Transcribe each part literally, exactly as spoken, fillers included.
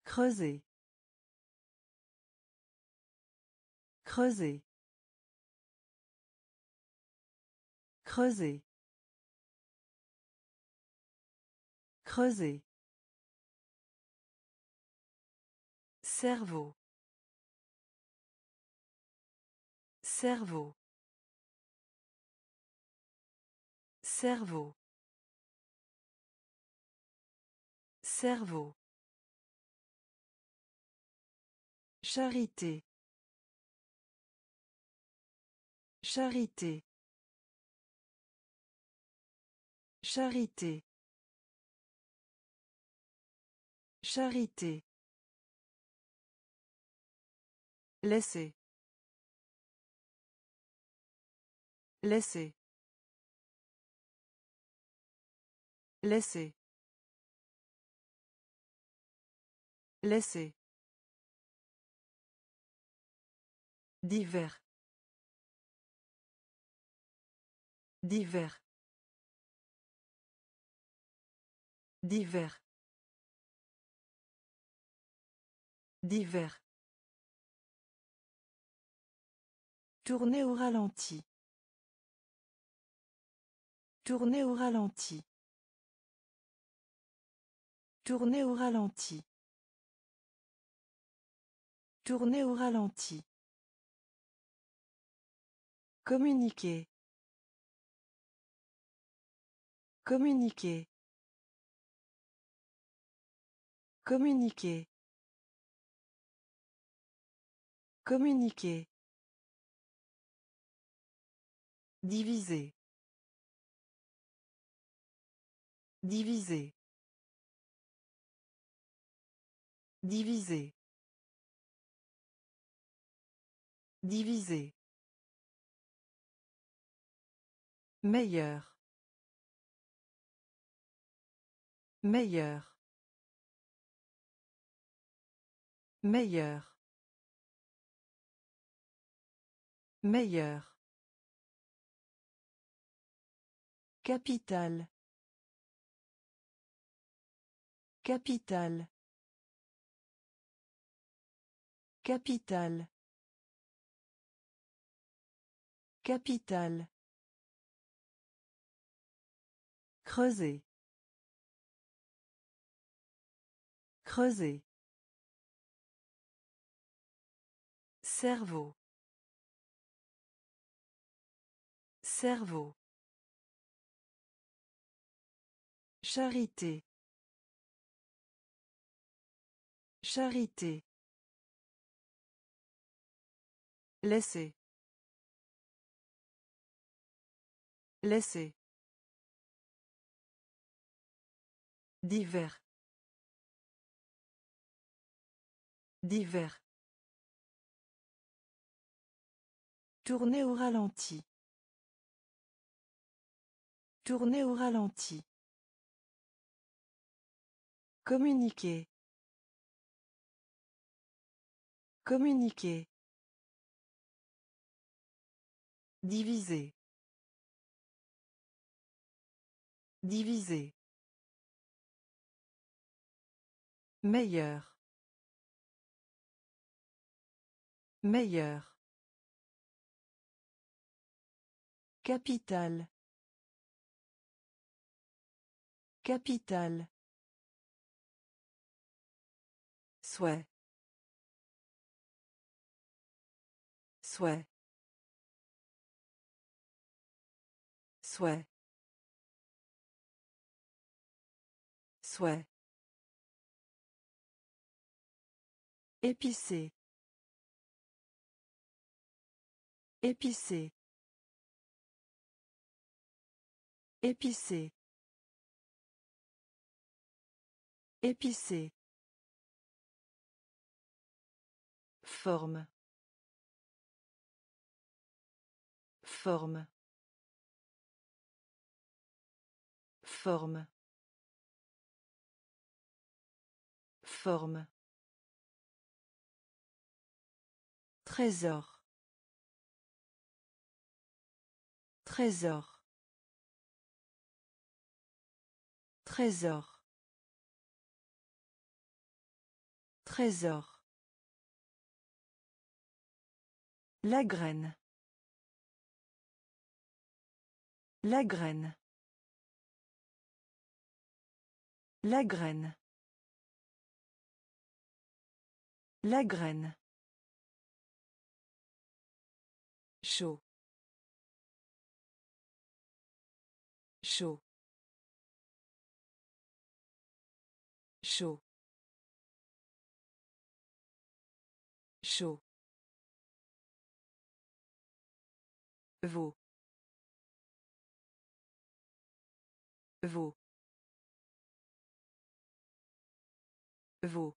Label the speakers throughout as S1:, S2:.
S1: Creuser. Creuser. Creuser. Creuser. Cerveau. Cerveau. Cerveau. Cerveau. Charité. Charité. Charité. Charité. Laisser. Laisser. Laisser. Laisser. Divers. Divers. Divers. Divers. Tourner au ralenti. Tourner au ralenti. Tourner au ralenti. Tourner au ralenti. Communiquer. Communiquer. Communiquer. Communiquer. Diviser. Diviser. Diviser. Diviser. Meilleur. Meilleur. Meilleur. Meilleur. Capital. Capital. Capital. Capital. Creuser. Creuser. Cerveau. Cerveau. Charité. Charité. Laisser. Laisser. Divers. Divers. Tourner au ralenti. Tourner au ralenti. Communiquer. Communiquer. Diviser. Diviser. Meilleur. Meilleur. Capital. Capital. Souhait. Souhait. Souhait. Souhait. Épicé. Épicé. Épicé. Épicé. Forme. Forme. Forme. Forme. Trésor. Trésor. Trésor. Trésor. La graine. La graine. La graine. La graine. Chaud. Chaud. Chaud. Chaud. Veau. Veau. Veau.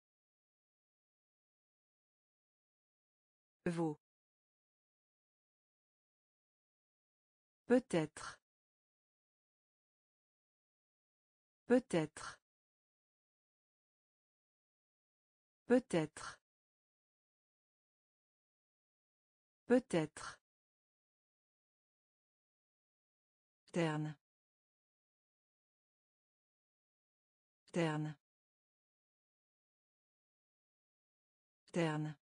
S1: Veau. Peut-être. Peut-être. Peut-être. Peut-être. Terne. Terne. Terne.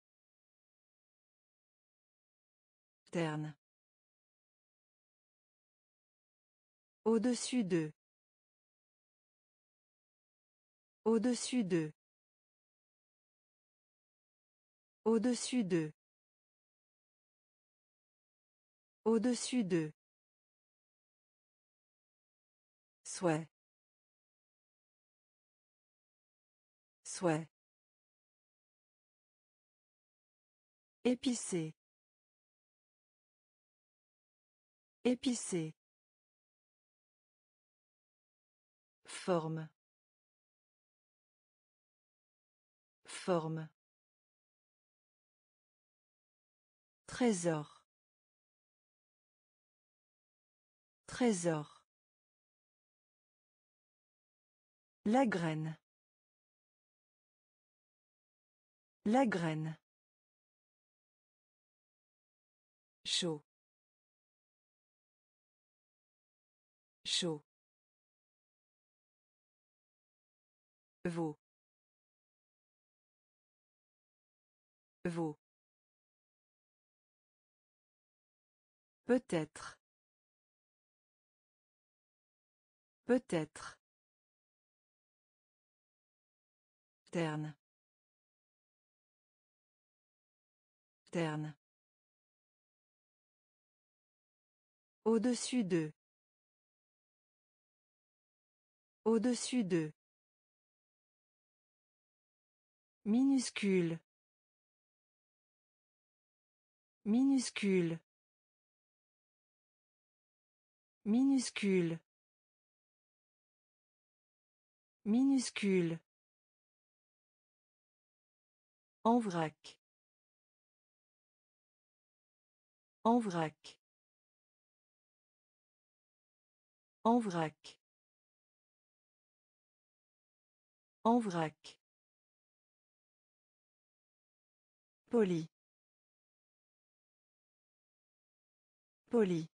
S1: Terne. Au-dessus d'eux. Au-dessus d'eux. Au-dessus d'eux. Au-dessus d'eux. Souhait. Souhait. Épicé. Épicé. Forme. Forme. Trésor. Trésor. La graine. La graine. Chaud. Chaud. Veau. Veau. Peut-être. Peut-être. Terne. Terne. Au-dessus d'eux. Au-dessus d'eux. Minuscule. Minuscule. Minuscule. Minuscule. En vrac. En vrac. En vrac. En vrac. Poli. Poli.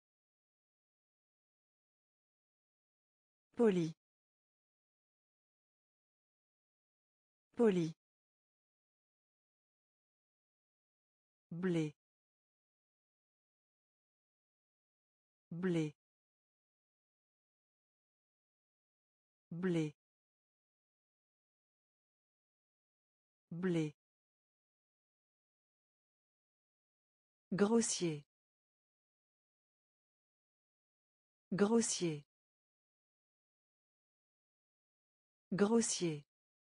S1: Poli. Poli. Blé. Blé. Blé. Blé. Grossier. Grossier. Grossier.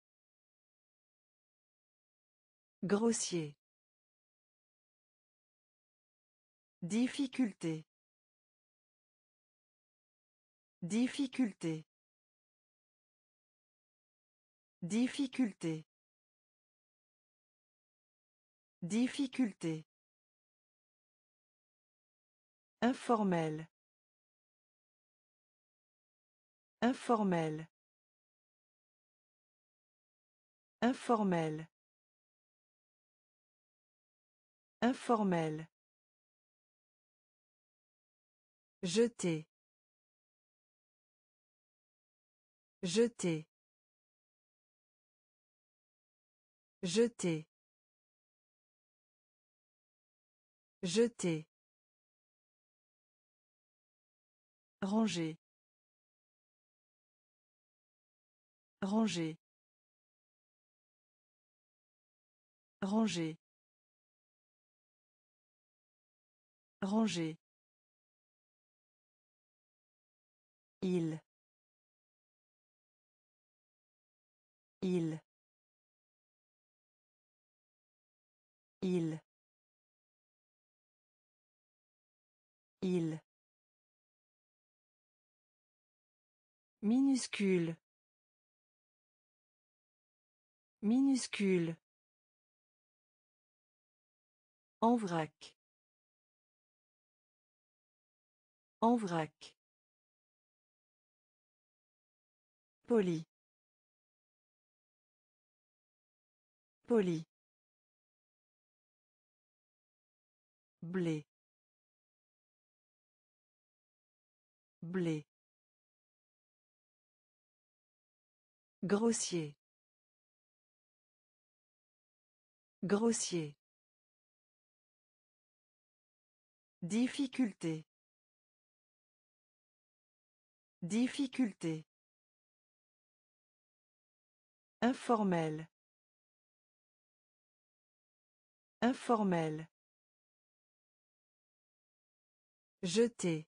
S1: Grossier. Difficulté. Difficulté. Difficulté. Difficulté. Informel. Informel. Informel. Informel. Jeter. Jeter. Jeter. Jeter. Ranger. Ranger. Ranger. Ranger. Il. Il. Il. Il. Minuscule. Minuscule. En vrac. En vrac. Poli. Poli. Blé. Blé. Grossier. Grossier. Difficulté. Difficulté. Informel. Informel. Jeter.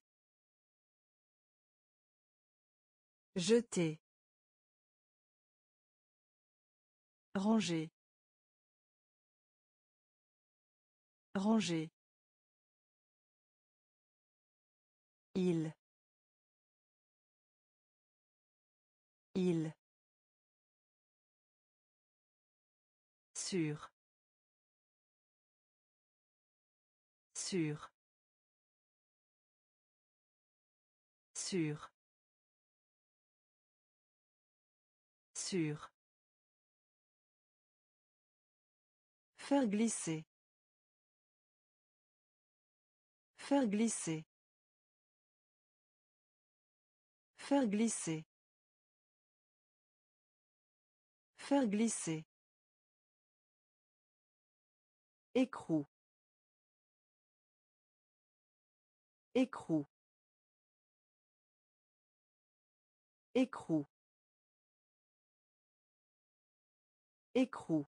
S1: Jeter. Ranger. Ranger. Il. Il. Sûr. Sûr. Sûr. Sûr. Faire glisser. Faire glisser. Faire glisser. Faire glisser. Écrou. Écrou. Écrou. Écrou.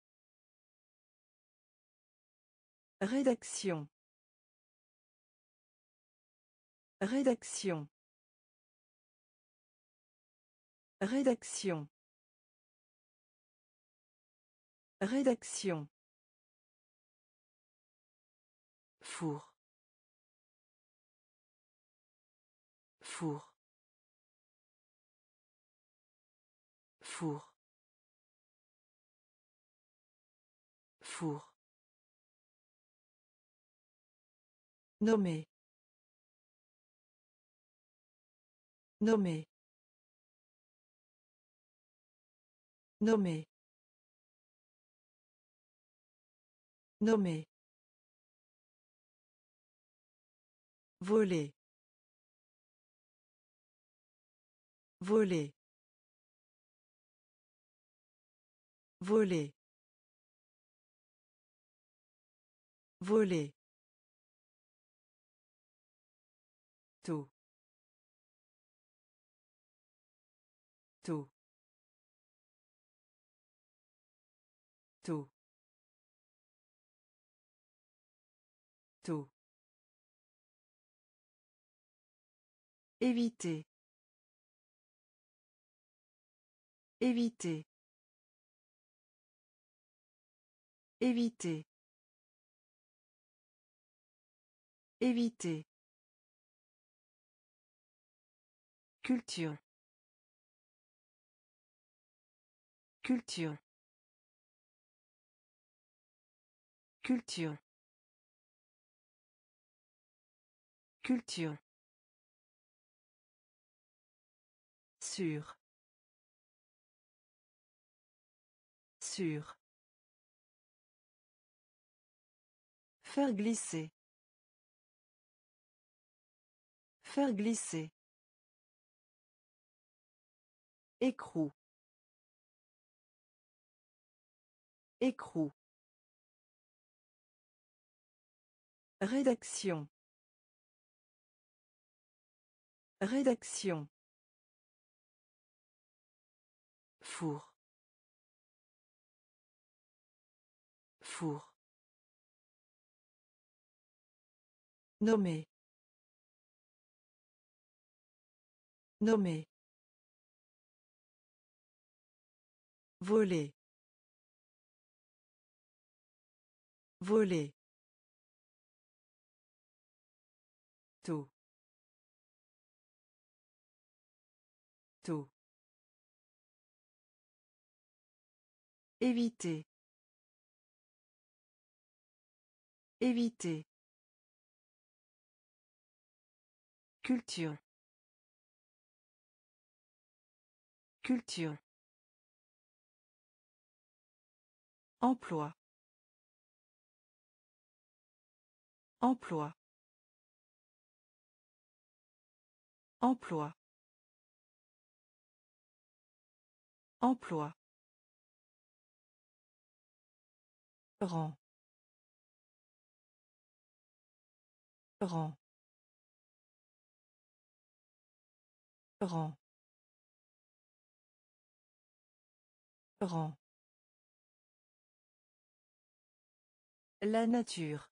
S1: Rédaction. Rédaction. Rédaction. Rédaction. Four. Four. Four. Four. Nommer. Nommer. Nommer. Nommer. Voler. Voler. Voler. Voler. Tôt. Tôt. Tôt. Tôt. Éviter. Éviter. Éviter. Éviter. Culture. Culture. Culture. Culture. Sûr. Sûr. Faire glisser. Faire glisser. Écrou. Écrou. Rédaction. Rédaction. Four. Four. Nommer. Nommer. Voler. Voler. Tôt. Tôt. Éviter. Éviter. Culture. Culture. Emploi. Emploi. Emploi. Emploi. Rang. Rang. Rang. Rang. La nature.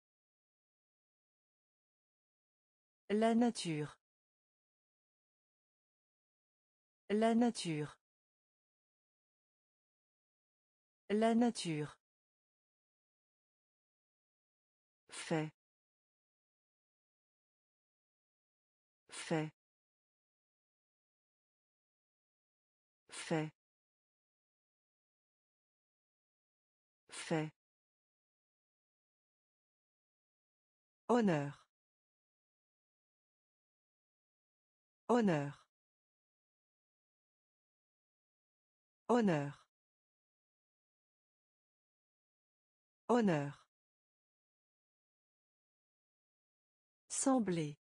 S1: La nature. La nature. La nature. Fait. Fait. Fait. Fait. Honneur. Honneur. Honneur. Honneur. Sembler.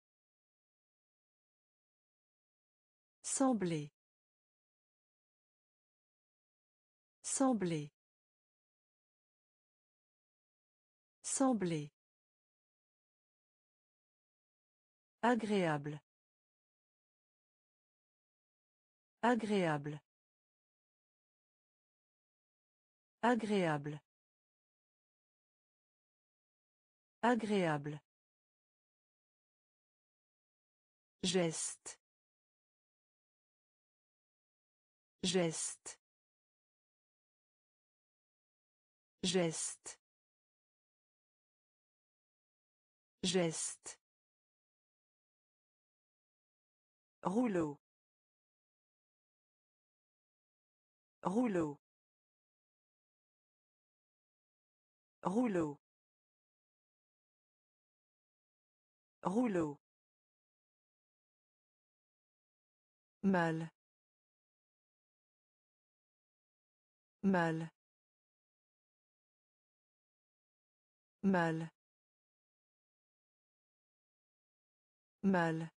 S1: Sembler. Sembler. Sembler. Agréable. Agréable. Agréable. Agréable. Geste. Geste. Geste. Geste. Rouleau. Rouleau. Rouleau. Rouleau. Mal. Mal. Mal. Mal.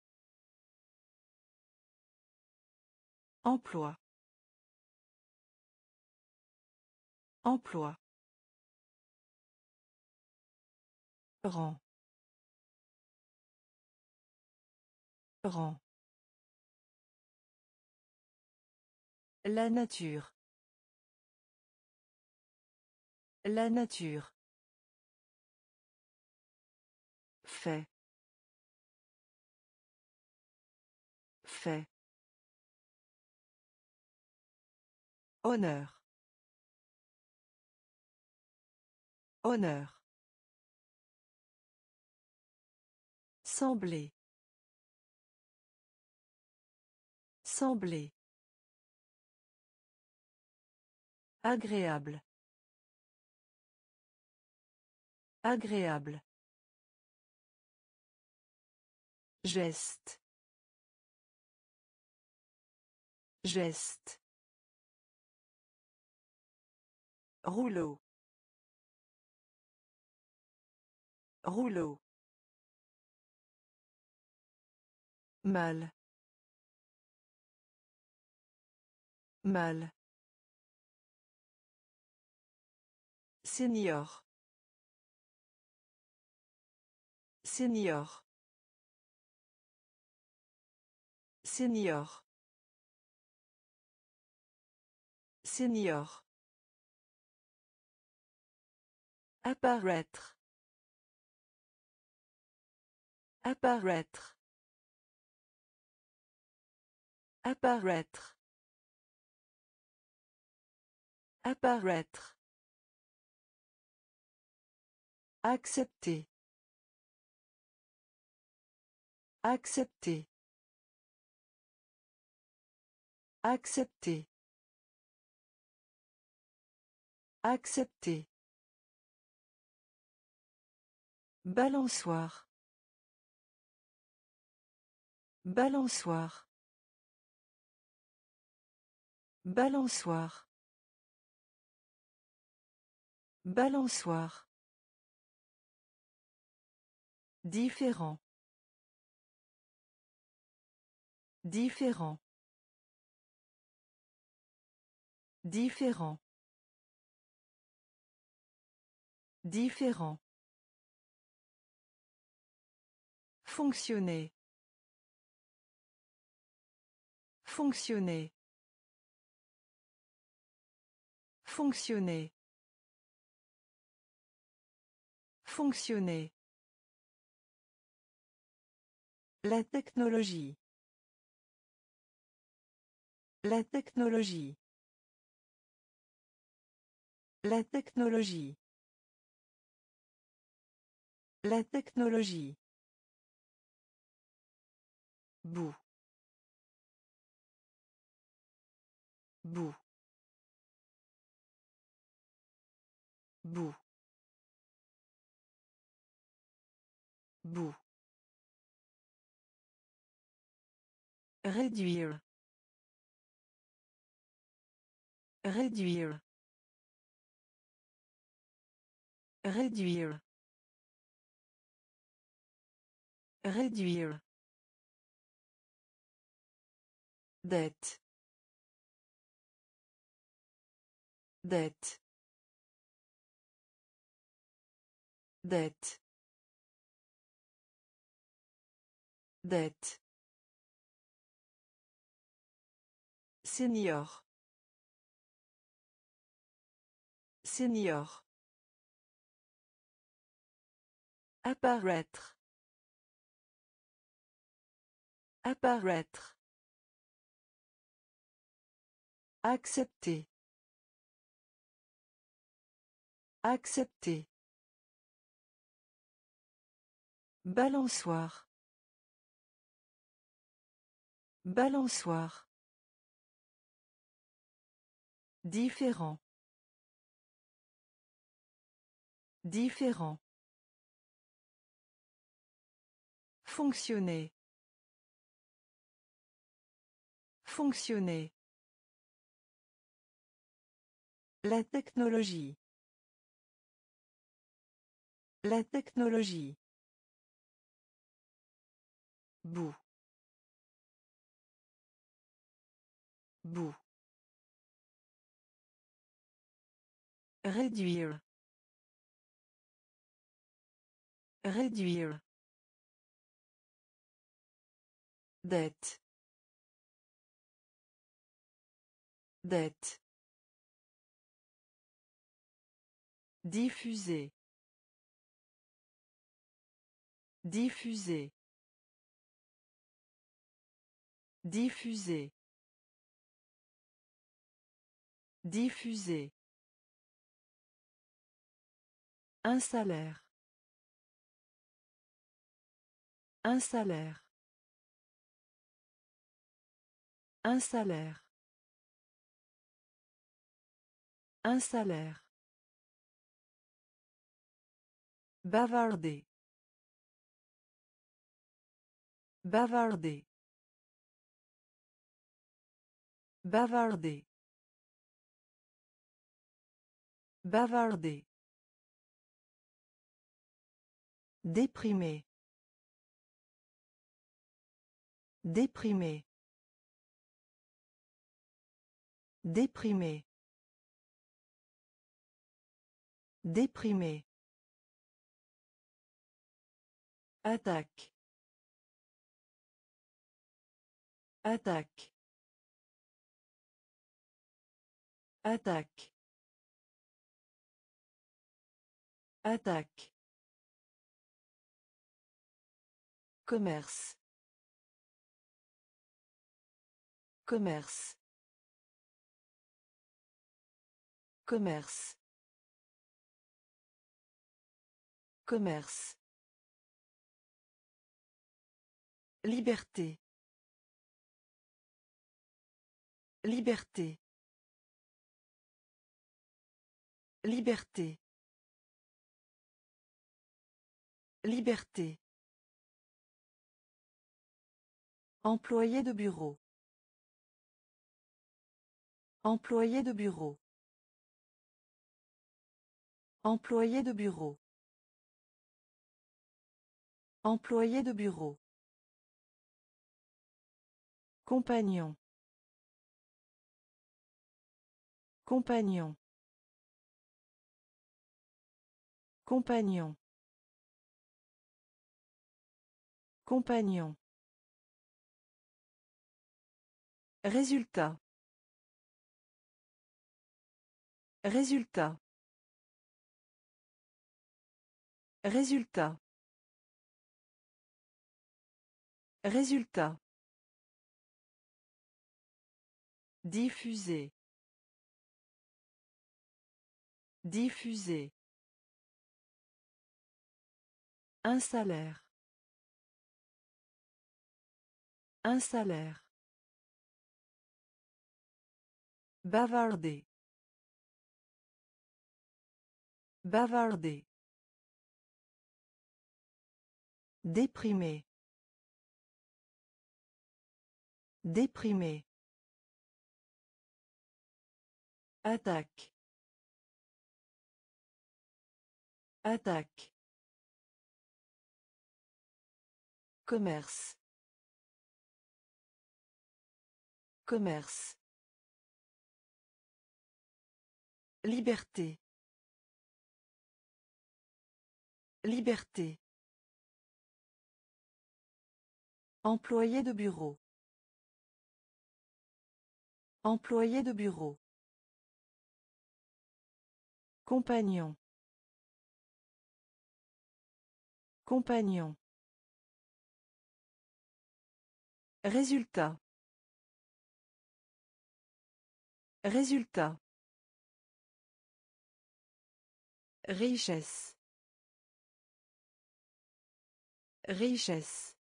S1: Emploi. Emploi. Rang. Rang. La nature. La nature. Fait. Fait. Honneur. Honneur. Sembler. Sembler. Agréable. Agréable. Geste. Geste. Rouleau. Rouleau. Mal. Mal. Senior. Senior. Senior. Senior. Apparaître. Apparaître. Apparaître. Apparaître. Accepter. Accepter. Accepter. Accepter. Balançoire. Balançoire. Balançoire. Balançoire. Différent. Différent. Différent. Différent. Fonctionner. Fonctionner. Fonctionner. Fonctionner. La technologie. La technologie. La technologie. La technologie. Bout. Bout. Bout. Bout. Réduire. Réduire. Réduire. Réduire. Dette. Dette. Dette. Dette. Senior. Senior. Apparaître. Apparaître. Accepter. Accepter. Balançoire. Balançoire. Différent. Différent. Fonctionner. Fonctionner. La technologie. La technologie. Bout. Bout. Réduire. Réduire. Dette. Dette. Diffuser. Diffuser. Diffuser. Diffuser. Un salaire. Un salaire. Un salaire. Un salaire. Bavarder. Bavarder. Bavarder. Bavarder. Déprimé. Déprimé. Déprimé. Déprimé. Attaque. Attaque. Attaque. Attaque. Commerce. Commerce. Commerce. Commerce. Liberté. Liberté. Liberté. Liberté. Employé de bureau. Employé de bureau. Employé de bureau. Employé de bureau. Compagnon. Compagnon. Compagnon. Compagnon. Résultat. Résultat. Résultat. Résultat. Diffuser. Diffuser. Un salaire. Un salaire. Bavarder. Bavarder. Déprimé. Déprimé. Attaque. Attaque. Commerce. Commerce. Liberté. Liberté. Employé de bureau. Employé de bureau. Compagnon. Compagnon. Résultat. Résultat. Richesse. Richesse.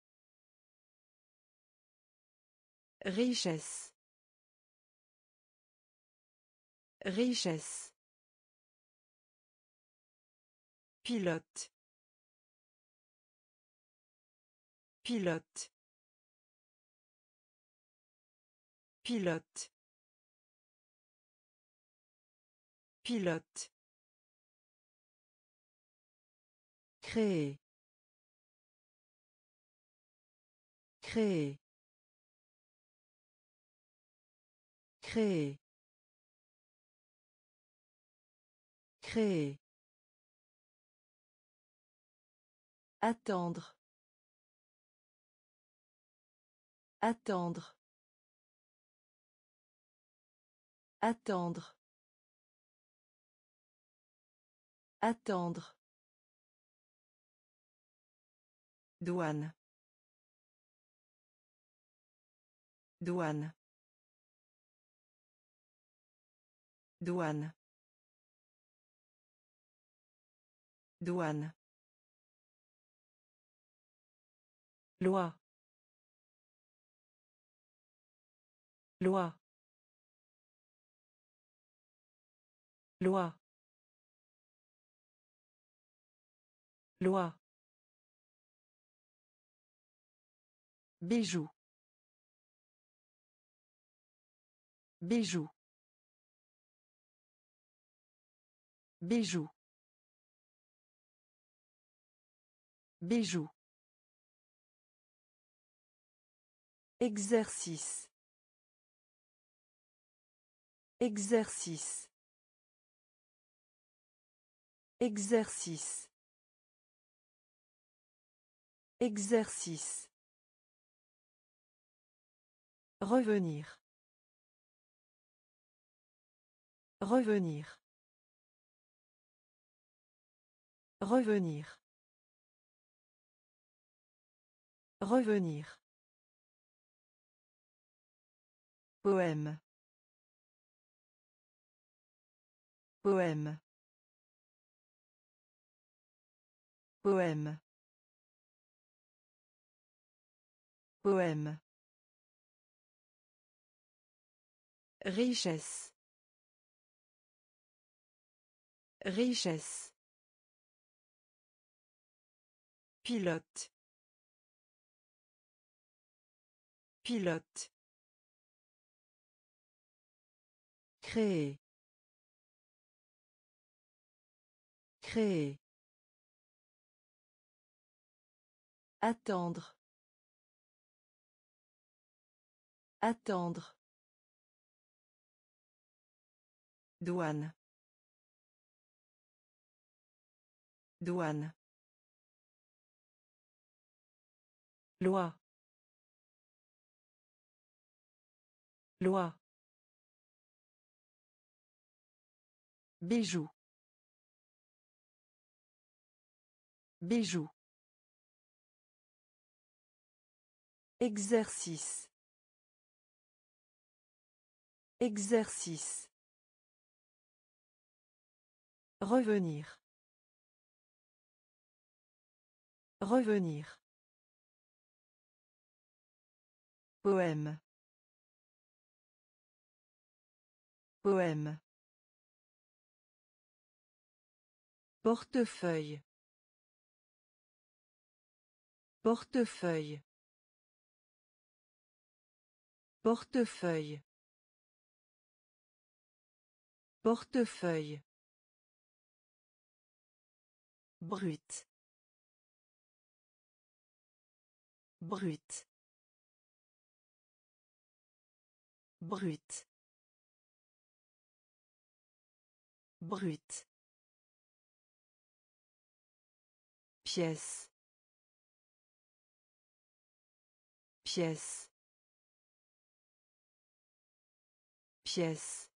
S1: Richesse. Richesse. Pilote. Pilote. Pilote. Pilote. Créer. Créer. Créer. Créer. Attendre. Attendre. Attendre. Attendre. Douane. Douane. Douane. Douane. Loi. Loi. Loi. Loi. Bijou. Bijou. Bijou. Bijou. Exercice. Exercice. Exercice. Exercice. Revenir. Revenir. Revenir. Revenir. Poème. Poème. Poème. Poème. Richesse. Richesse. Pilote. Pilote. Créer. Créer. Attendre. Attendre. Douane. Douane. Loi. Loi. Bijou. Bijou. Exercice. Exercice. Revenir. Revenir. Poème. Poème. Portefeuille. Portefeuille. Portefeuille. Portefeuille. Brut. Brut. Brut. Brut. Pièce. Pièce. Pièce.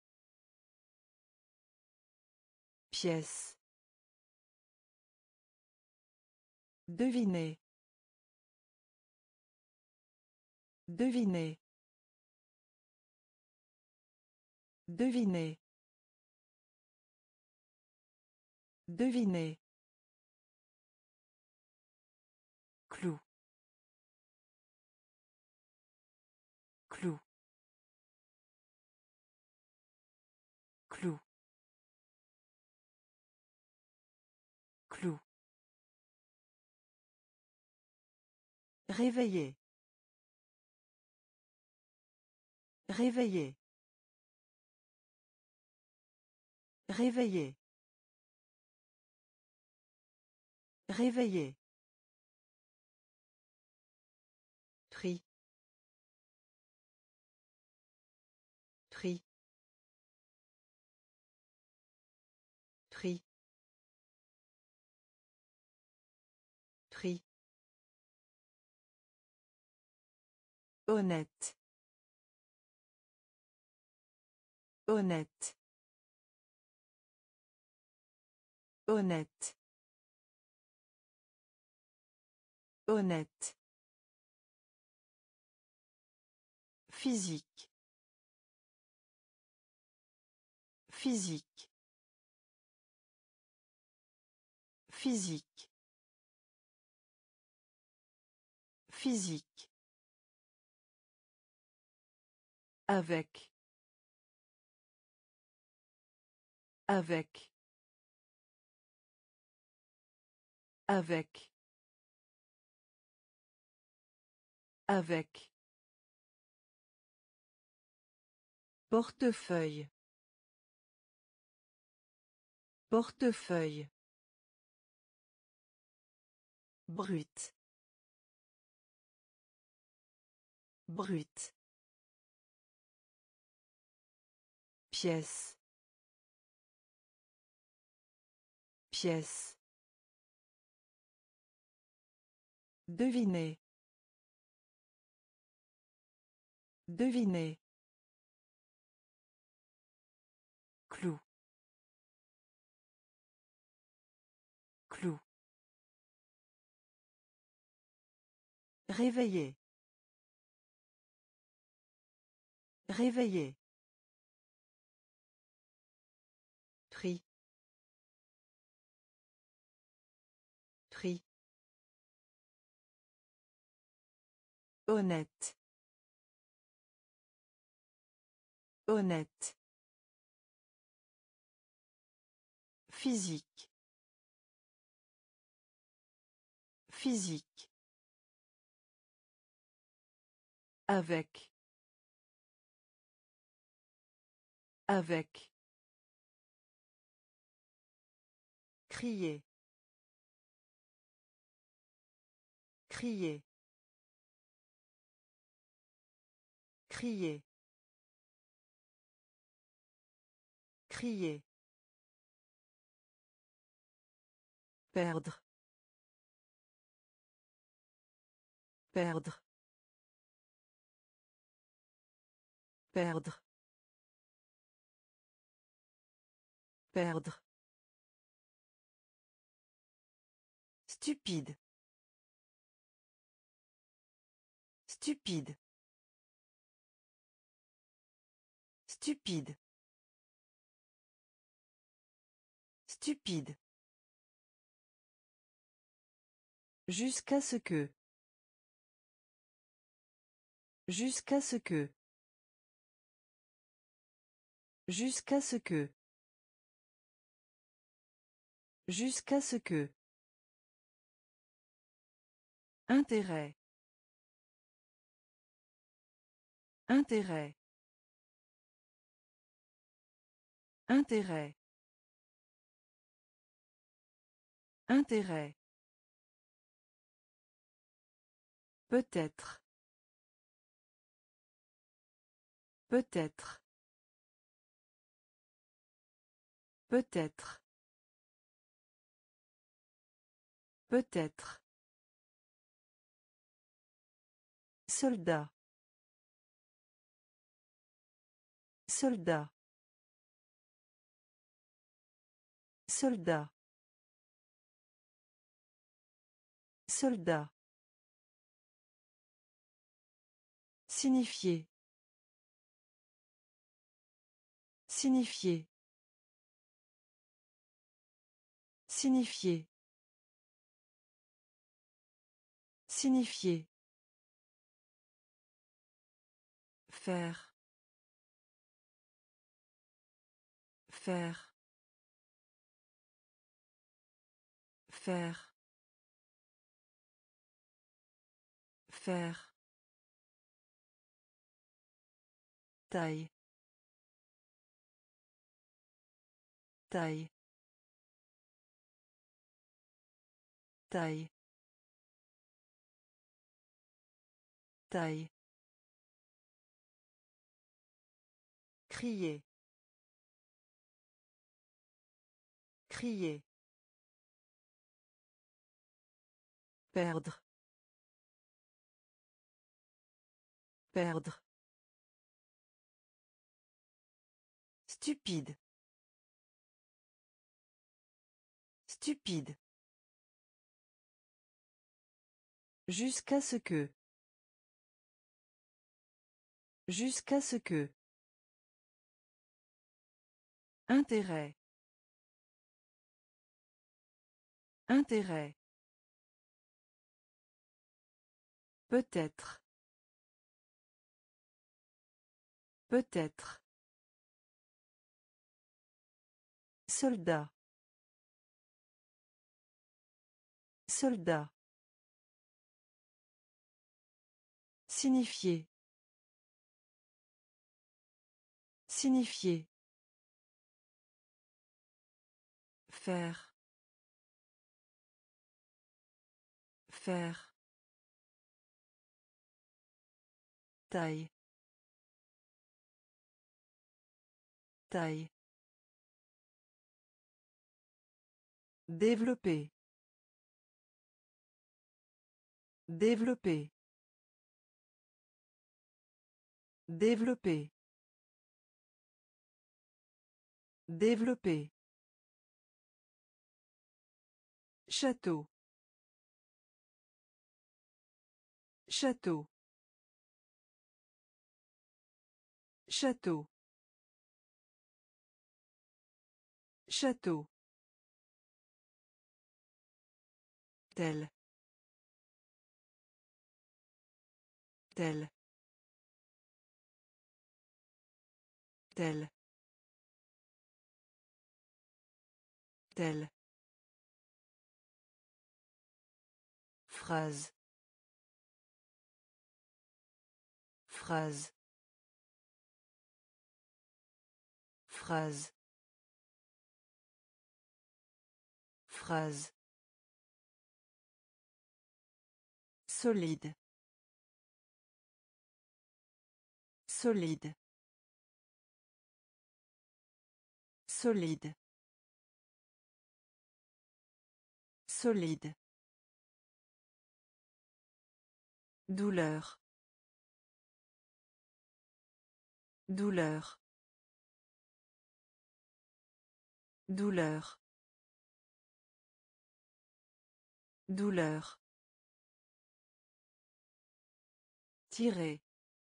S1: Pièce. Devinez. Devinez. Devinez. Devinez. Clou. Clou. Clou. Clou. Réveiller. Réveiller. Réveiller. Réveiller. Prix. Prix. Prix. Prix. Honnête. Honnête. Honnête. Honnête. Physique. Physique. Physique. Physique. Avec. Avec. Avec. Avec. Portefeuille. Portefeuille. Brut. Brut. Pièce. Pièce. Devinez. Devinez. Clou. Clou. Réveiller. Réveiller. Prix. Prix. Honnête. Honnête. Physique. Physique. Avec. Avec. Crier. Crier. Crier. Crier. Perdre. Perdre. Perdre. Perdre. Stupide. Stupide. Stupide. Stupide. Jusqu'à ce que. Jusqu'à ce que. Jusqu'à ce que. Jusqu'à ce que. Intérêt. Intérêt. Intérêt. Intérêt. Peut-être. Peut-être. Peut-être. Peut-être. Soldat. Soldat. Soldat. Soldat. Signifier. Signifier. Signifier. Signifier. Faire. Faire. Faire. Faire. Taille. Taille. Taille. Taille. Crier. Crier. Perdre. Perdre. Stupide. Stupide. Jusqu'à ce que. Jusqu'à ce que. Intérêt. Intérêt. Peut-être. Peut-être. Soldat. Soldat. Signifier. Signifier. Faire. Faire. Taille. Taille. Développer. Développer. Développer. Développer. Château. Château. Château. Château. Tel. Tel. Tel. Tel. Phrase. Phrase. Phrase. Phrase. Solide. Solide. Solide. Solide. Douleur. Douleur. Douleur. Douleur. Tirer.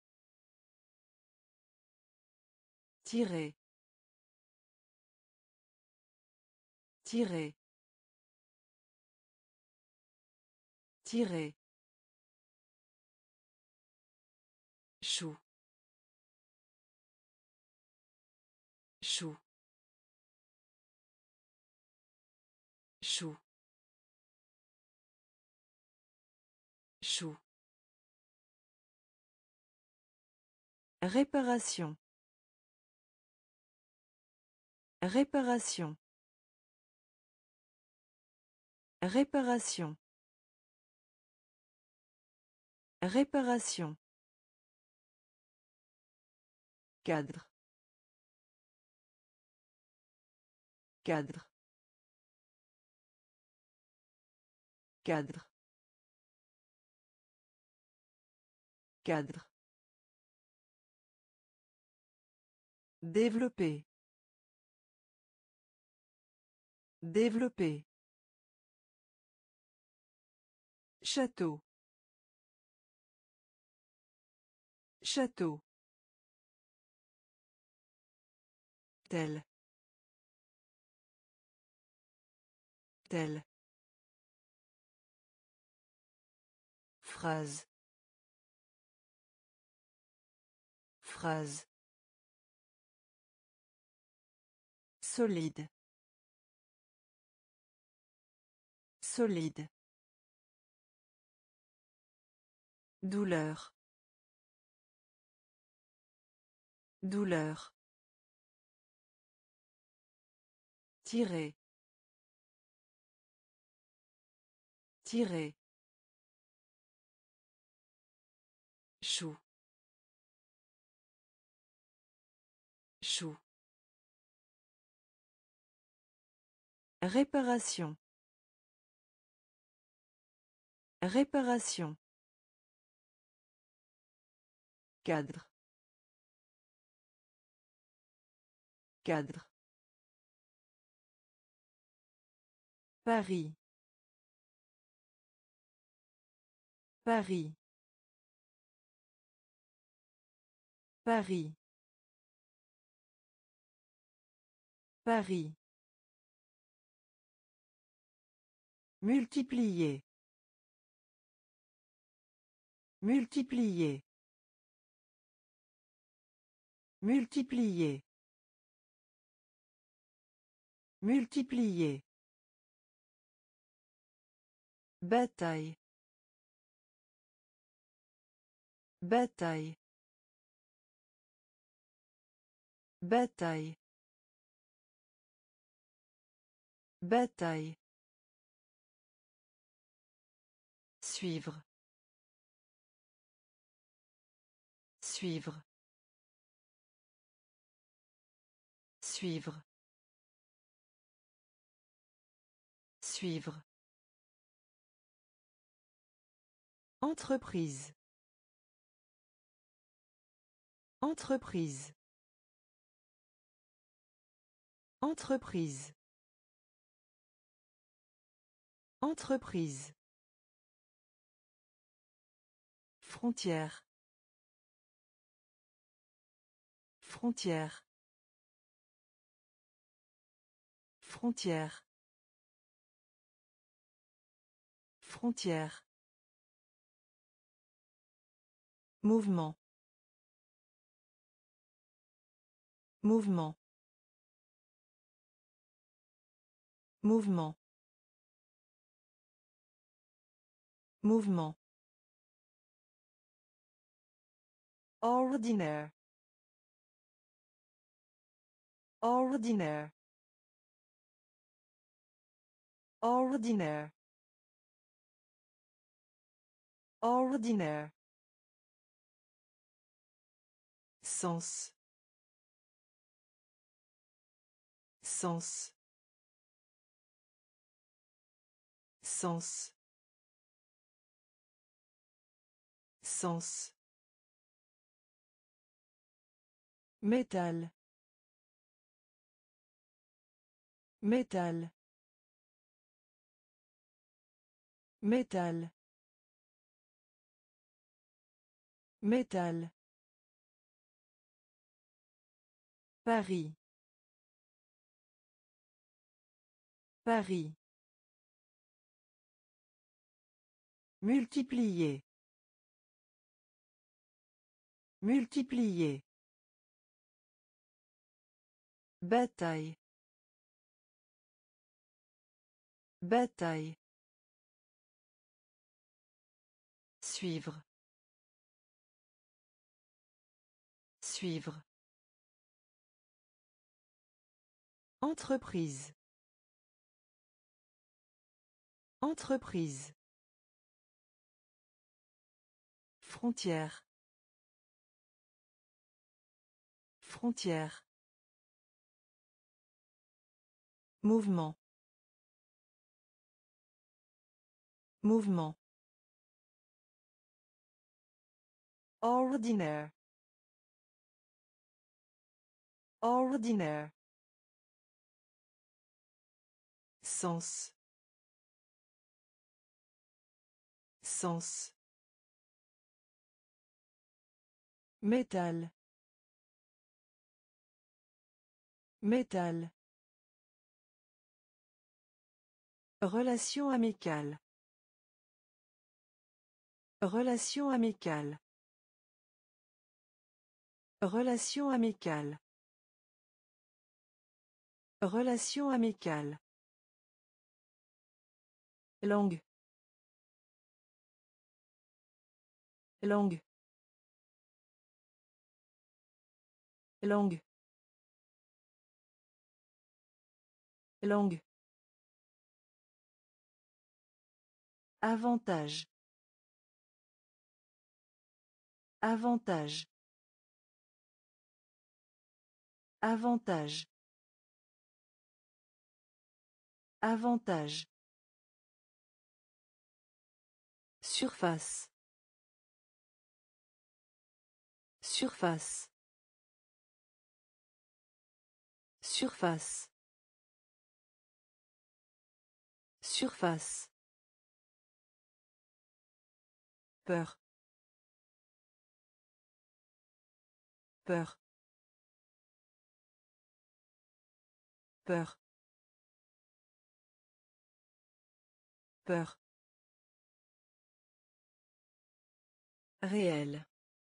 S1: Tirer. Tirer. Tirer. Chou. Chou. Chou. Chou. Réparation. Réparation. Réparation. Réparation. Cadre. Cadre. Cadre. Cadre. Développer. Développer. Château. Château. Tel. Tel. Phrase. Phrase. Solide. Solide. Douleur. Douleur. Tirer. Tirer. Chou. Chou. Réparation. Réparation. Cadre. Cadre. Paris. Paris. Paris. Paris. Multiplier. Multiplier. Multiplier. Multiplier. Bataille. Bataille. Bataille. Bataille. Suivre. Suivre. Suivre. Suivre. Entreprise. Entreprise. Entreprise. Entreprise. Frontière. Frontière. Frontière. Frontière. Mouvement. Mouvement. Mouvement. Mouvement. Ordinaire. Ordinaire. Ordinaire. Ordinaire. Sens. Sens. Sens. Sens. Métal. Métal. Métal. Métal. Paris. Paris. Multiplier. Multiplier. Bataille. Bataille. Suivre. Suivre. Entreprise. Entreprise. Frontière. Frontière. Mouvement. Mouvement. Ordinaire. Ordinaire. Sens. Sens. Métal. Métal. Relation amicale. Relation amicale. Relation amicale. Relation amicale. Langue. Langue. Langue. Langue. Avantage. Avantage. Avantage. Avantage. Surface. Surface. Surface. Surface. Peur. Peur. Peur. Peur. Réel.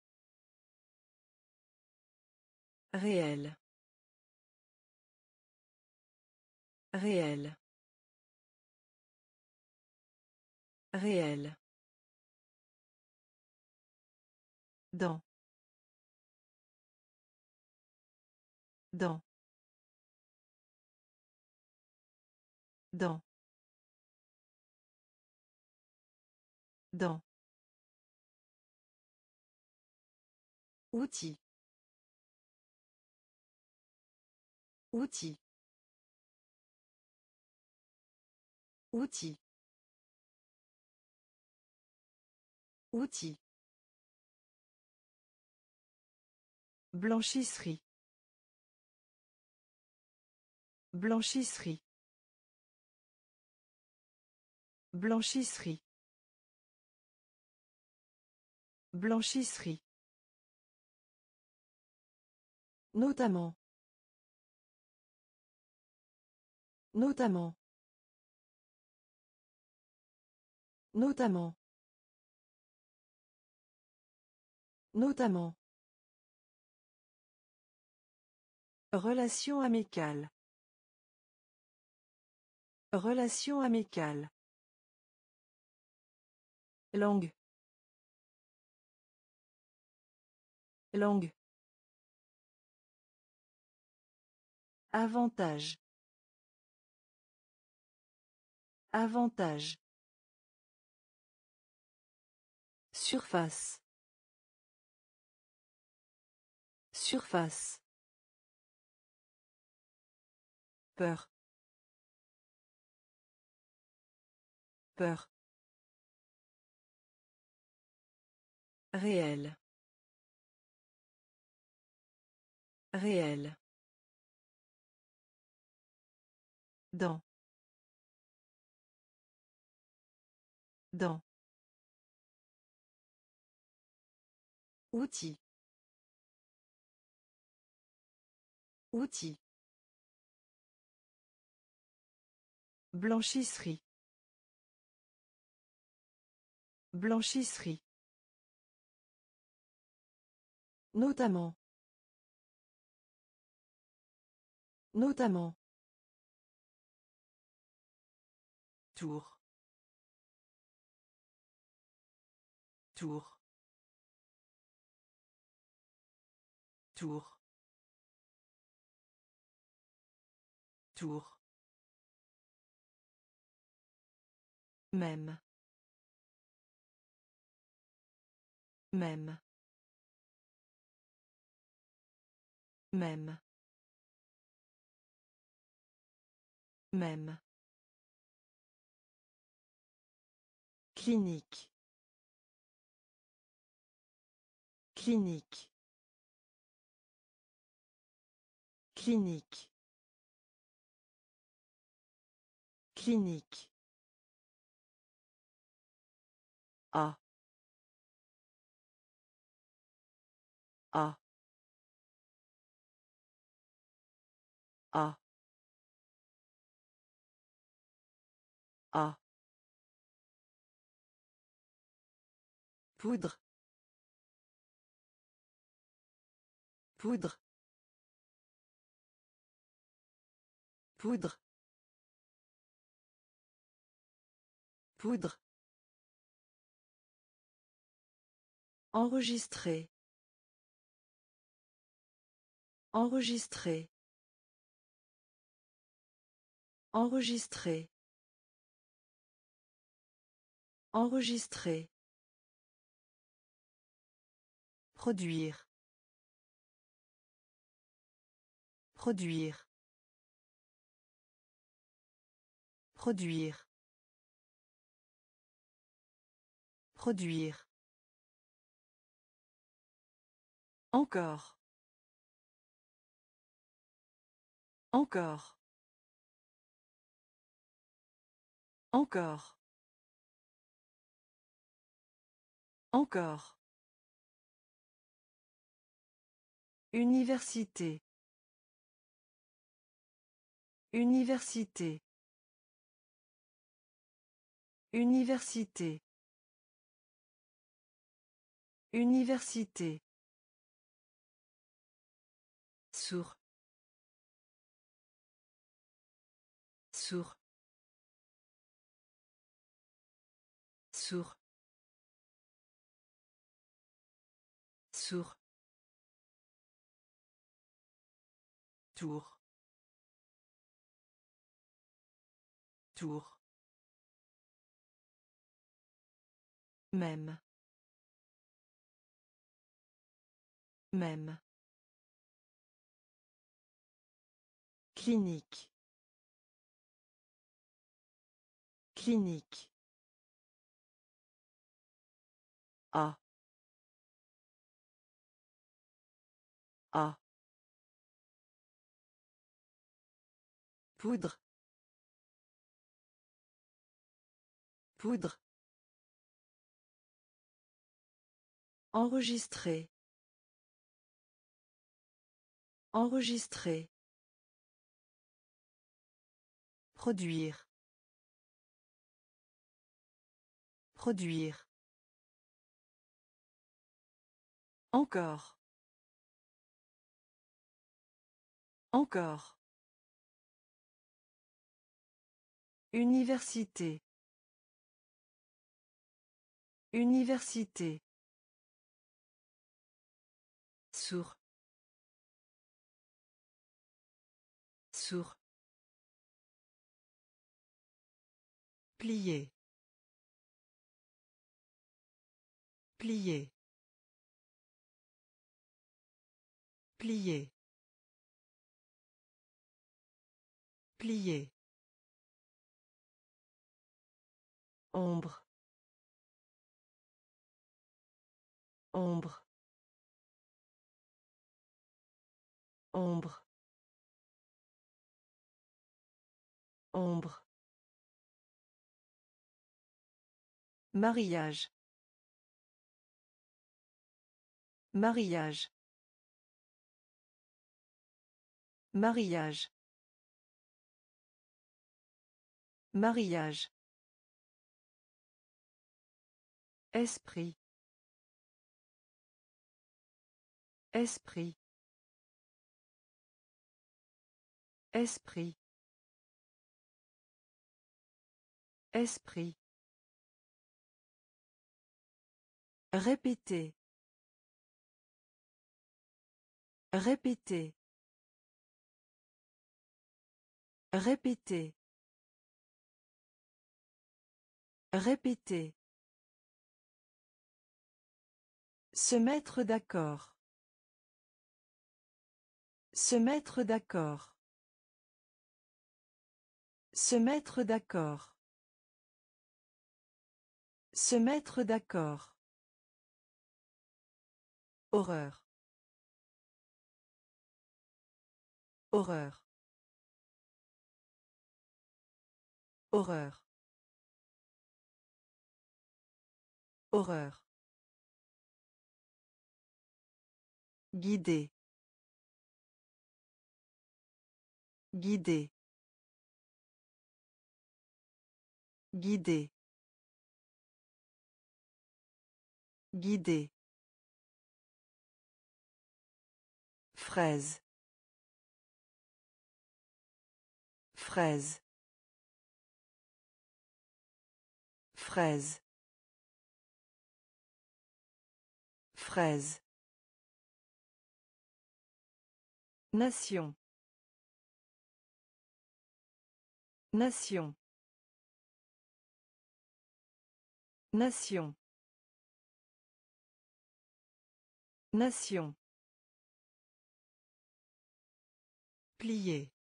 S1: Réel. Réel. Réel. Dans. Dans. Dans. Dans. Outil. Outil. Outil. Outil. Blanchisserie. Blanchisserie. Blanchisserie. Blanchisserie. Notamment. Notamment. Notamment. Notamment. Relation amicale. Relation amicale. Langue. Langue. Avantage. Avantage. Surface. Surface. Peur. Peur. Réel. Réel. Dans. Dans. Outil. Outil. Blanchisserie. Blanchisserie. Notamment. Notamment. Tour. Tour. Tour. Tour. Même. Même. Même. Même. Clinique. Clinique. Clinique. Clinique. A. A. A. A. Poudre. Poudre. Poudre. Poudre. Enregistrer. Enregistrer. Enregistrer. Enregistrer. Produire. Produire. Produire. Produire. Encore. Encore. Encore. Encore. Université. Université. Université. Université. Sourd. Sourd. Sourd. Sourd. Tour. Tour. Même. Même. Clinique. Clinique. A. A. Poudre. Poudre. Enregistrer. Enregistrer. Produire. Produire. Encore. Encore. Université. Université. Sourd. Sourd. Plier. Plier. Plier. Plier. Ombre. Ombre. Ombre. Ombre. Mariage. Mariage. Mariage. Mariage. Esprit. Esprit. Esprit. Esprit. Répéter. Répéter. Répéter. Répéter. Se mettre d'accord. Se mettre d'accord. Se mettre d'accord. Se mettre d'accord. Horreur. Horreur. Horreur. Horreur. Guider. Guider. Guider. Guider. Fraise. Fraise. Fraise. Fraise. Nation. Nation. Nation. Nation. Plier.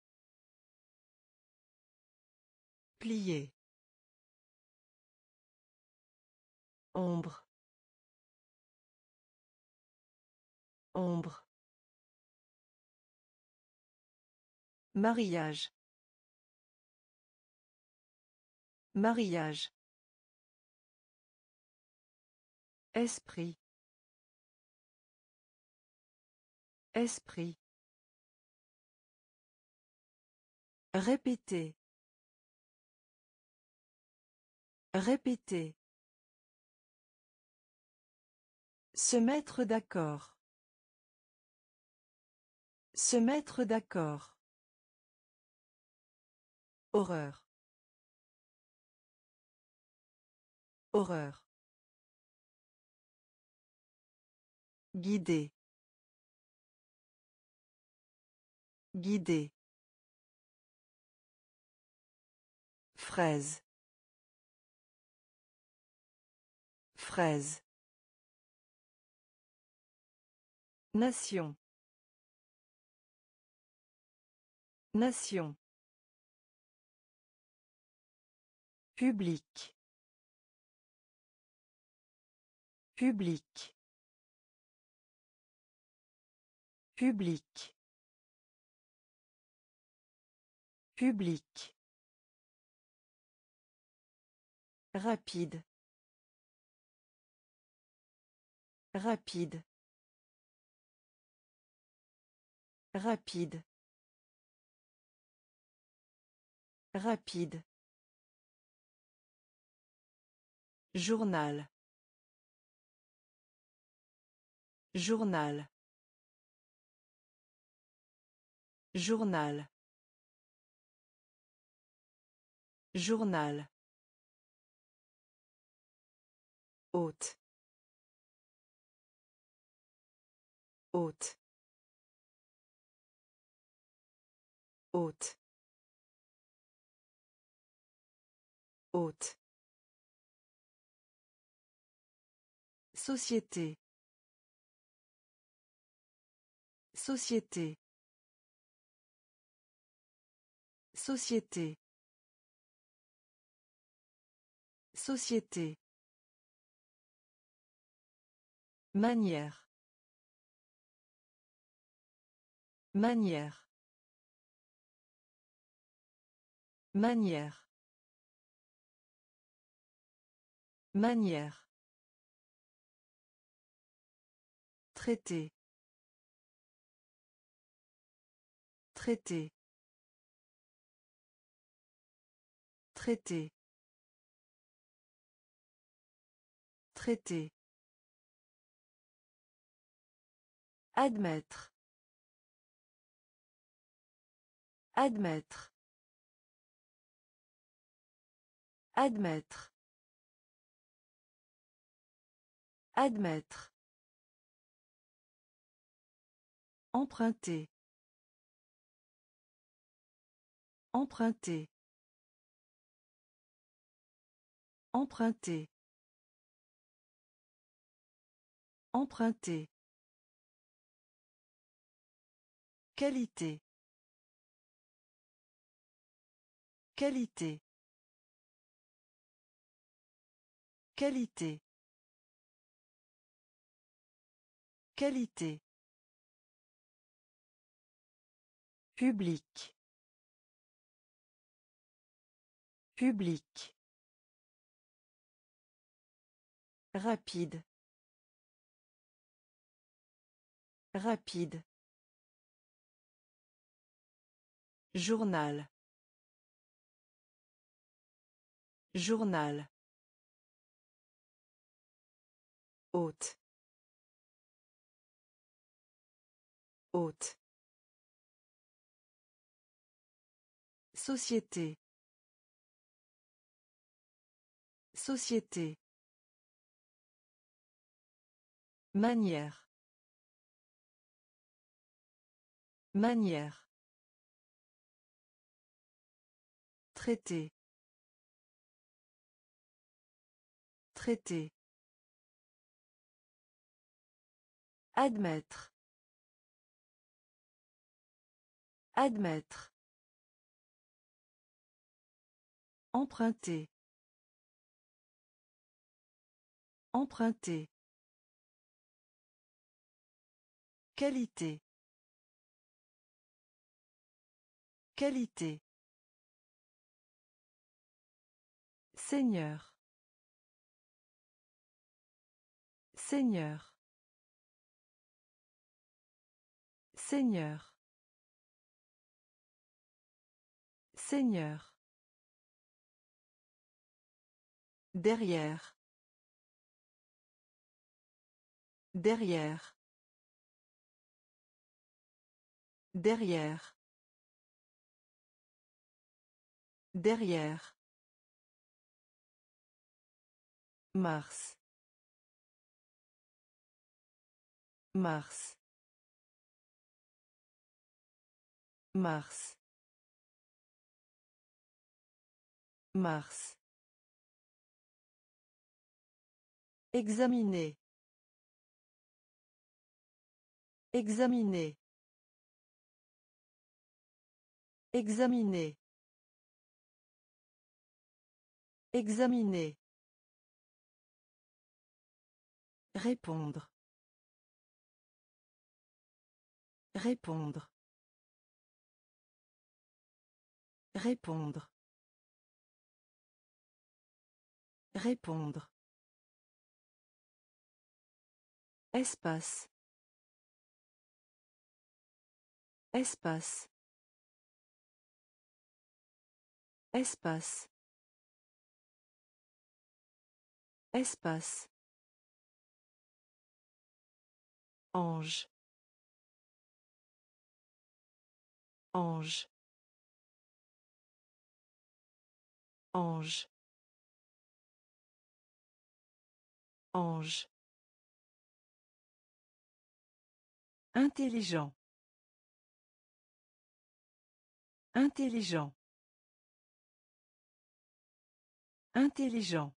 S1: Plier. Ombre. Ombre. Mariage. Mariage. Esprit. Esprit. Répéter. Répéter. Se mettre d'accord. Se mettre d'accord. Horreur. Horreur. Guider. Guider. Fraise. Fraise. Nation. Nation. Public. Public. Public. Public. Rapide. Rapide. Rapide. Rapide. Journal. Journal. Journal. Journal. Hôte. Hôte. Hôte. Hôte. Société. Société. Société. Société. Manière. Manière. Manière. Manière. Traité. Traité. Traité. Traité. Admettre. Admettre. Admettre. Admettre. Emprunter. Emprunter. Emprunter. Emprunter. Qualité. Qualité. Qualité. Qualité. Public. Public. Rapide. Rapide. Journal. Journal. Hôte. Hôte. Société. Société. Manière. Manière. Traité. Traité. Admettre. Admettre. Emprunter. Emprunter. Qualité. Qualité. Seigneur. Seigneur. Seigneur. Seigneur. Derrière. Derrière. Derrière. Derrière. Mars. Mars. Mars. Mars. Examiner. Examiner. Examiner. Examiner. Répondre. Répondre. Répondre. Répondre. Espace. Espace. Espace. Espace. Ange. Ange. Ange. Ange. Intelligent. Intelligent. Intelligent.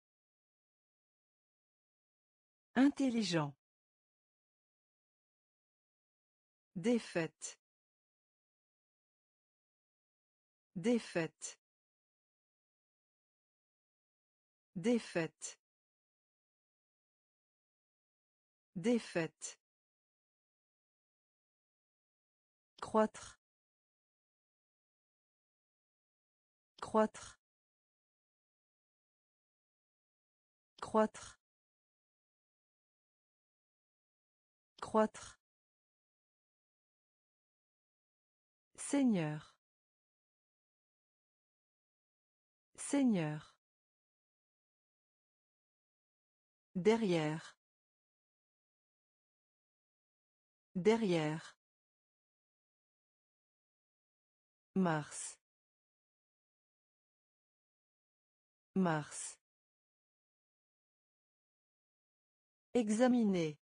S1: Intelligent. Défaite. Défaite. Défaite. Défaite. Croître. Croître. Croître. Croître. Seigneur. Seigneur. Derrière. Derrière. Mars. Mars. Examiner.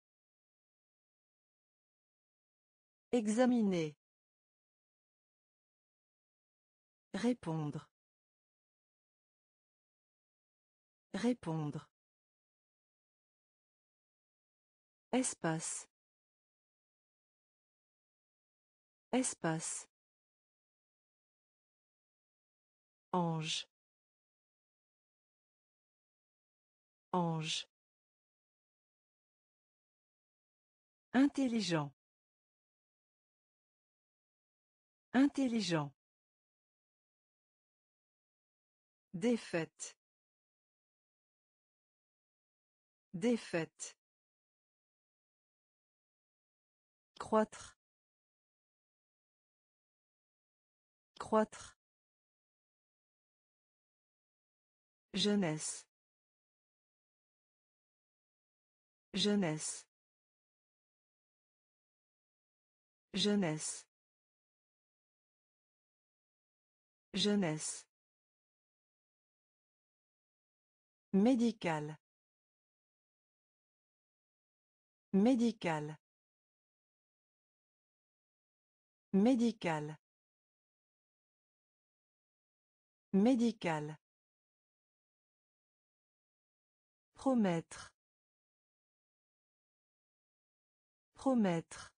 S1: Examiner. Répondre. Répondre. Espace. Espace. Ange. Ange. Intelligent. Intelligent. Défaite. Défaite. Croître. Croître. Jeunesse. Jeunesse. Jeunesse. Jeunesse. Médical. Médical. Médical. Médical. Promettre. Promettre.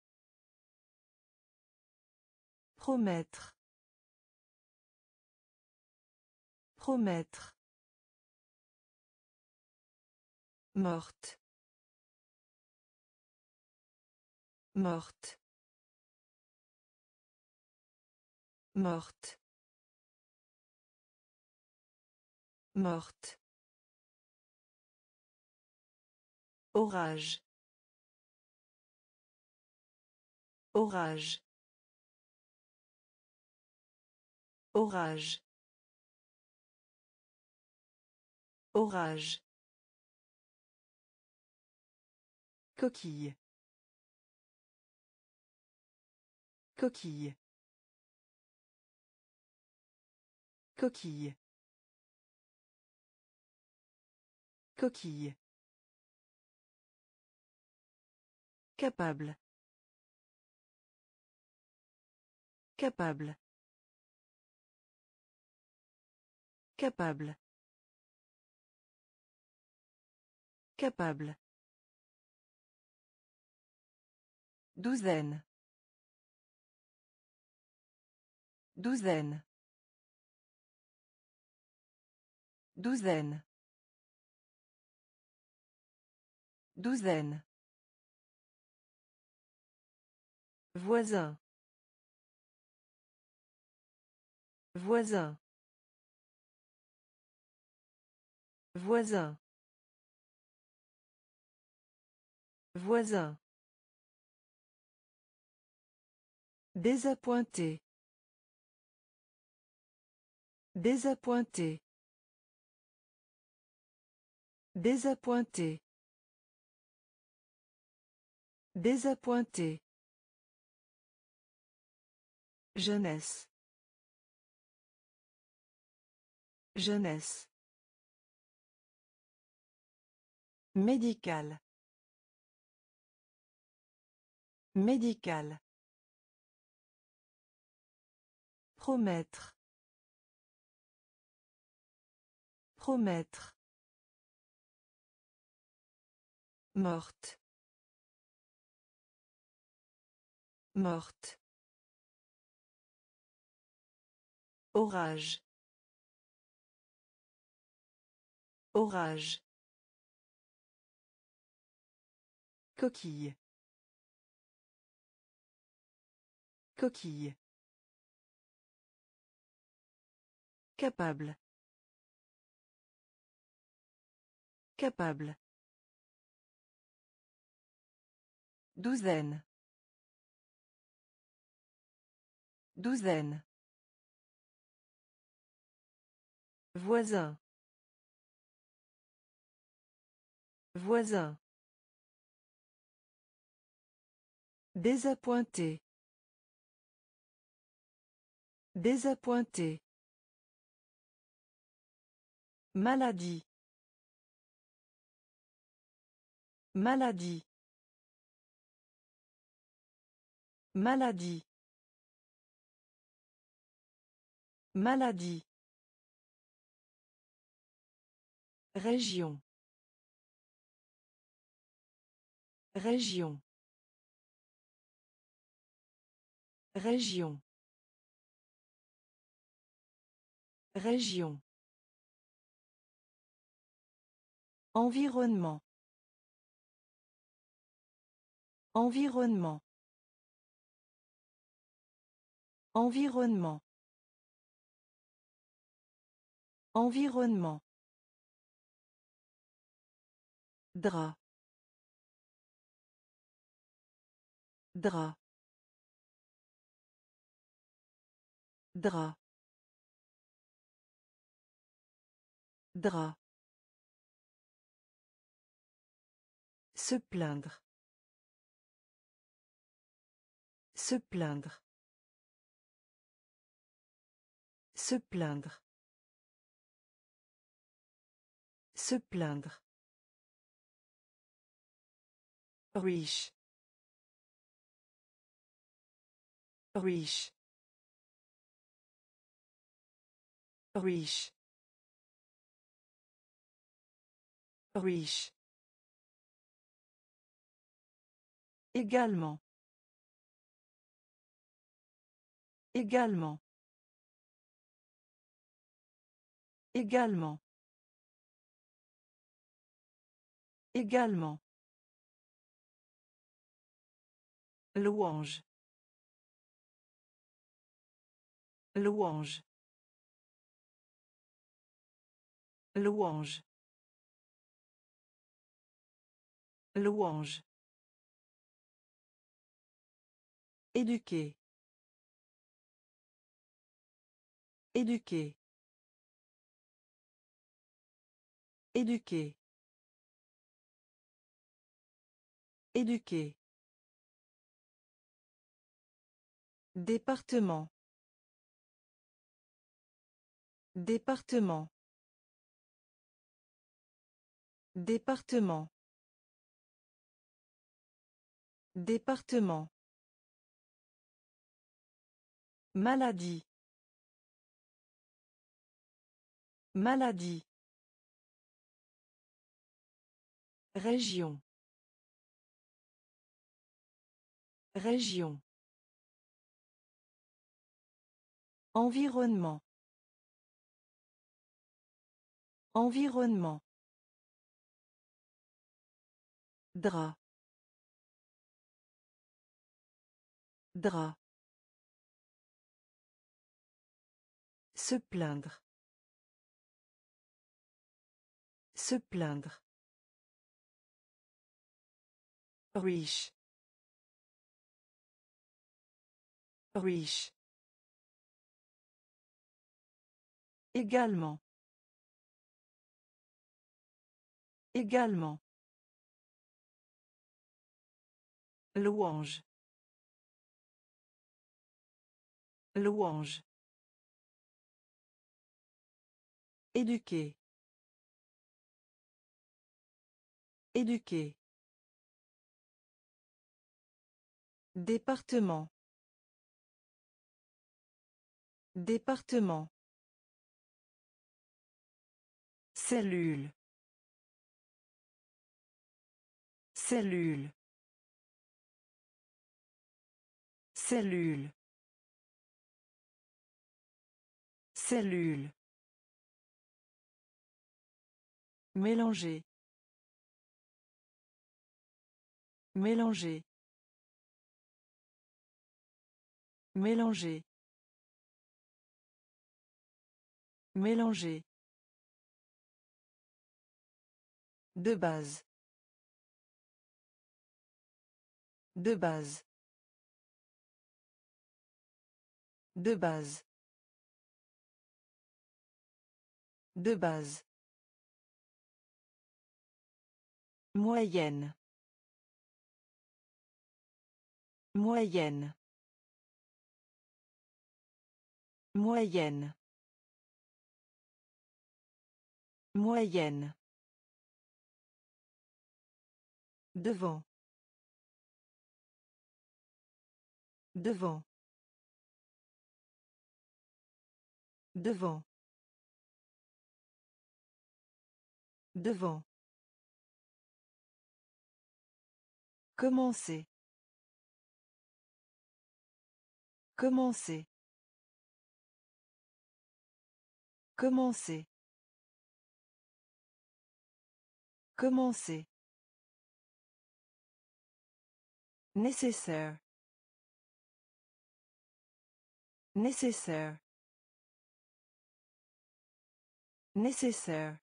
S1: Promettre. Promettre. Morte. Morte. Morte. Morte. Orage. Orage. Orage. Orage. Coquille. Coquille. Coquille. Coquille. Capable. Capable. Capable. Capable. Douzaine. Douzaine. Douzaine. Douzaine. Voisin. Voisin. Voisin. Voisin. Désappointé. Désappointé. Désappointé. Désappointé. Jeunesse. Jeunesse. Médical. Médical. Promettre. Promettre. Morte. Morte. Orage. Orage. Coquille. Coquille. Capable. Capable. Douzaine. Douzaine. Voisin. Voisin. Désappointé. Désappointé. Maladie. Maladie. Maladie. Maladie. Région. Région. Région. Région. Environnement. Environnement. Environnement. Environnement. Drap. Drap. Drap. Drap. Se plaindre. Se plaindre. Se plaindre. Se plaindre. Riche. Riche. Riche. Riche. Également. Également. Également. Également. Louange. Louange. Louange. Louange. Éduquer. Éduquer. Éduquer. Éduquer. Département. Département. Département. Département. Maladie. Maladie. Région. Région. Environnement. Environnement. Drap. Drap. Se plaindre. Se plaindre. Riche. Riche. Également. Également. Louange. Louange. Éduquer. Éduquer. Département. Département. Cellule. Cellule. Cellule. Cellule. Mélanger. Mélanger. Mélanger. Mélanger. De base. De base. De base. De base. Moyenne. Moyenne. Moyenne. Moyenne. Devant. Devant. Devant. Devant. Commencer. Commencer. Commencer. Commencer. Nécessaire. Nécessaire. Nécessaire.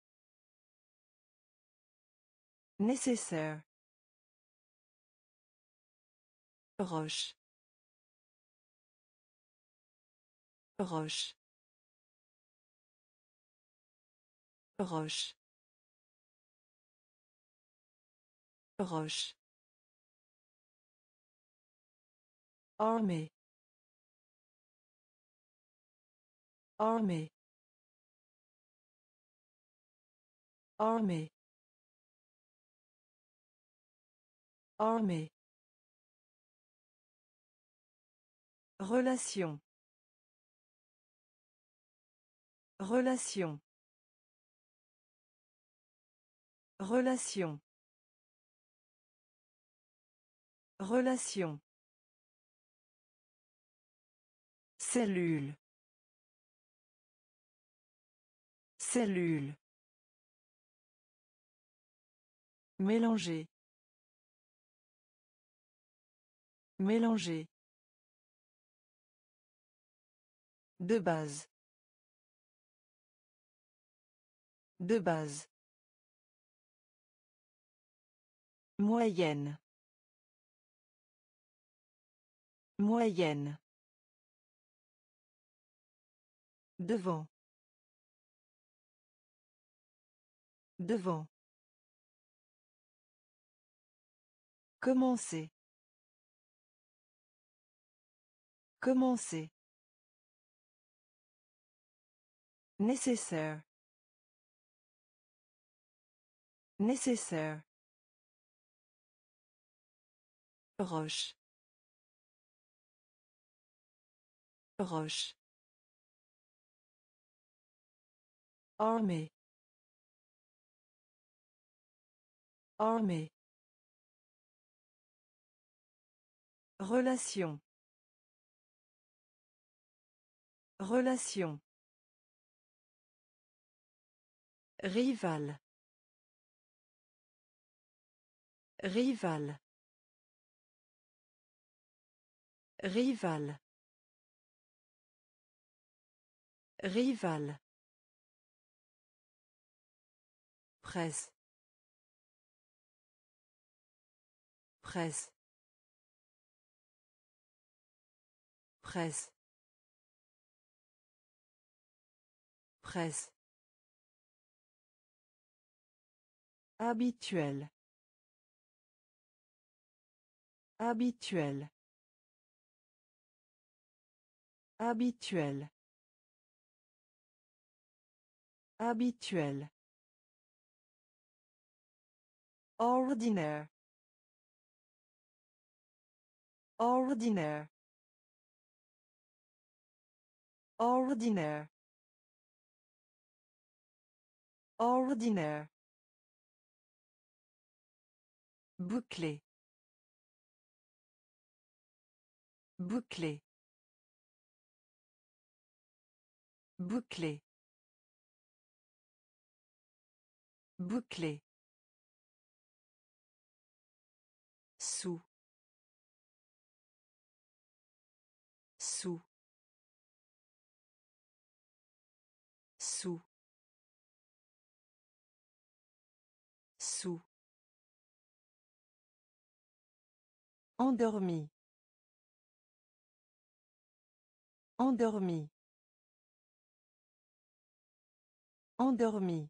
S1: Nécessaire. Roche. Roche. Roche. Roche. Armée. Armée. Armée. Armée. Relation. Relation. Relation. Relation. Cellule. Cellule. Mélanger. Mélanger. De base. De base. Moyenne. Moyenne. Devant. Devant. Commencer. Commencer. Nécessaire. Nécessaire. Roche. Roche. Armée. Armée. Relation. Relation. Rival. Rival. Rival. Rival. Presse. Presse. Presse. Presse. Habituel. Habituel. Habituel. Habituel. Ordinaire. Ordinaire. Ordinaire. Ordinaire. Bouclé. Bouclé. Bouclé. Bouclé. Sous. Sous. Sous. Sous. Endormi. Endormi. Endormi.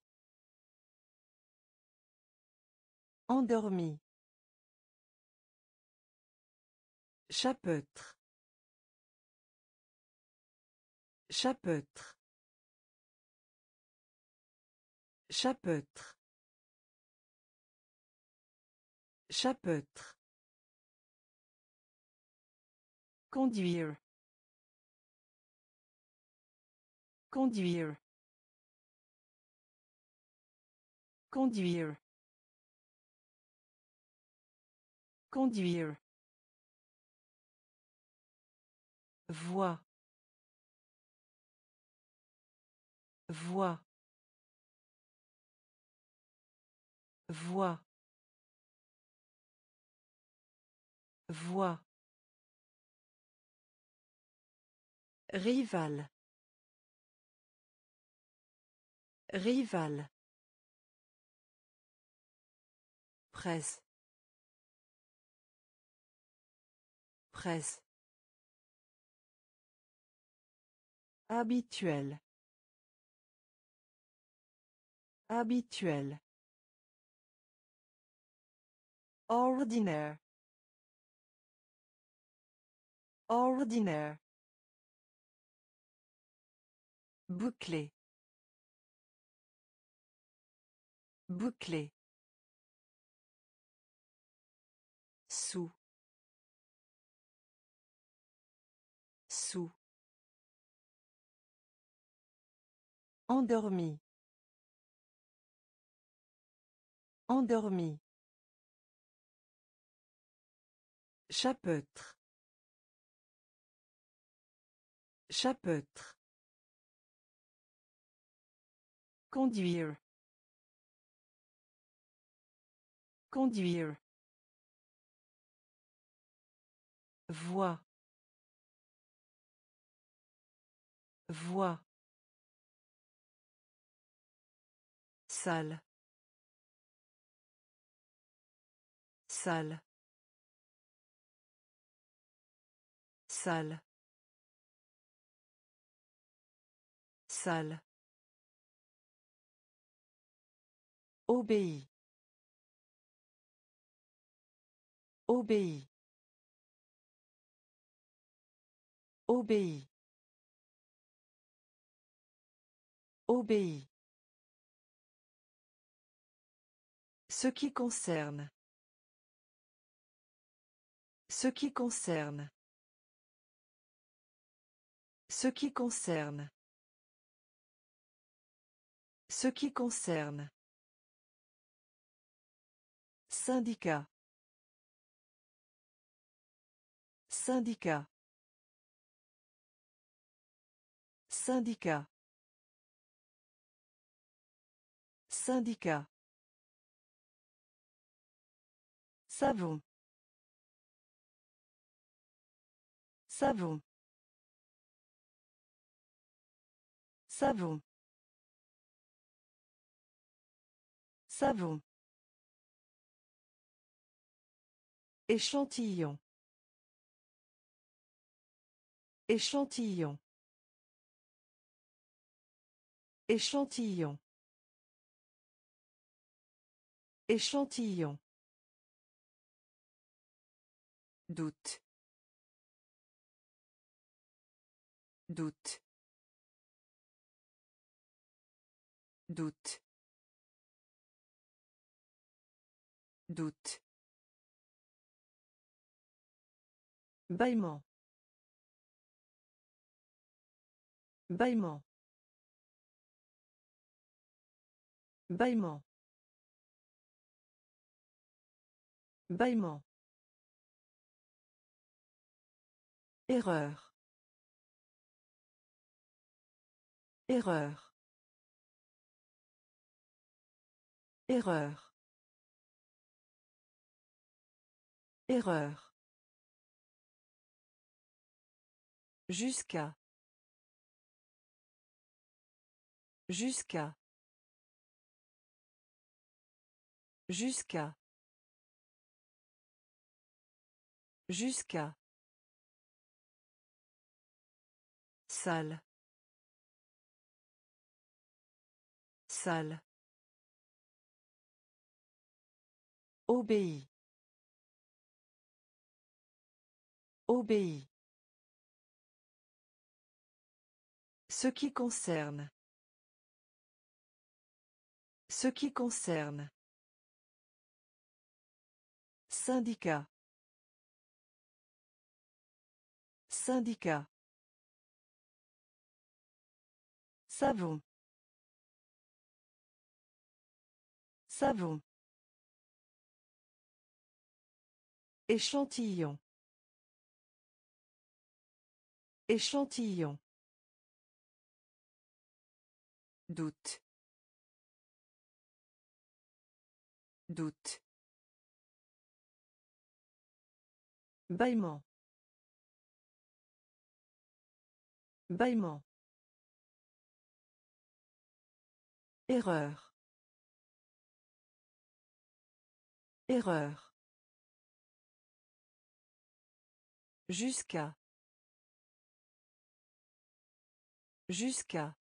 S1: Endormi. Chapeautre. Chapeautre. Chapeautre. Chapeautre. Conduire. Conduire. Conduire. Conduire. Voix. Voix. Voix. Voix. Rival. Rival. Presse. Presse. Habituel. Habituel. Ordinaire. Ordinaire. Bouclé. Bouclé. Sous. Sous. Endormi. Endormi. Chapeautre. Chapeautre. Conduire. Conduire. Voix. Voix. Salle. Salle. Salle. Salle. Obéit. Obéit. Obéit. Obéit. Ce qui concerne. Ce qui concerne. Ce qui concerne. Ce qui concerne. Syndicat. Syndicat. Syndicat. Syndicat. Savon. Savon. Savon. Savon. Échantillon. Échantillon. Échantillon. Échantillon. Doute. Doute. Doute. Doute. Bâillement. Bâillement. Bâillement. Bâillement. Erreur. Erreur. Erreur. Erreur. Jusqu'à. Jusqu'à. Jusqu'à. Jusqu'à. Salle. Salle. Obéit. Obéit. Ce qui concerne. Ce qui concerne. Syndicat. Syndicat. Savon. Savon. Échantillon. Échantillon. Doute. Doute. Bâillement. Bâillement. Erreur. Erreur. Jusqu'à. Jusqu'à.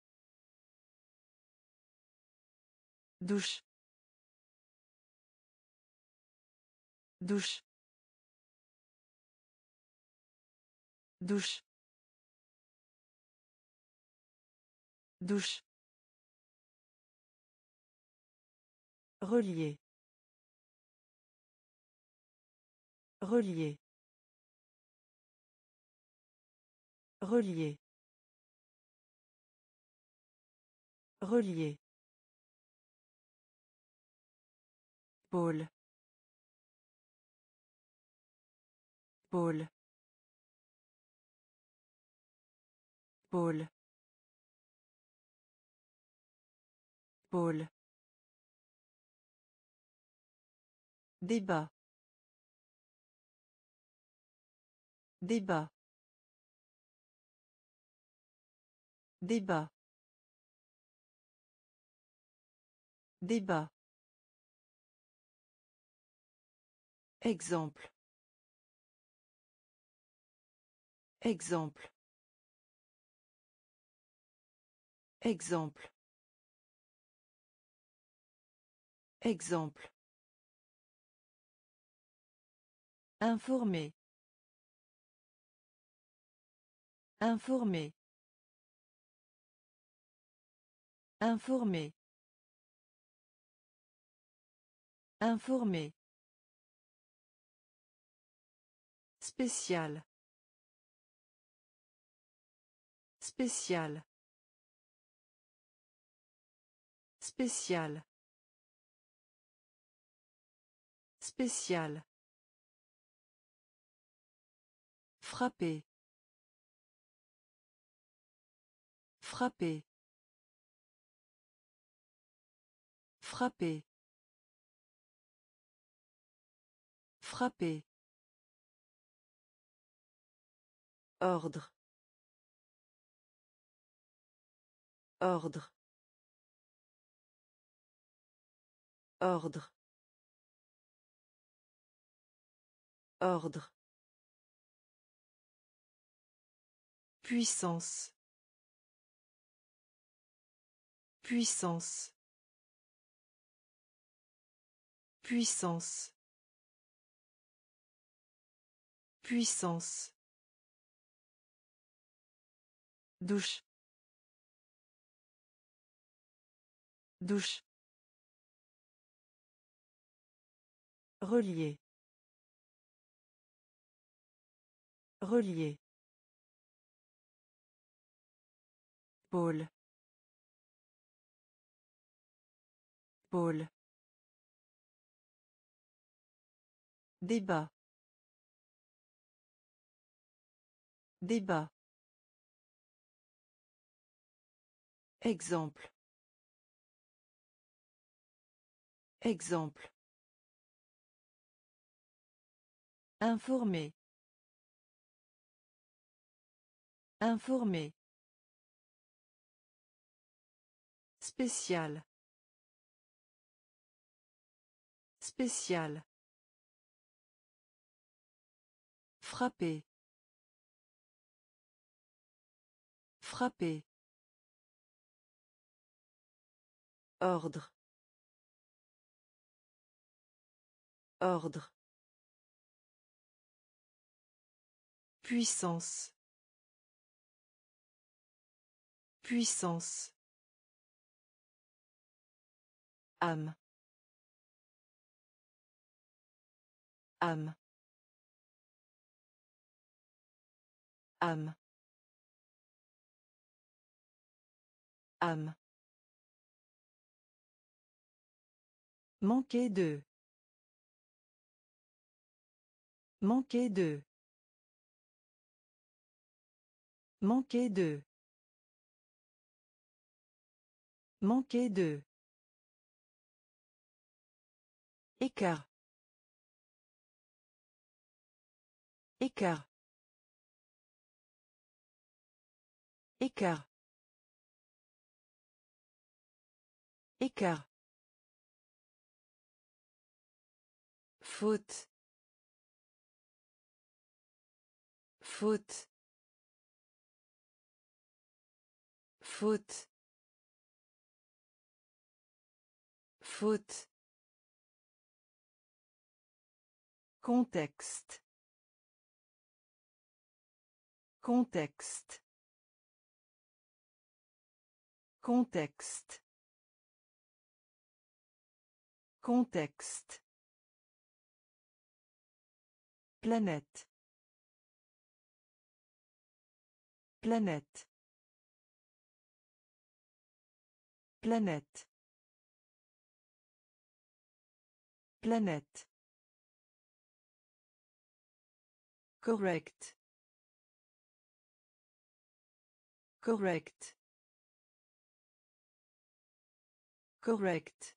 S1: Douche. Douche. Douche. Douche. Relier. Relier. Relier. Relier. Pôle. Pôle. Pôle. Pôle. Débat. Débat. Débat. Débat. Exemple. Exemple. Exemple. Exemple. Informer. Informer. Informer. Informer. Spécial. Spécial. Spécial. Spécial. Frapper. Frapper. Frapper. Frapper. Ordre. Ordre. Ordre. Ordre. Puissance. Puissance. Puissance. Puissance. Douche. Douche. Relier. Relier. Pôle. Pôle. Débat. Débat. Exemple. Exemple. Informer. Informer. Spécial. Spécial. Frapper. Frapper. Ordre. Ordre. Puissance. Puissance. Âme. Âme. Âme. Âme. Manquer de. Manquer de. Manquer de. Manquer de. Écart. Écart. Écart. Écart. Faute. Faute. Faute. Faute. Contexte. Contexte. Contexte. Contexte. Planète. Planète. Planète. Planète. Correct. Correct. Correct.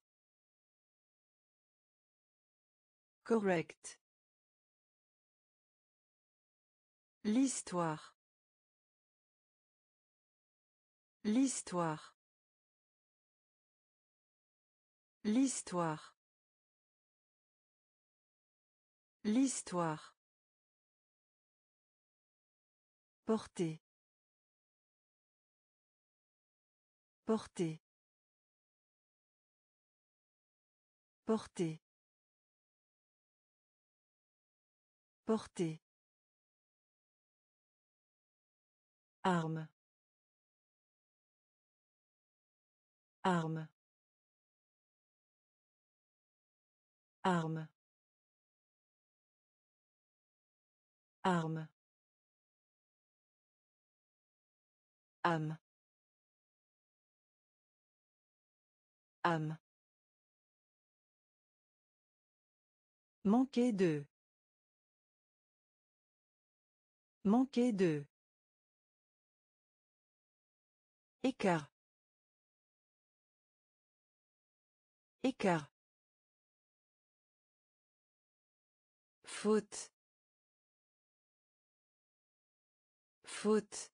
S1: Correct. L'histoire. L'histoire. L'histoire. L'histoire. Porter. Porter. Porter. Porter. Arme. Arme. Arme. Arme. Âme. Âme. Manquer de. Manquer de. Écart. Écart. Faute. Faute.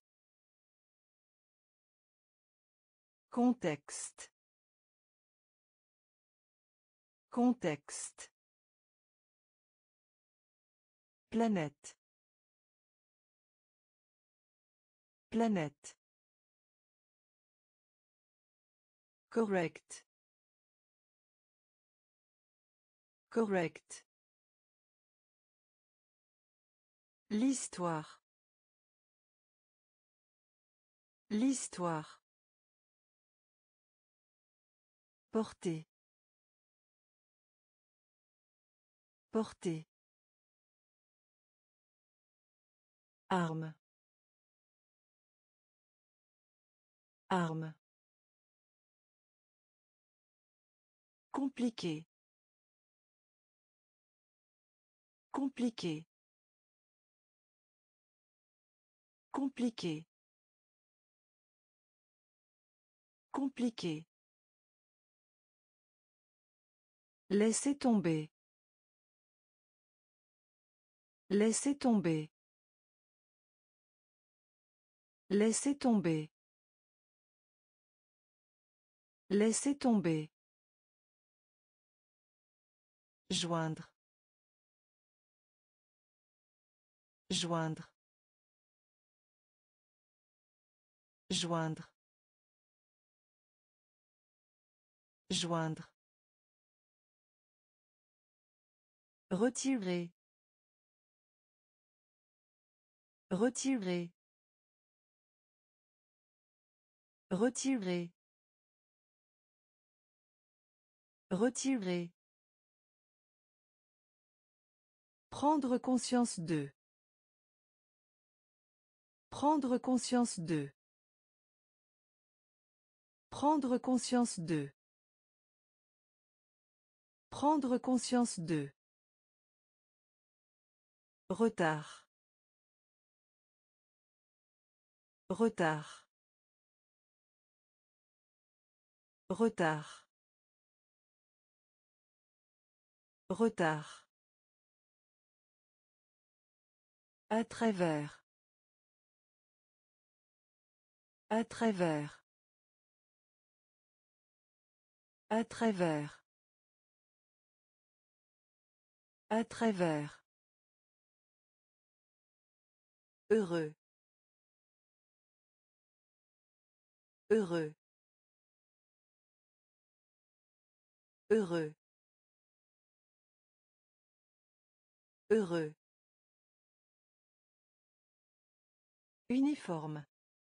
S1: Contexte. Contexte. Planète. Planète. Correct. Correct. L'histoire. L'histoire. Porter. Porter. Arme. Arme. Compliqué. Compliqué. Compliqué. Compliqué. Laissez tomber. Laissez tomber. Laissez tomber. Laissez tomber. Joindre. Joindre. Joindre. Joindre. Retirer. Retirer. Retirer. Retirer. Prendre conscience de. Prendre conscience de. Prendre conscience de. Prendre conscience de. Retard. Retard. Retard. Retard. À travers. À travers. À travers. À travers. Heureux. Heureux. Heureux. Heureux. Uniforme.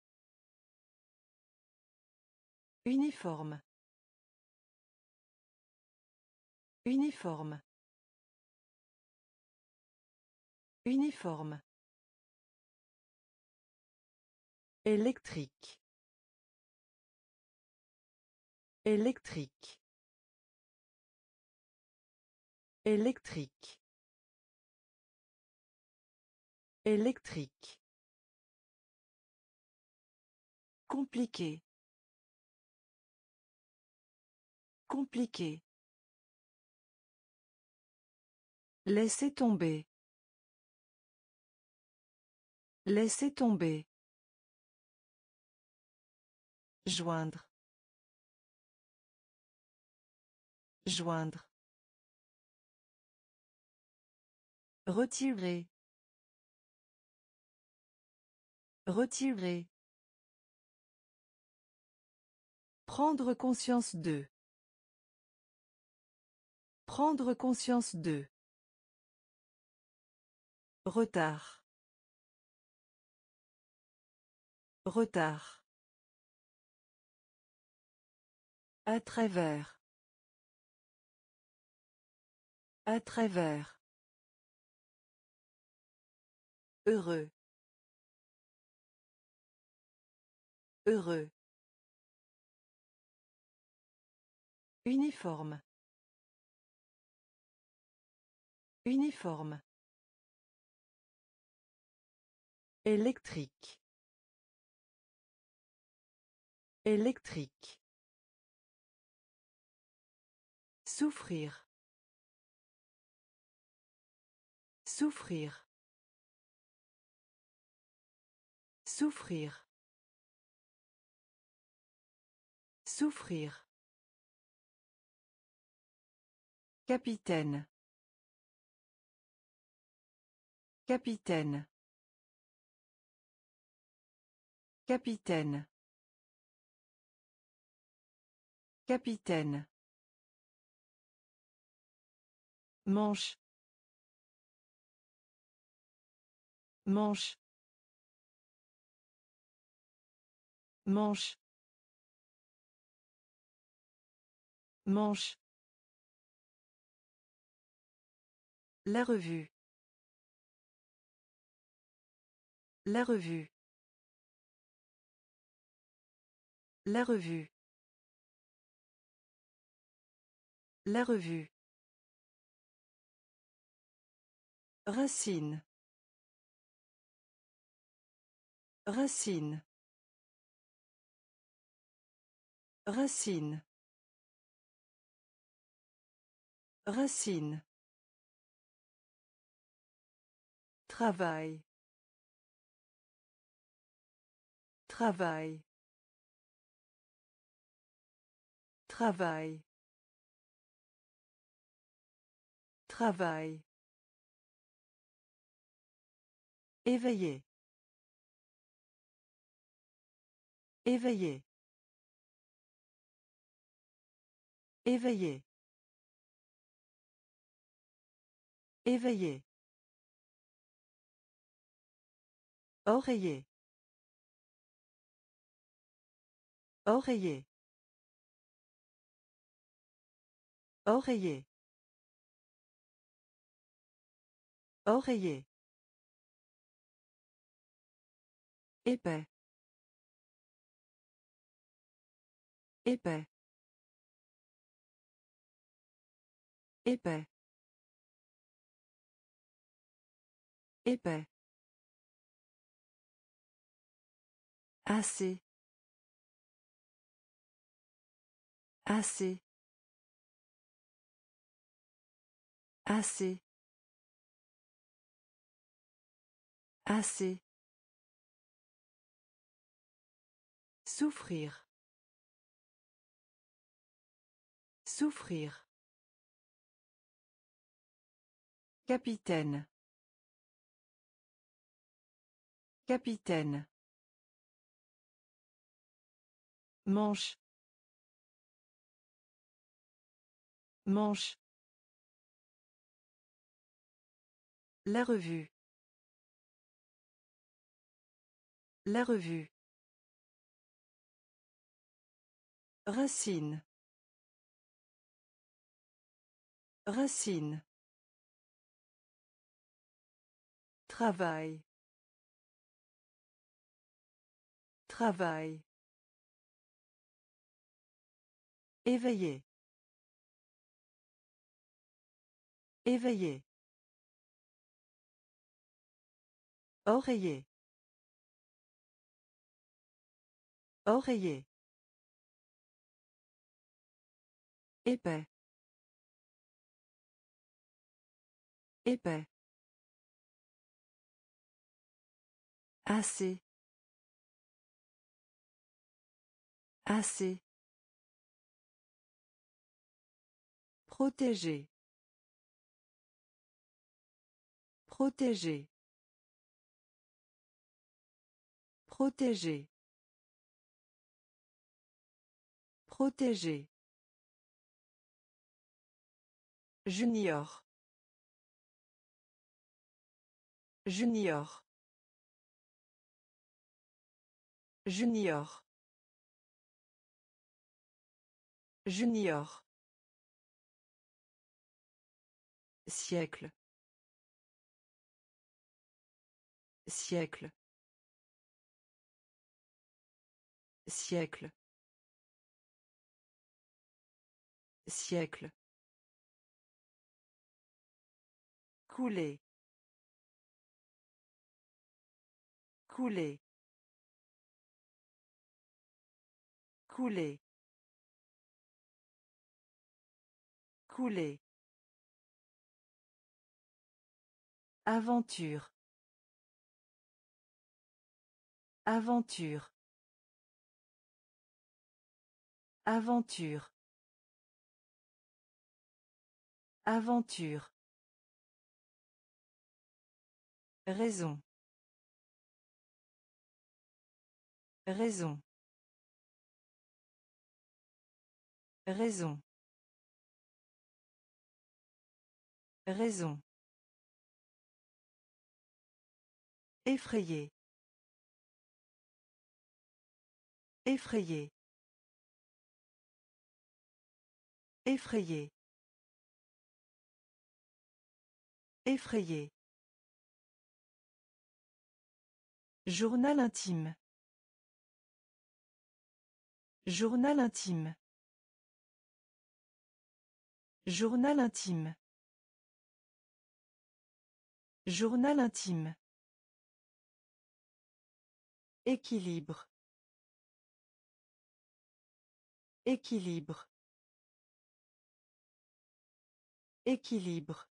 S1: Uniforme. Uniforme. Uniforme. Électrique. Électrique. Électrique. Électrique. Compliqué. Compliqué. Laissez tomber. Laissez tomber. Joindre. Joindre. Retirer. Retirer. Prendre conscience de. Prendre conscience de. Retard. Retard. À travers. À travers. Heureux. Heureux. Uniforme. Uniforme. Électrique. Électrique. Souffrir. Souffrir. Souffrir. Souffrir. Capitaine. Capitaine. Capitaine. Capitaine. Manche. Manche. Manche. Manche. La revue. La revue. La revue. La revue. Racine. Racine. Racine. Racine. Travail. Travail. Travail. Travail. Éveillé. Éveillé. Éveillé. Éveillé. Oreiller. Oreiller. Oreiller. Oreiller. Épais. Épais. Épais. Épais. Assez. Assez. Assez. Assez. Souffrir. Souffrir. Capitaine. Capitaine. Manche. Manche. La revue. La revue. Racine. Racine. Travail. Travail. Éveillé. Éveillé. Oreiller. Oreiller. Épais. Épais. Assez. Assez. Protéger. Protéger. Protéger. Protéger. Junior. Junior. Junior. Junior. Siècle. Siècle. Siècle. Siècle. Couler. Couler. Couler. Couler. Aventure. Aventure. Aventure. Aventure. Raison. Raison. Raison. Raison. Effrayé. Effrayé. Effrayé. Effrayé. Journal intime. Journal intime. Journal intime. Journal intime. Équilibre. Équilibre. Équilibre.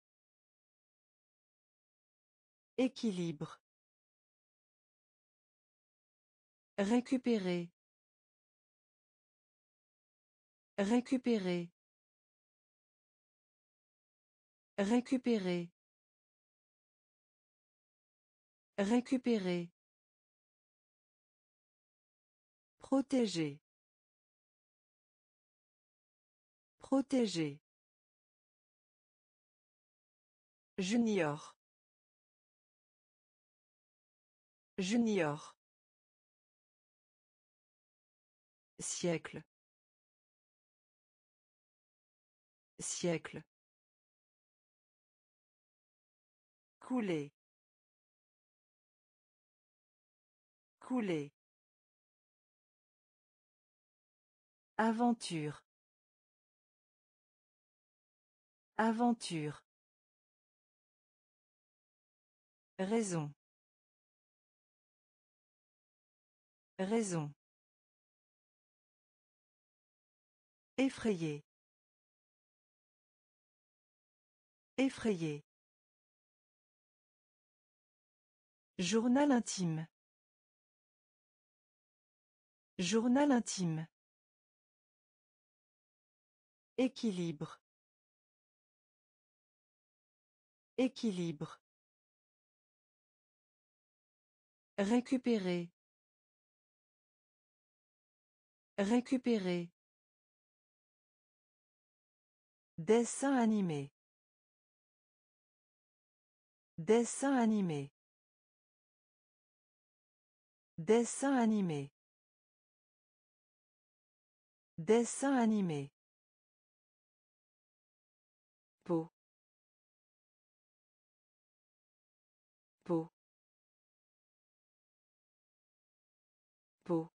S1: Équilibre. Récupérer. Récupérer. Récupérer. Récupérer. Protéger. Protéger. Junior. Junior. Siècle. Siècle. Couler. Couler. Aventure. Aventure. Raison. Raison. Effrayé. Effrayé. Journal intime. Journal intime. Équilibre. Équilibre. Récupérer. Récupérer. Dessin animé. Dessin animé. Dessin animé. Dessin animé. Peau. Peau. Peau.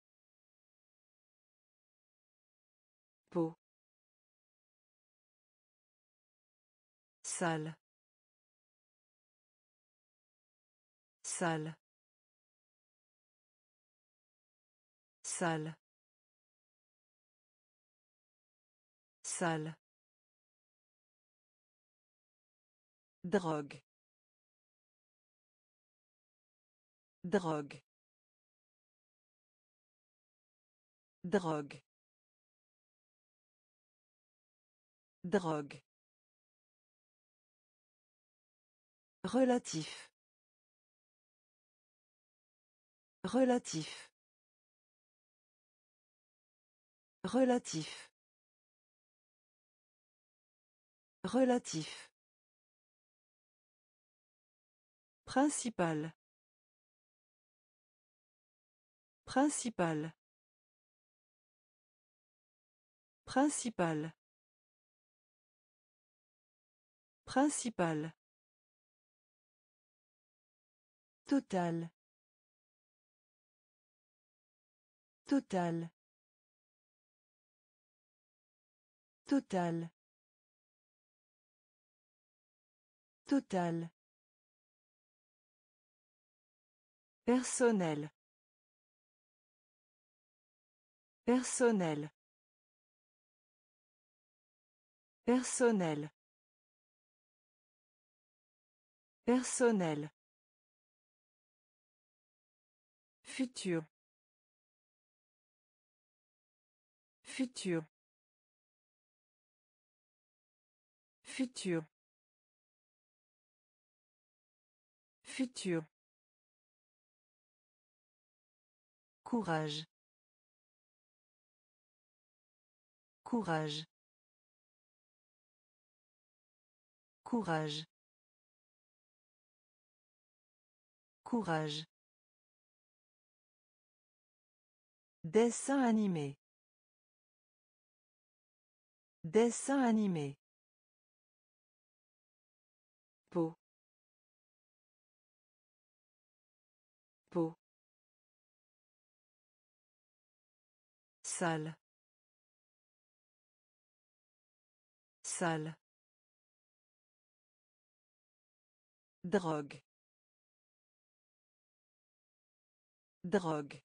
S1: Peau. Salle. Salle. Salle. Salle. Drogue. Drogue. Drogue. Drogue. Relatif. Relatif. Relatif. Relatif. Principal. Principal. Principal. Principal. Total. Total. Total. Total. Personnel. Personnel. Personnel. Personnel. Futur. Futur. Futur. Futur. Courage. Courage. Courage. Courage. Dessin animé. Dessin animé. Peau. Peau. Salle. Salle. Drogue. Drogue.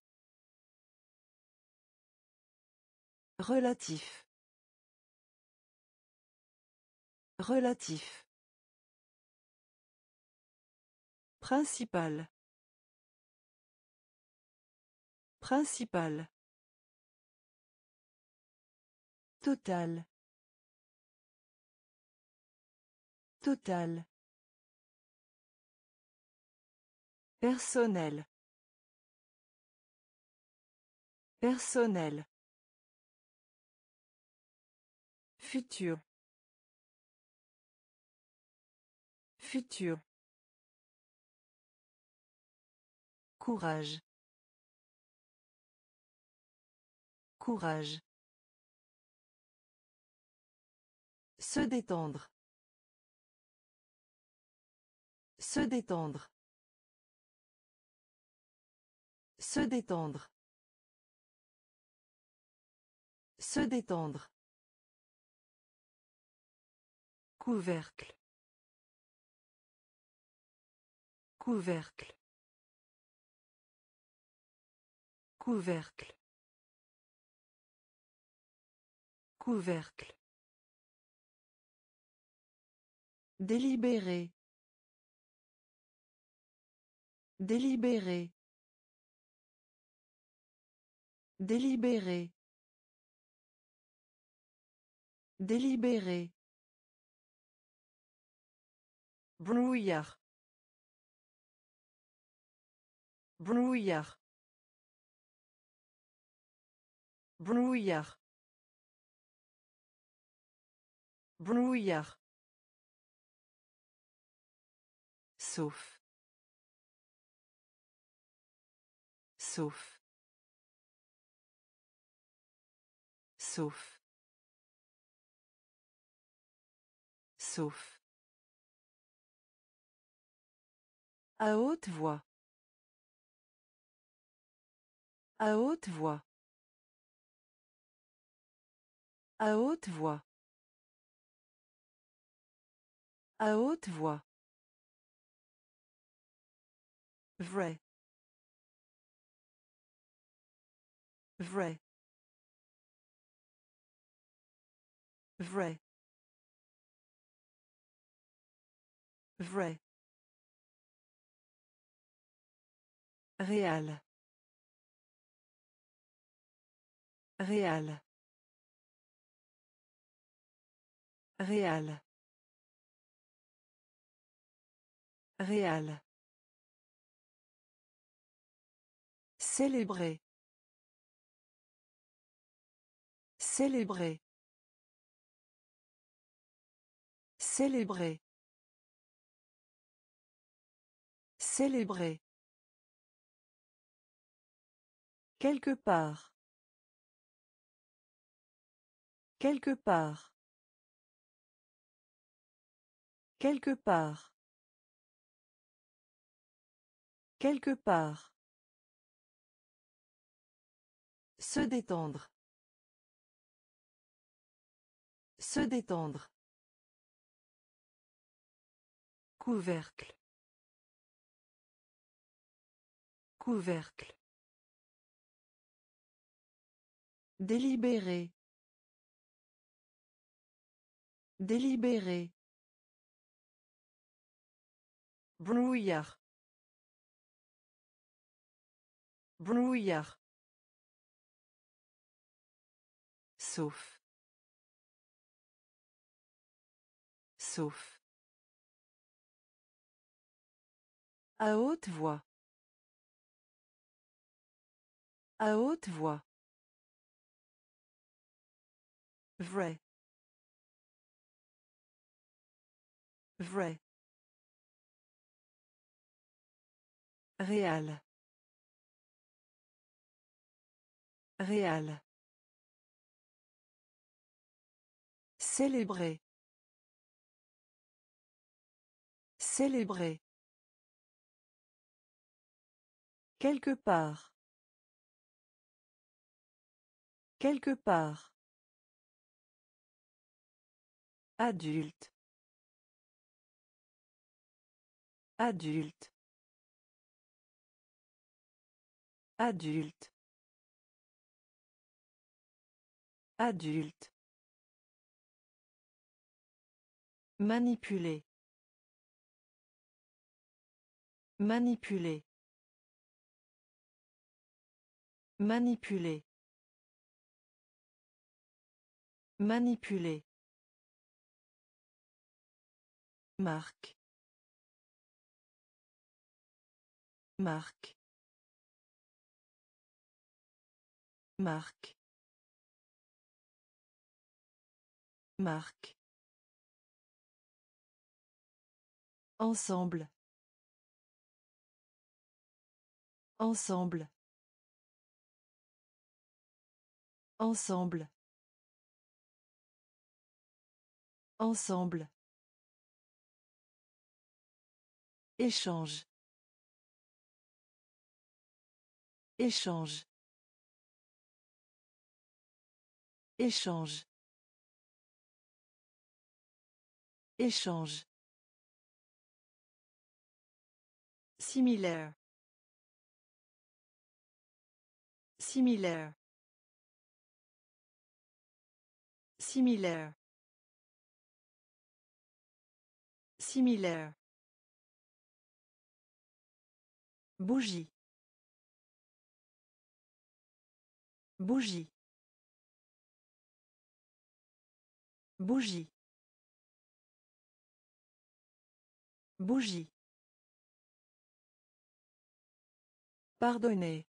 S1: Relatif. Relatif. Principal. Principal. Total. Total. Personnel. Personnel. Futur. Futur. Courage. Courage. Se détendre. Se détendre. Se détendre. Se détendre. Couvercle. Couvercle. Couvercle. Couvercle. Délibéré. Délibéré. Délibéré. Délibéré. Brouillard. Brouillard. Brouillard. Brouillard. Sauf. Sauf. Sauf. Sauf. À haute voix. À haute voix. À haute voix. À haute voix. Vrai. Vrai. Vrai. Vrai. Réal. Réal. Réal. Réal. Célébrer. Célébrer. Célébrer. Célébrer. Quelque part. Quelque part. Quelque part. Quelque part. Se détendre. Se détendre. Couvercle. Couvercle. Délibéré. Délibéré. Brouillard. Brouillard. Sauf. Sauf. À haute voix. À haute voix. Vrai. Vrai. Réal. Réal. Célébrer. Célébrer. Quelque part. Quelque part. Adulte. Adulte. Adulte. Adulte. Manipuler. Manipuler. Manipuler. Manipuler. Marque. Marque. Marque. Marque. Ensemble. Ensemble. Ensemble. Ensemble. Échange. Échange. Échange. Échange. Similaire. Similaire. Similaire. Similaire. Bougie. Bougie. Bougie. Bougie. Pardonner.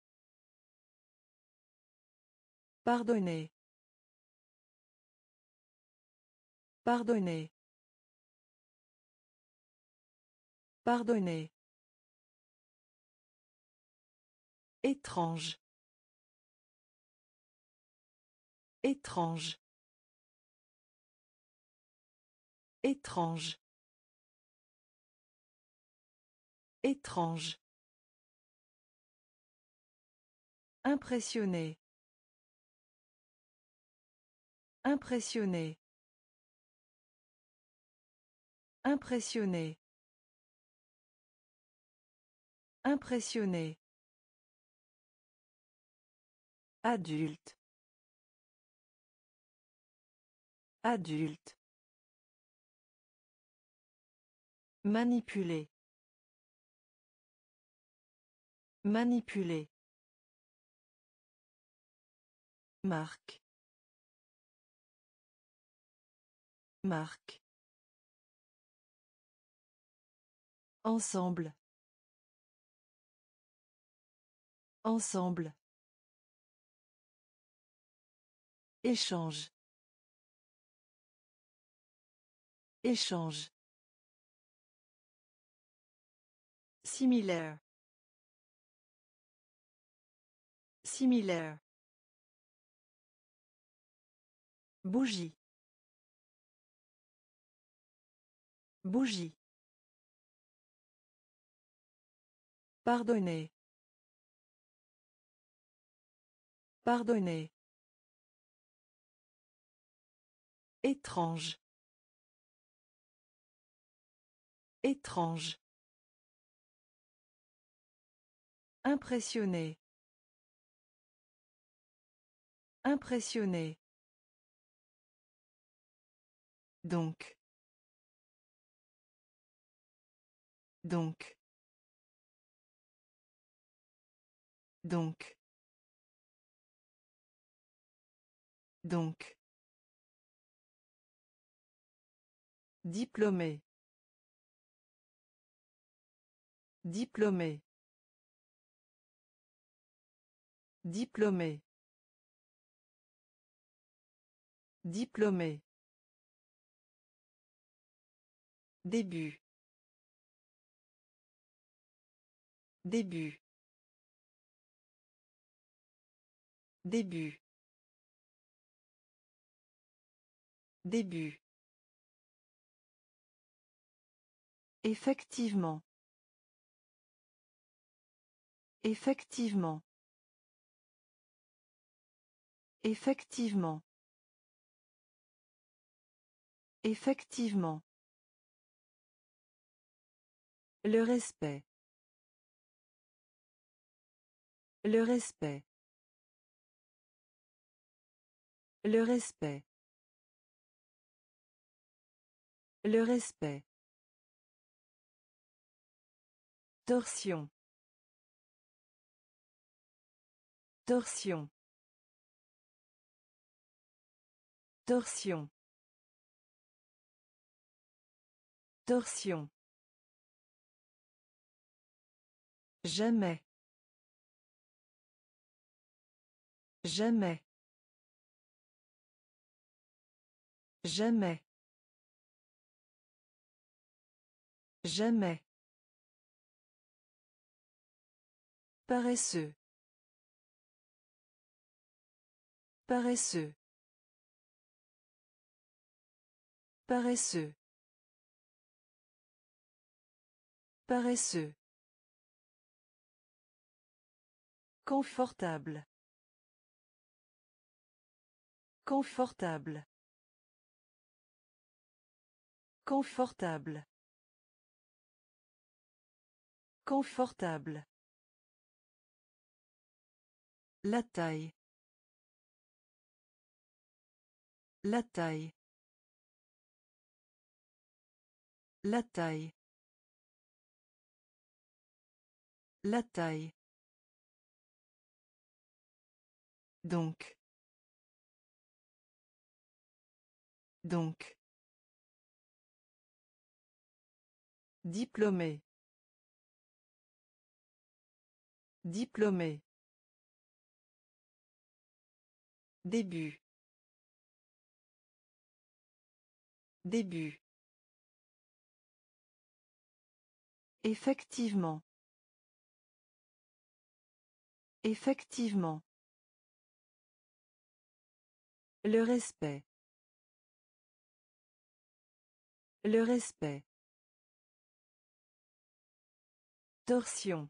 S1: Pardonner. Pardonner. Pardonner. Étrange. Étrange. Étrange. Étrange. Impressionné. Impressionné. Impressionné. Impressionné. Adulte. Adulte. Manipuler. Manipuler. Marque. Marque. Ensemble. Ensemble. Échange. Échange. Similaire. Similaire. Bougie. Bougie. Pardonner. Pardonner. Étrange. Étrange. Impressionné. Impressionné. Donc. Donc. Donc. Donc. Diplômé. Diplômé. Diplômé. Diplômé. Début. Début. Début. Début. Effectivement. Effectivement. Effectivement. Effectivement. Le respect. Le respect. Le respect. Le respect. Torsion. Torsion. Torsion. Torsion. Jamais. Jamais. Jamais. Jamais. Paresseux. Paresseux. Paresseux. Paresseux. Confortable. Confortable. Confortable. Confortable. La taille. La taille. La taille. La taille. Donc. Donc. Diplômé. Diplômé. Début. Début. Effectivement. Effectivement. Le respect. Le respect. Torsion.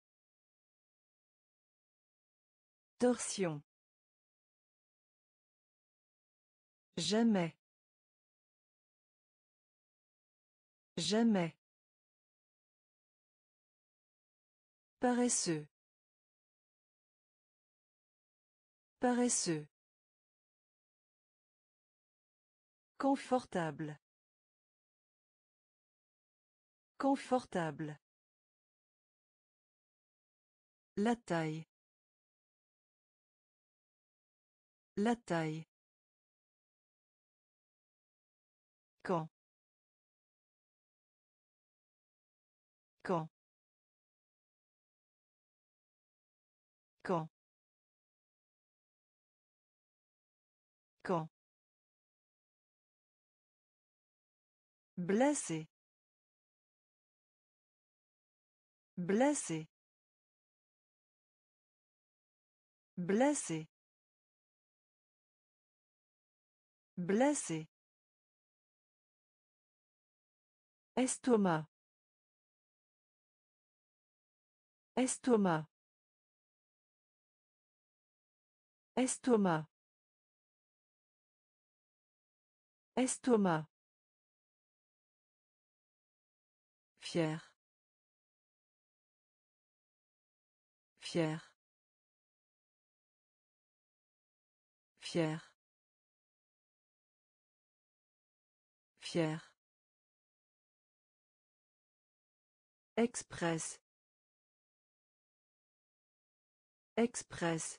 S1: Torsion. Jamais. Jamais. Paresseux. Paresseux. Confortable. Confortable. La taille. La taille. Quand. Quand. Quand. Quand. Blessé. Blessé. Blessé. Blessé. Estomac. Estomac. Estomac. Estomac. Fier. Fier. Fier. Fier. Express. Express.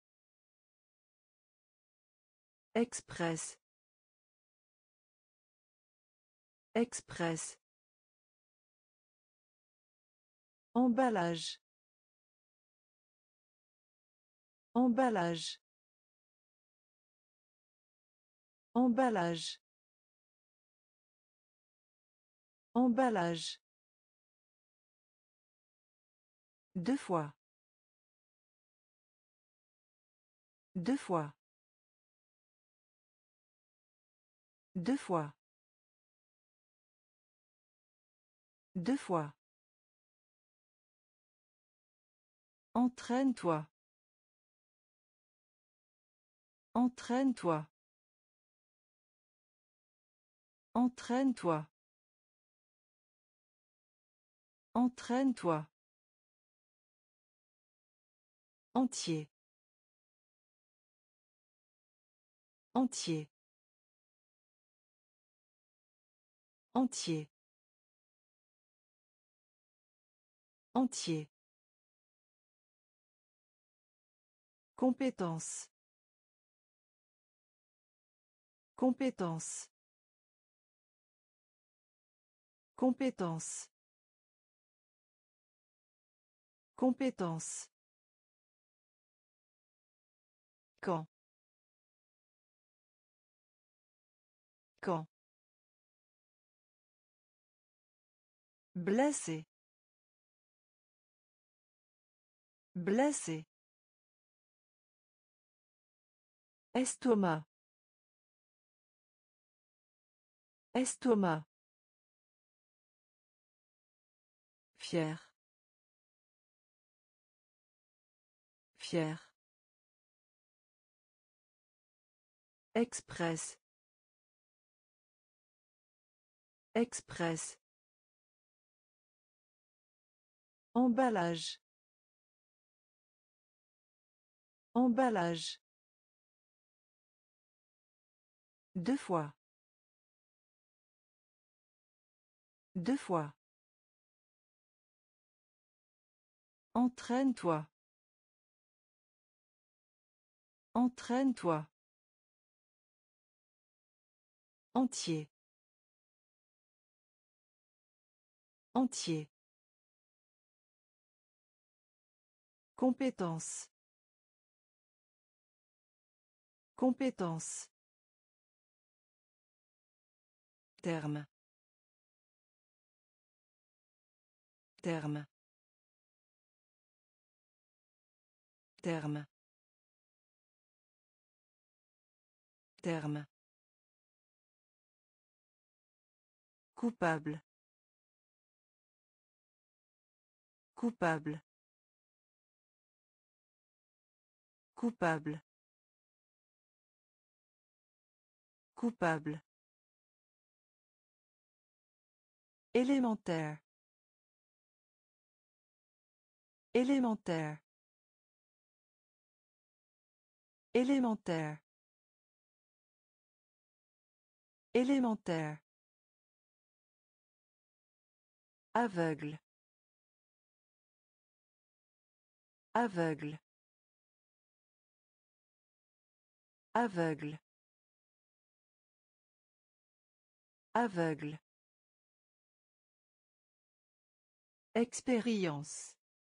S1: Express. Express. Emballage. Emballage. Emballage. Emballage. Deux fois. Deux fois. Deux fois. Deux fois. Entraîne-toi. Entraîne-toi. Entraîne-toi. Entraîne-toi. Entier. Entier. Entier. Entier. Compétence. Compétence. Compétence. Compétence. Quand. Quand. Blessé. Blessé. Estomac. Estomac. Fier. Fier. Express. Express. Emballage. Emballage. Deux fois. Deux fois. Entraîne-toi. Entraîne-toi. Entier. Entier. Compétence. Compétence. Terme. Terme. Terme. Terme. Coupable. Coupable. Coupable. Coupable. Élémentaire. Élémentaire. Élémentaire. Élémentaire. Aveugle. Aveugle. Aveugle. Aveugle. Expérience.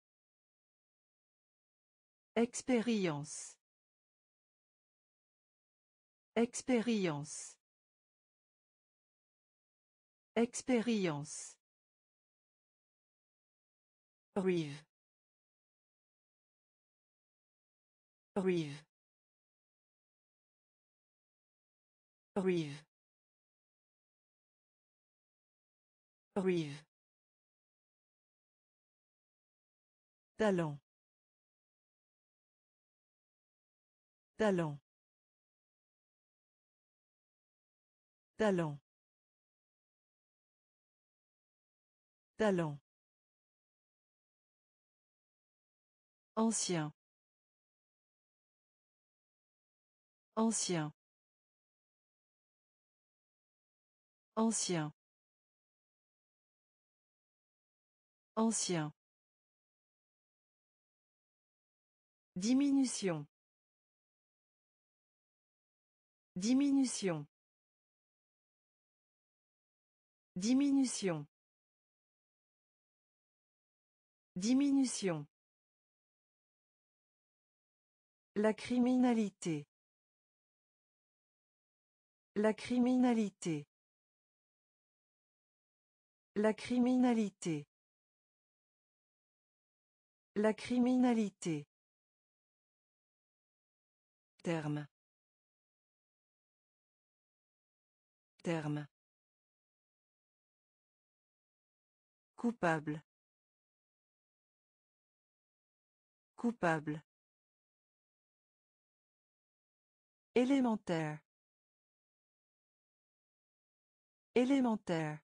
S1: Expérience. Expérience. Expérience. Rive. Rive. Rive. Rive. Talent. Talent. Talent. Talent. Ancien. Ancien. Ancien. Ancien. Diminution. Diminution. Diminution. Diminution. La criminalité. La criminalité. La criminalité. La criminalité. Terme. Terme. Coupable. Coupable. Élémentaire. Élémentaire.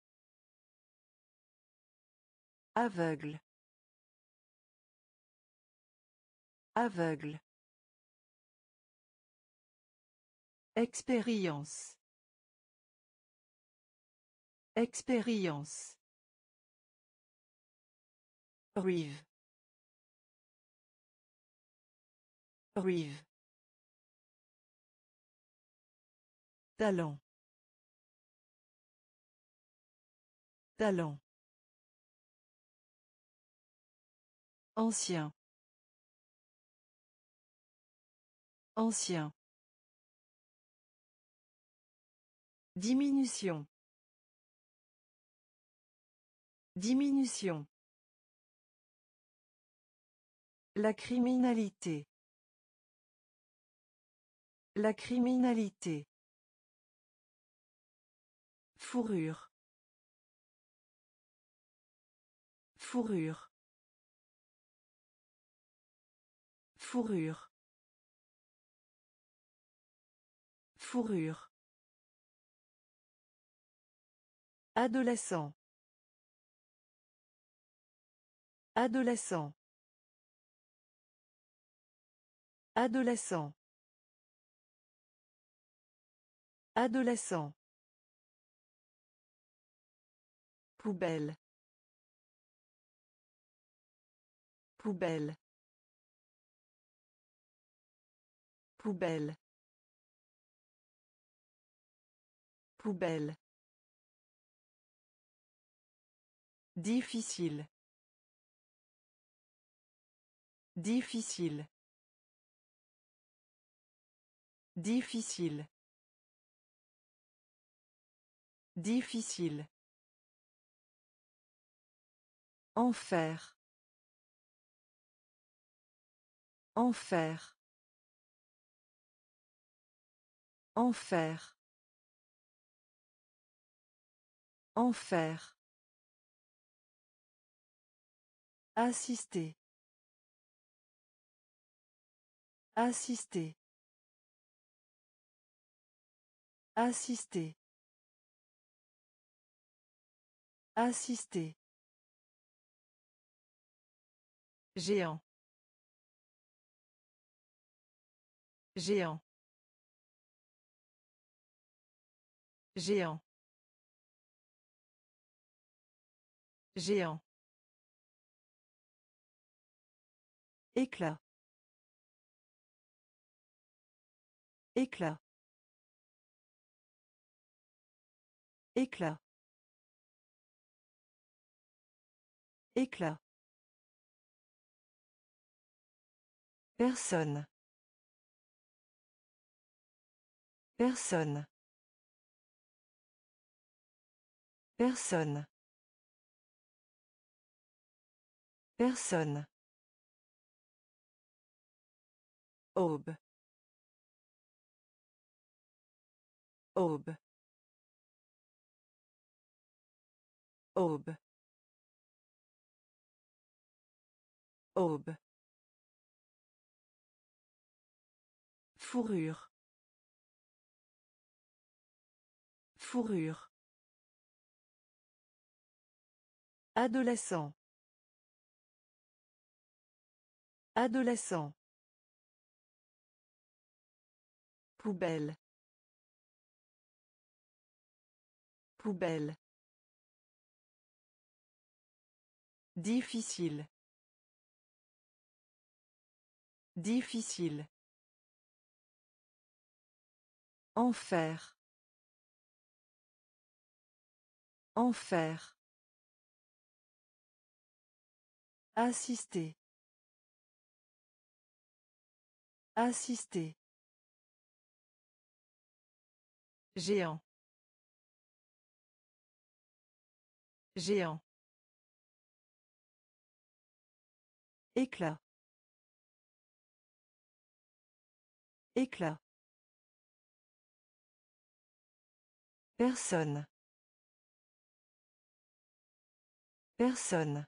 S1: Aveugle. Aveugle. Expérience. Expérience. Rive. Rive. Talent. Talent. Ancien. Ancien. Diminution. Diminution. La criminalité. La criminalité. Fourrure. Fourrure. Fourrure. Fourrure. Adolescent. Adolescent. Adolescent. Adolescent. Poubelle. Poubelle. Poubelle. Poubelle. Difficile. Difficile. Difficile. Difficile. Enfer. Enfer. Enfer. Enfer. Assister. Assister. Assister. Assister. Géant. Géant. Géant. Géant. Éclat. Éclat. Éclat. Éclat. Personne. Personne. Personne. Personne. Aube. Aube. Aube. Aube. Fourrure. Fourrure. Adolescent. Adolescent. Poubelle. Poubelle. Difficile. Difficile. Enfer. Enfer. Assister. Assister. Géant. Géant. Éclat. Éclat. Personne. Personne.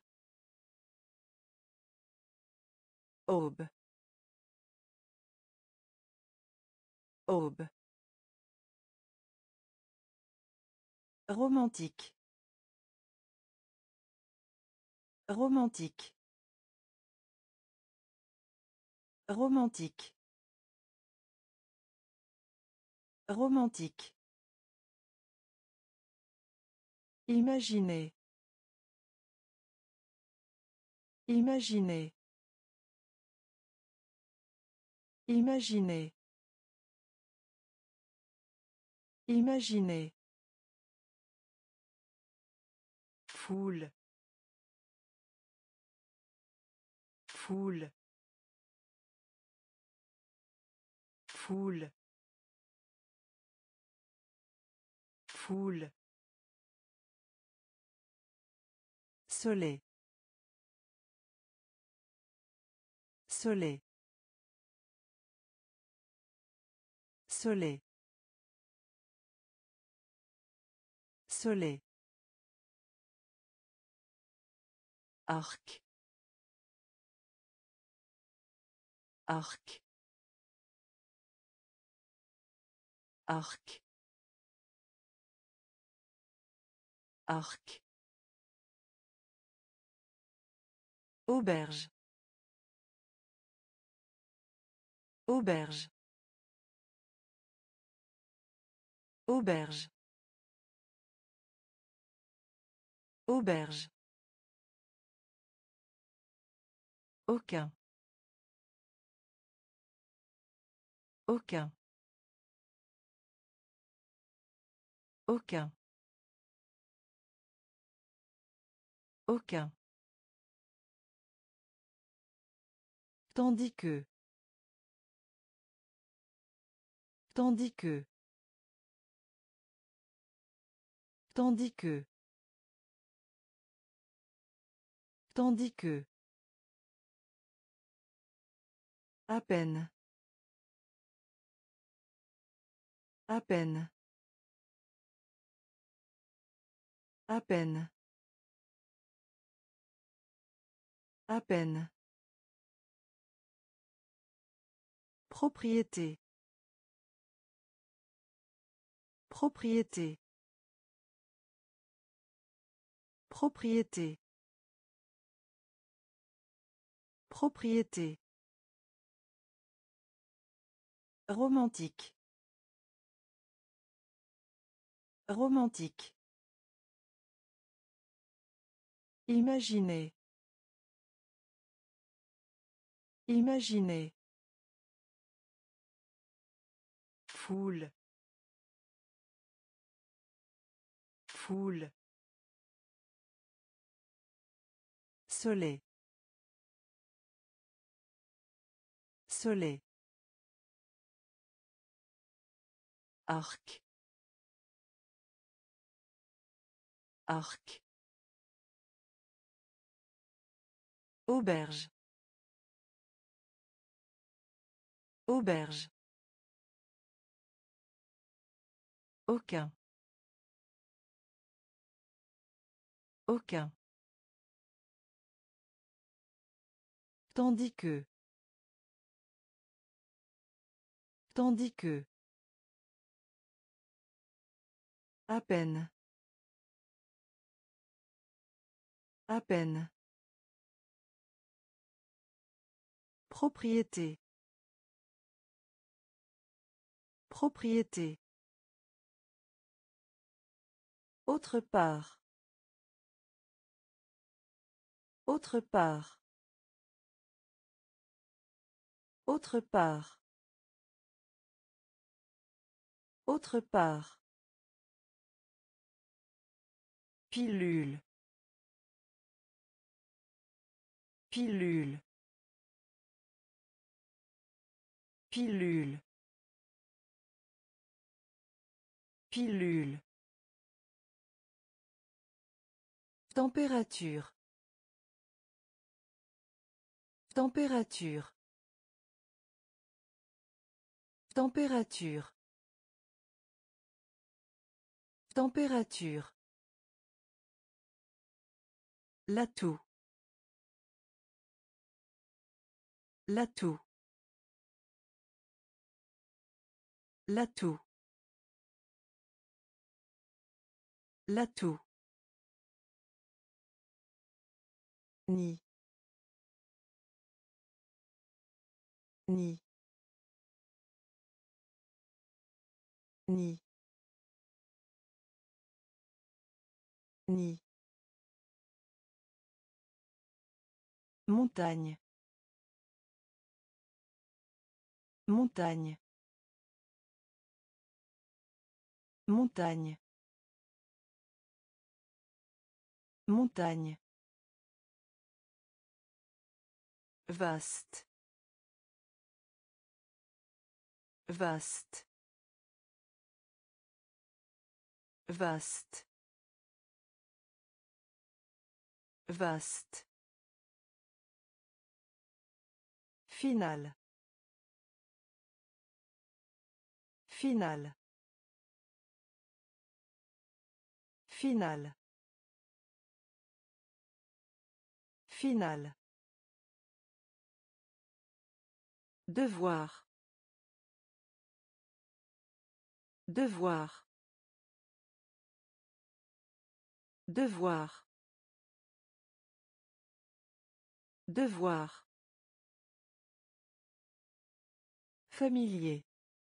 S1: Aube. Aube. Romantique. Romantique. Romantique. Romantique. Imaginez. Imaginez. Imaginez. Imaginez. Foule. Foule. Foule. Foule. Soleil. Soleil. Soleil. Soleil. Arc. Arc. Arc. Arc. Auberge. Auberge. Auberge. Auberge. Aucun. Aucun. Aucun. Aucun. Tandis que. Tandis que. Tandis que. Tandis que. À peine. À peine. À peine. À peine. Propriété. Propriété. Propriété. Propriété. Romantique. Romantique. Imaginez. Imaginez. Foule. Foule. Soleil. Soleil. Arc. Arc. Auberge. Auberge. Aucun. Aucun. Tandis que. Tandis que. À peine. À peine. Propriété. Propriété. Autre part. Autre part. Autre part. Autre part. Pilule. Pilule. Pilule. Pilule. Température. Température. Température. Température. L'atout. L'atout. L'atout. L'atout. Ni. Ni. Ni. Ni. Montagne. Montagne. Montagne. Montagne. Vaste. Vaste. Vaste. Vaste. Finale. Finale. Finale. Finale. Devoir. Devoir. Devoir. Devoir. Familier.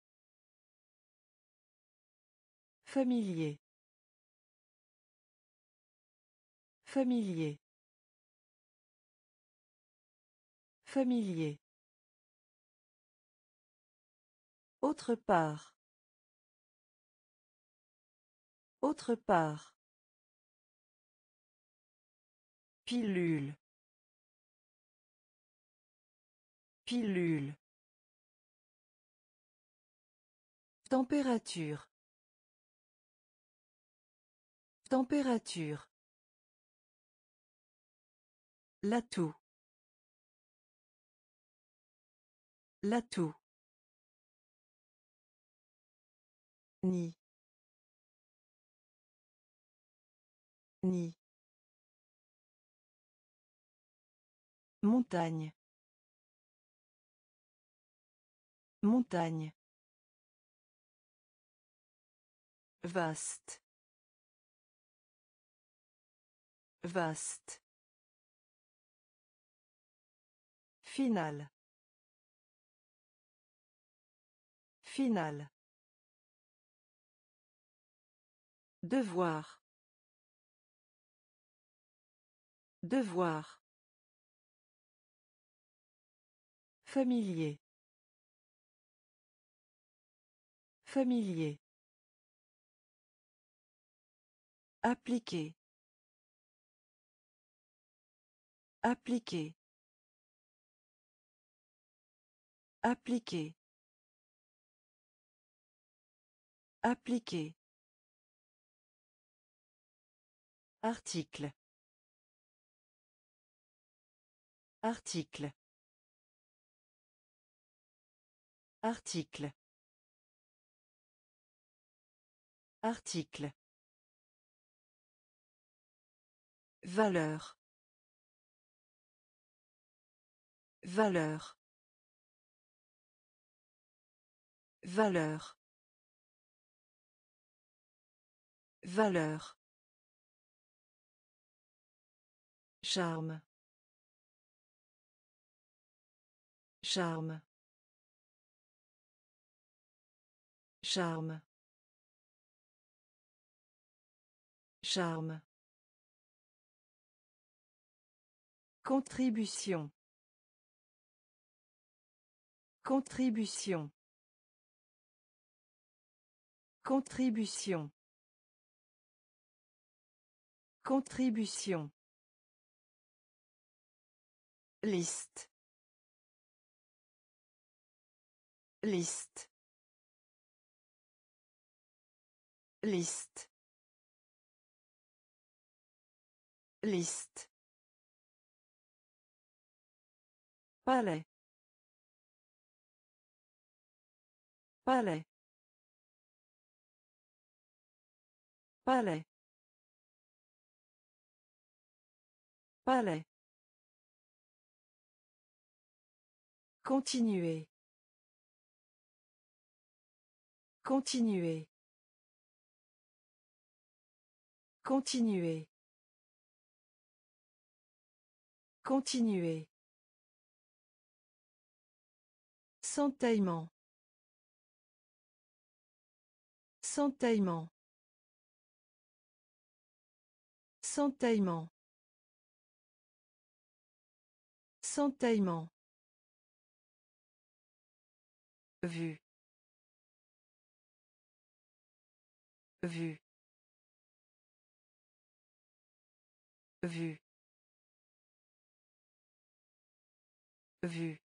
S1: Familier. Familier. Familier. Autre part. Autre part. Pilule. Pilule. Température. Température. L'atout. L'atout. Ni. Ni. Montagne. Montagne. Vaste. Vaste. Finale. Finale. Devoir. Devoir. Familier. Familier. Appliquer. Appliquer. Appliquer. Appliquer. Article. Article. Article. Article. Valeur. Valeur. Valeur. Valeur. Charme. Charme. Charme. Charme. Contribution. Contribution. Contribution. Contribution. Liste. Liste. Liste. Liste. Palais. Palais. Palais. Palais. Continuer. Continuer. Continuer. Continuer. Centaillement. Centaillement. Centaillement. Centaillement. Vue. Vue. Vue. Vue.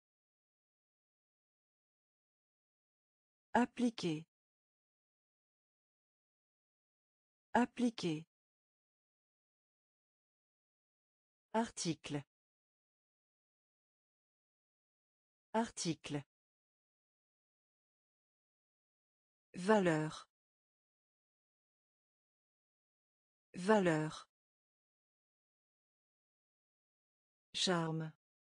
S1: Appliquer. Appliquer. Article. Article. Valeur. Valeur. Charme.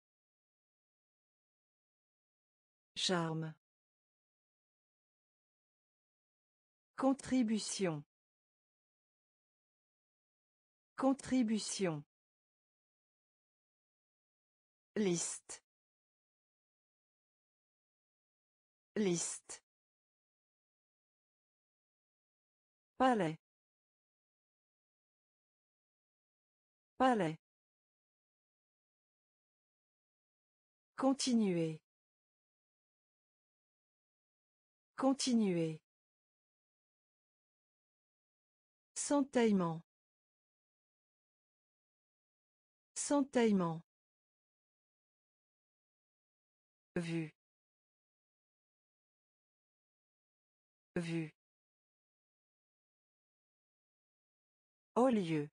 S1: Charme. Contribution. Contribution. Liste. Liste. Palais. Palais. Continuer. Continuer. Centaillement. Centaillement. Vue. Vue. Au lieu.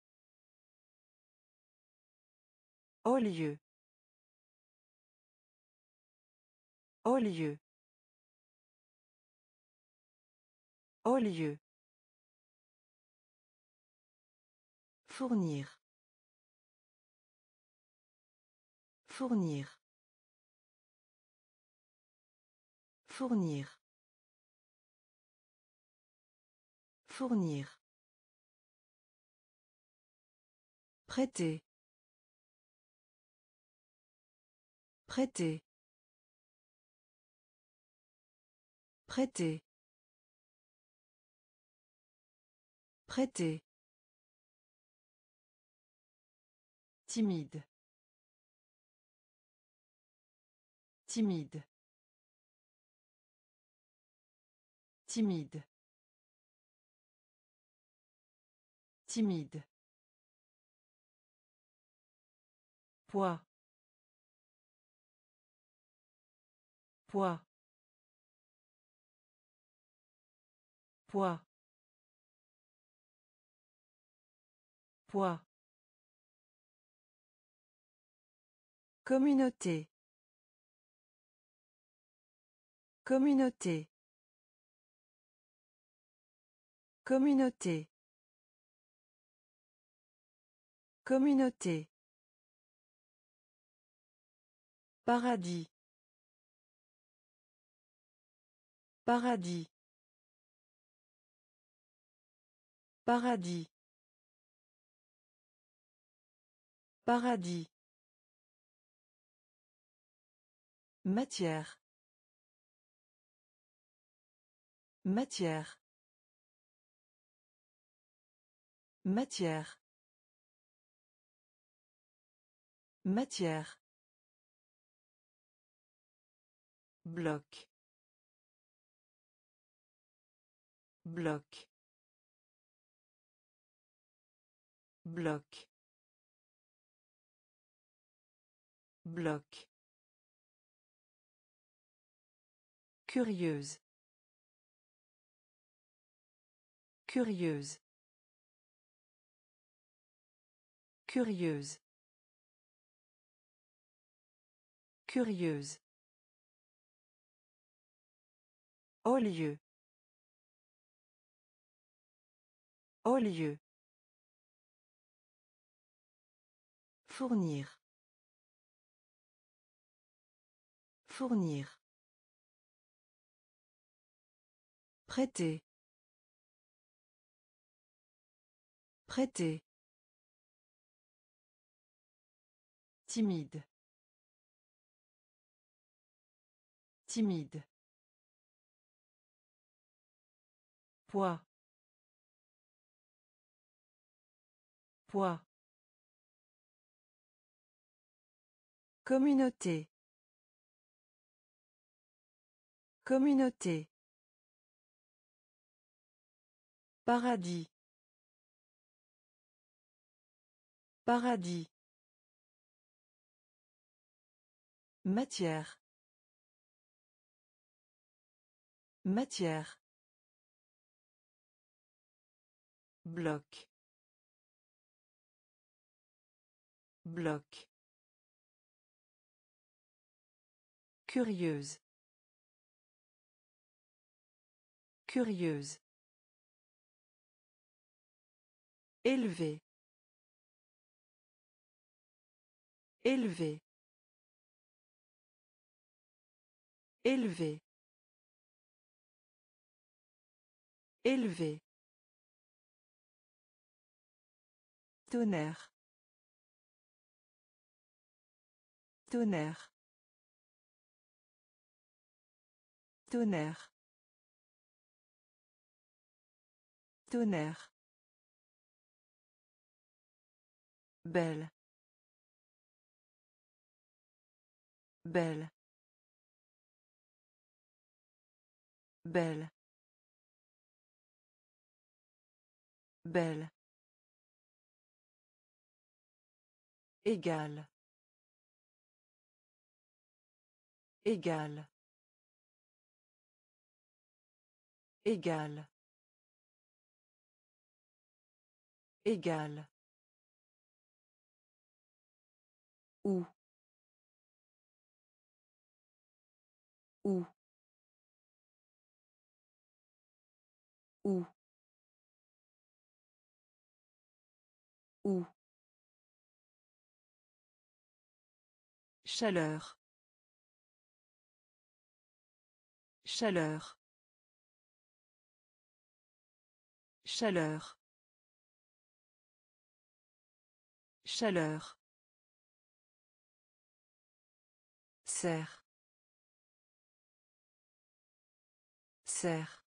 S1: Au lieu. Au lieu. Au lieu. Fournir. Fournir. Fournir. Fournir. Prêter. Prêter. Prêter. Prêter. Timide. Timide. Timide. Timide. Poids. Poids. Poids. Poids. Communauté. Communauté. Communauté. Communauté. Paradis. Paradis. Paradis. Paradis. Matière. Matière. Matière. Matière. Bloc. Bloc. Bloc. Bloc. Curieuse. Curieuse. Curieuse. Curieuse. Au lieu. Au lieu. Fournir. Fournir. Prêter. Prêter. Timide. Timide. Poids. Poids. Communauté. Communauté. Paradis. Paradis. Matière. Matière. Bloc. Bloc. Curieuse. Curieuse. Élevé. Élevé. Élevé. Élevé. Tonnerre. Tonnerre. Tonnerre. Tonnerre. Belle. Belle. Belle. Belle. Égal. Égal. Égal. Égal. Où. Où. Où. Où. Chaleur. Chaleur. Chaleur. Chaleur. Serre. Serre.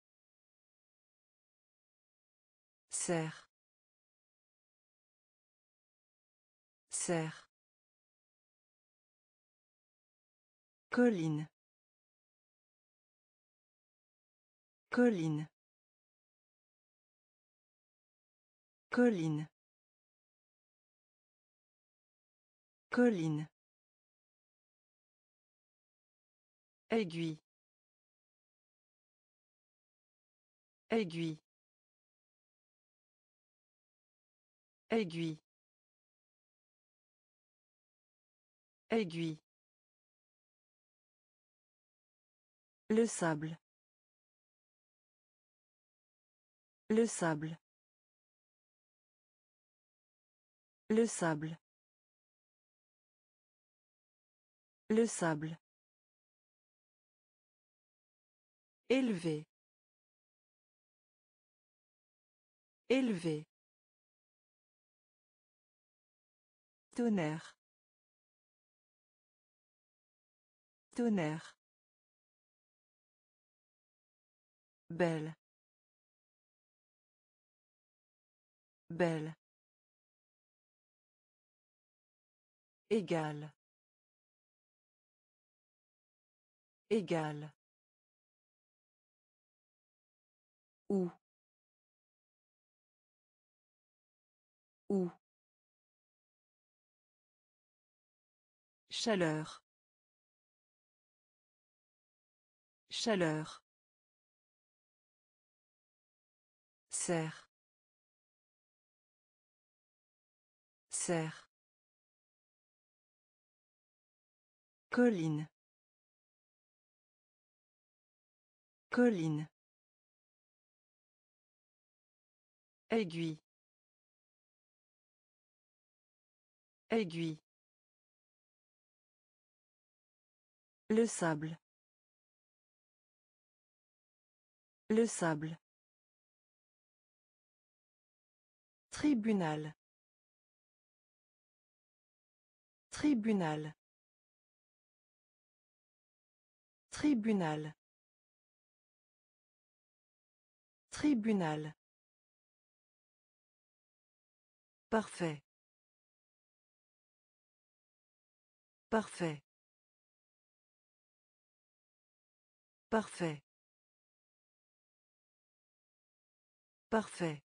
S1: Serre. Serre. Colline. Colline. Colline. Colline. Aiguille. Aiguille. Aiguille. Aiguille. Le sable. Le sable. Le sable. Le sable. Élevé. Élevé. Tonnerre. Tonnerre. Belle. Belle. Égal. Égal. Où. Où. Chaleur. Chaleur. Serre. Serre. Colline. Colline. Aiguille. Aiguille. Le sable. Le sable. Tribunal. Tribunal. Tribunal. Tribunal. Parfait. Parfait. Parfait. Parfait.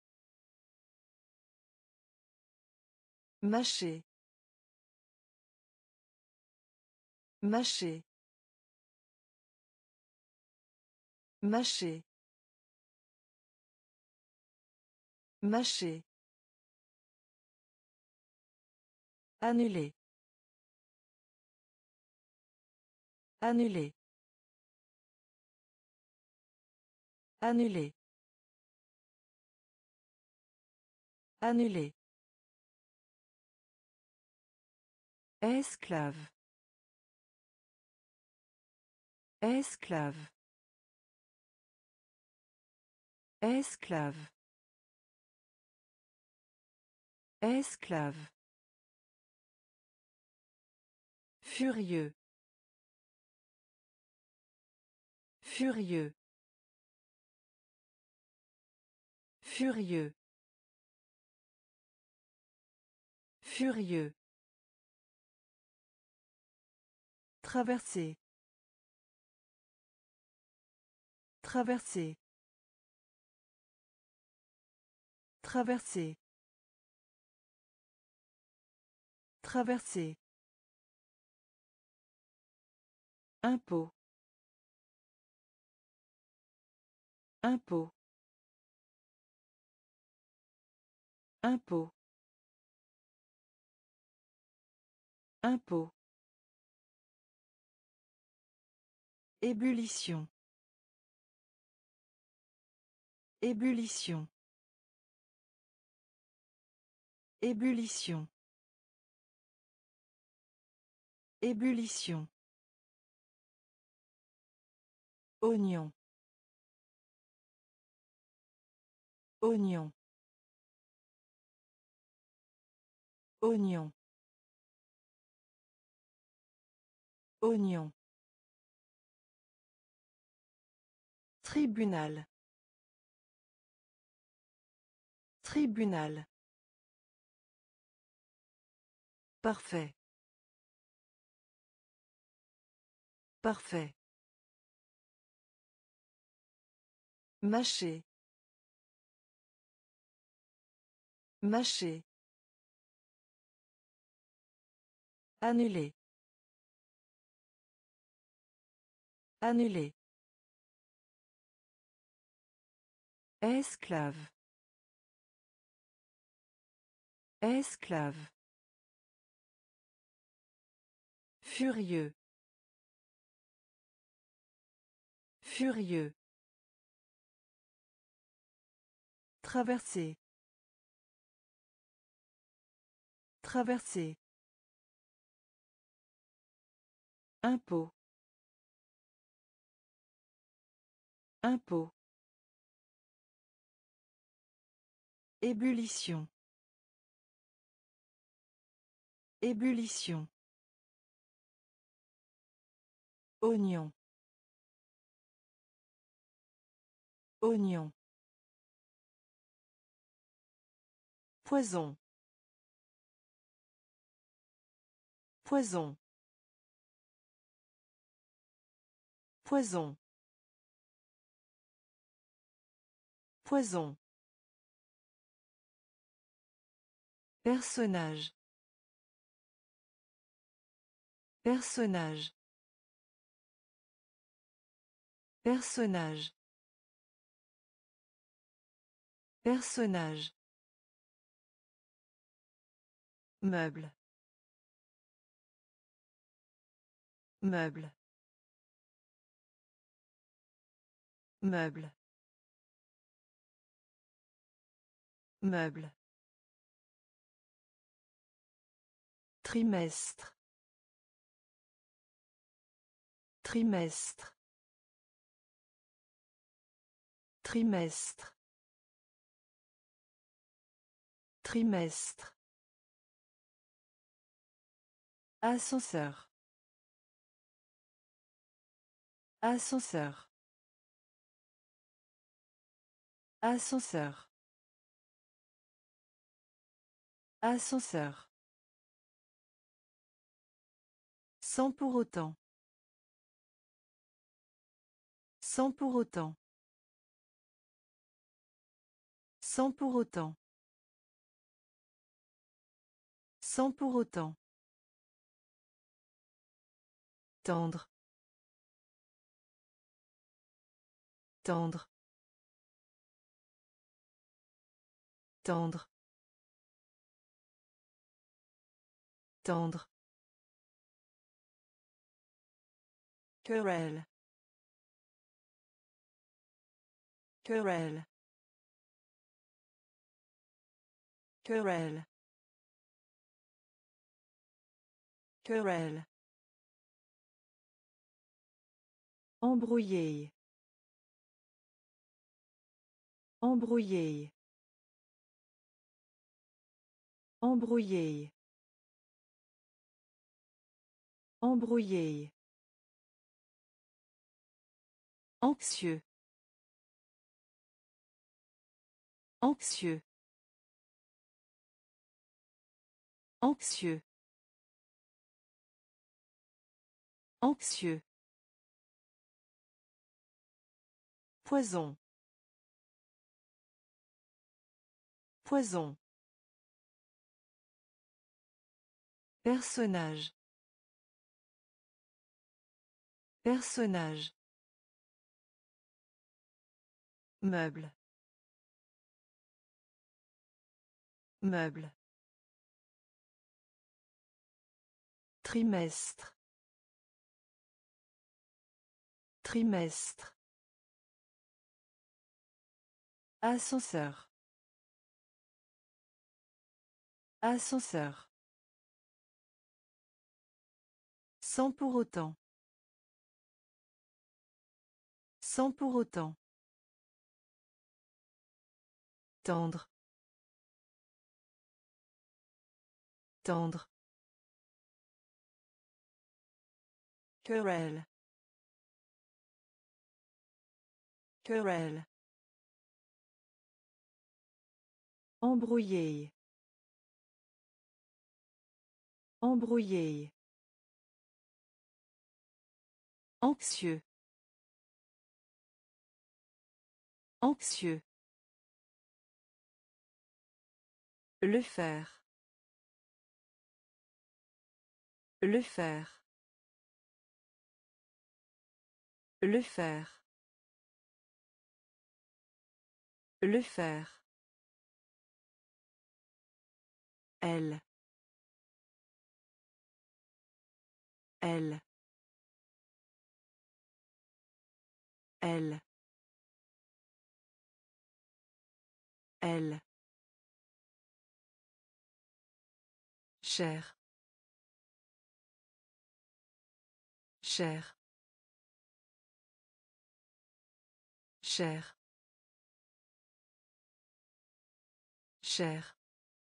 S1: Mâcher. Mâcher. Mâcher. Mâcher. Annuler. Annuler. Annuler. Annuler. Esclave. Esclave. Esclave. Esclave. Furieux. Furieux. Furieux. Furieux. Traverser. Traverser. Traverser. Traverser. Impôt. Impôt. Impôt. Impôt. Ébullition. Ébullition. Ébullition. Ébullition. Oignon. Oignon. Oignon. Oignon. Tribunal. Tribunal. Parfait. Parfait. Mâcher. Mâcher. Annuler. Annuler. Esclave. Esclave. Furieux. Furieux. Traverser. Traverser. Impôt. Impôt. Ébullition. Ébullition. Oignon. Oignon. Poison. Poison. Poison. Poison. Personnage. Personnage. Personnage. Personnage. Meuble. Meuble. Meuble. Meuble. Trimestre. Trimestre. Trimestre. Trimestre. Ascenseur. Ascenseur. Ascenseur. Ascenseur. Sans pour autant. Sans pour autant. Sans pour autant. Sans pour autant. Tendre. Tendre. Tendre. Tendre. Querelle. Querelle. Querelle. Querelle. Embrouillé. Embrouillé. Embrouillé. Embrouillé. Anxieux. Anxieux. Anxieux. Anxieux. Poison. Poison. Personnage. Personnage. Meuble. Meuble. Trimestre. Trimestre. Ascenseur. Ascenseur. Sans pour autant. Sans pour autant. Tendre. Tendre. Querelle. Querelle. Embrouillé. Embrouillé. Anxieux. Anxieux. Le faire. Le faire. Le faire. Le faire. Elle. Elle. Elle. Elle. Cher. Cher. Cher. Cher.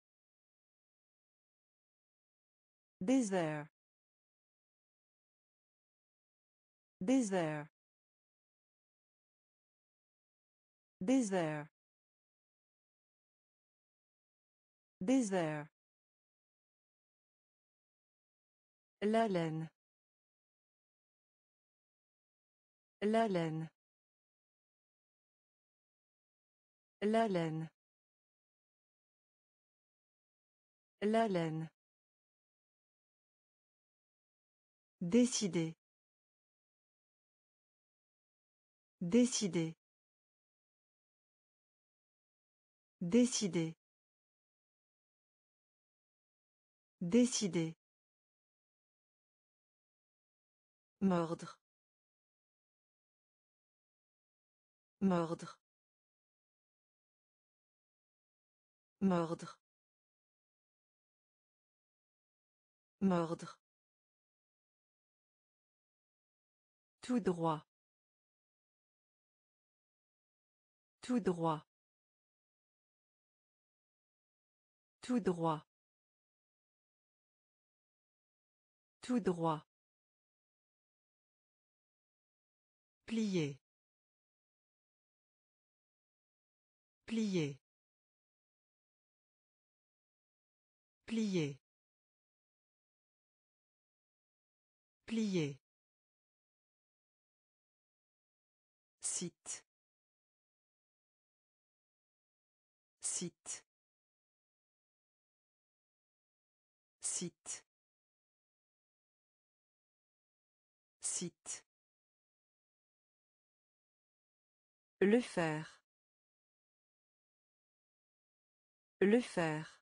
S1: Désert. Désert. Désert. Désert. La laine. La laine. La laine. La laine. Décider. Décider. Décider. Décider. Mordre. Mordre. Mordre. Mordre. Tout droit. Tout droit. Tout droit. Tout droit. Plier. Plier. Plier. Plier. Site. Site. Site. Site. Le faire. Le faire.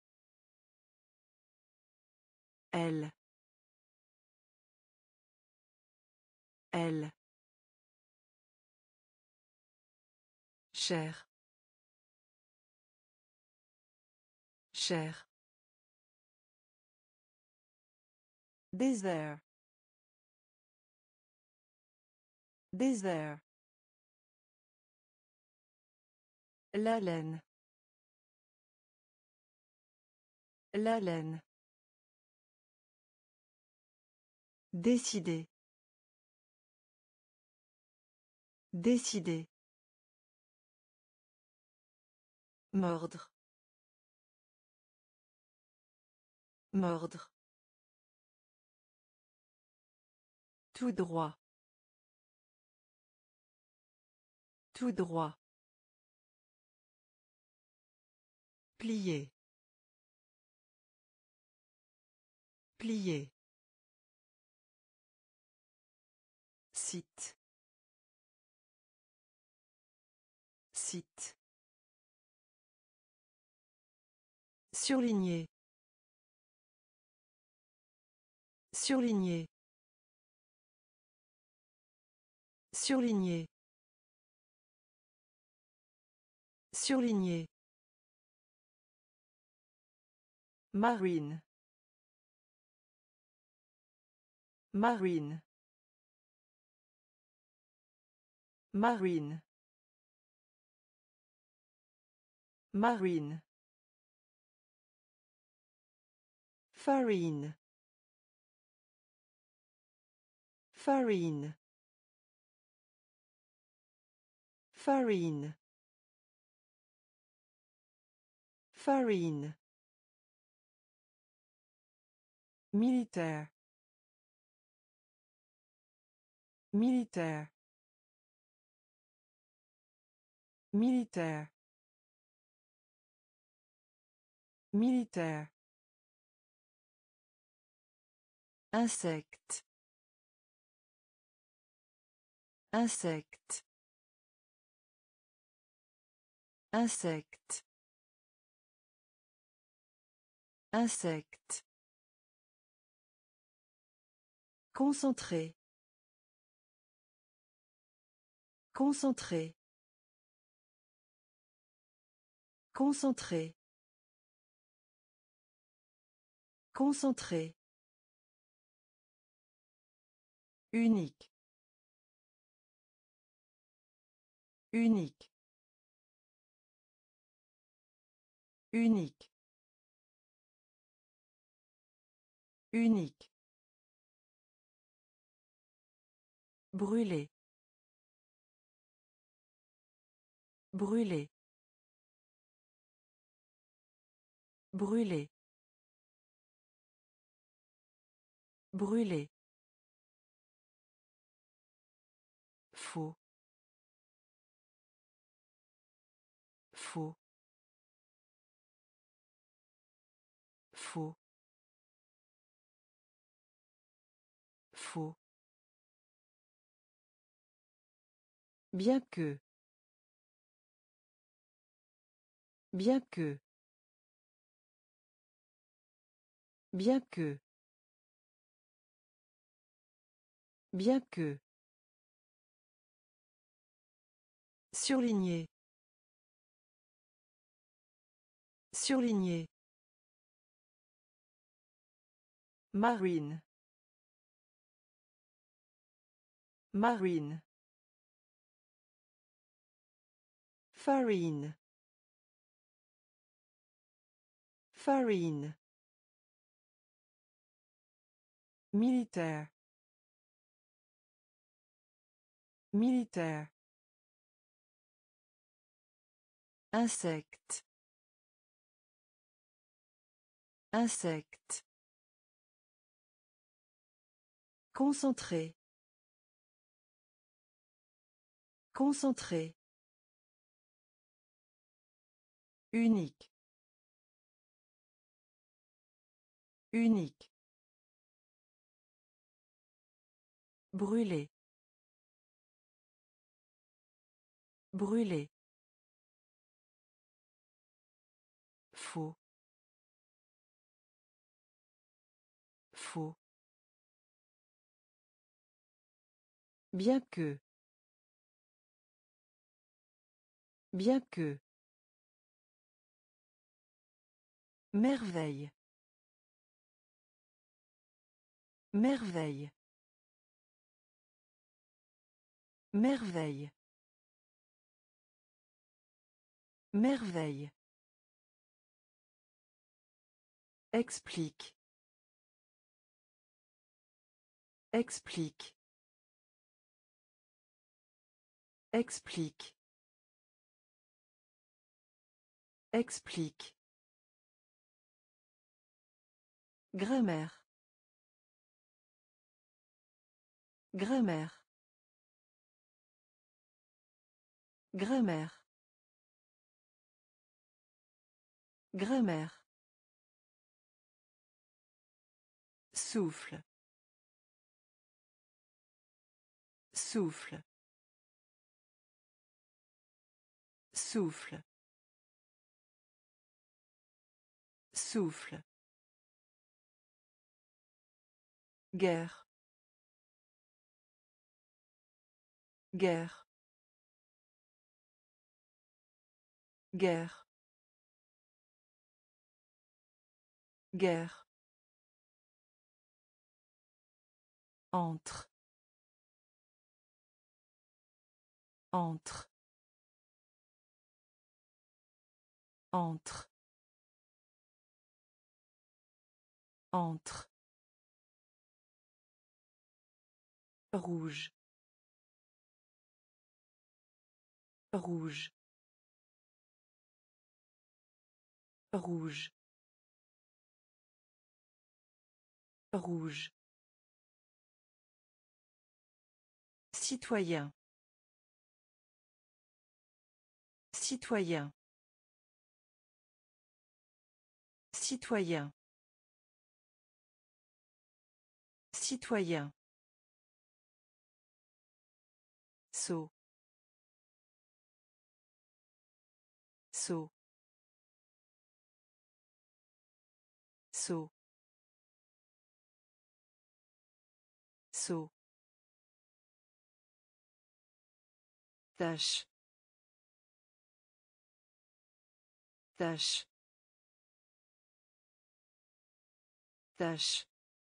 S1: Elle. Elle. Cher. Cher. Désert. Désert. La laine. La laine. Décider. Décider. Mordre. Mordre. Tout droit. Tout droit. Plier. Plier. Site. Site. Surligner. Surligner. Surligner. Surligner. Marine. Marine. Marine. Marine. Farine. Farine. Farine. Farine. Militaire. Militaire. Militaire. Militaire. Insecte. Insecte. Insecte. Insecte. Concentré. Concentré. Concentré. Concentré. Unique. Unique. Unique. Unique. Brûler. Brûler. Brûler. Brûler. Faux. Faux. Faux. Faux. Bien que. Bien que. Bien que. Bien que. Surligner. Surligner. Marine. Marine. Farine. Farine. Militaire. Militaire. Insecte. Insecte. Concentré. Concentré. Unique. Unique. Brûler. Brûler. Faux. Faux. Bien que. Bien que. Merveille. Merveille. Merveille. Merveille. Explique. Explique. Explique. Explique. Grammaire. Grammaire. Grammaire. Grammaire. Souffle. Souffle. Souffle. Souffle. Guerre. Guerre. Guerre. Guerre. Entre. Entre. Entre. Entre. Rouge. Rouge. Rouge. Rouge. Citoyen. Citoyen. Citoyen. Citoyen. Saut. Saut. Saut. Saut. Tâche. Tâche. Tâche.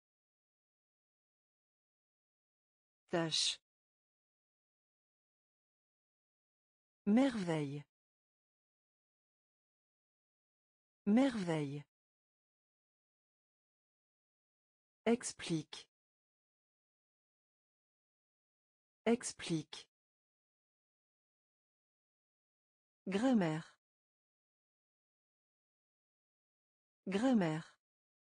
S1: Tâche. Merveille. Merveille. Explique. Explique. Grammaire. Grammaire.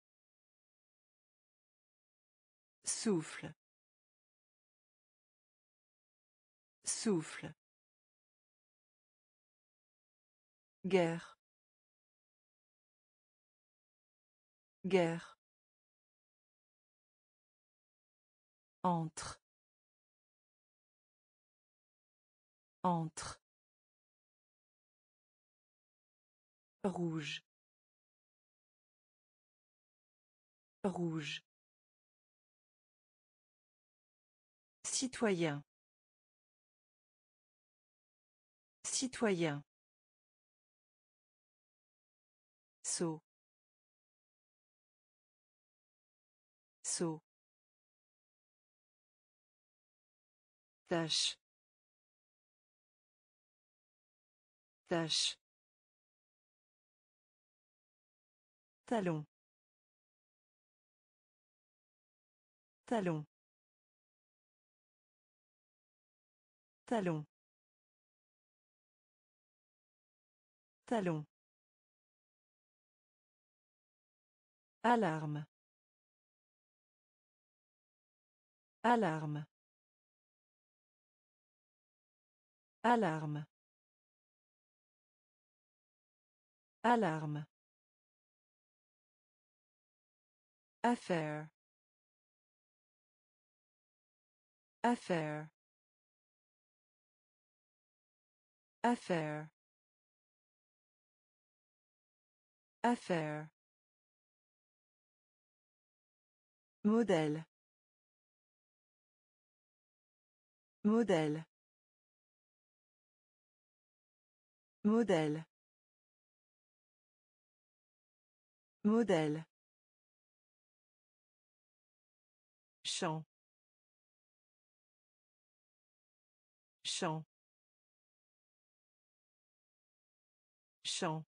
S1: Souffle. Souffle. Guerre. Guerre. Entre. Entre. Rouge. Rouge. Citoyen. Citoyen. Saut. Saut. Tâche. Tâche. Talon. Talon. Talon. Talon. Alarme. Alarme. Alarme. Alarme. Affaire. Affaire. Affaire. Affaire. Modèle. Modèle. Modèle. Modèle. Champ. Champ. Champ.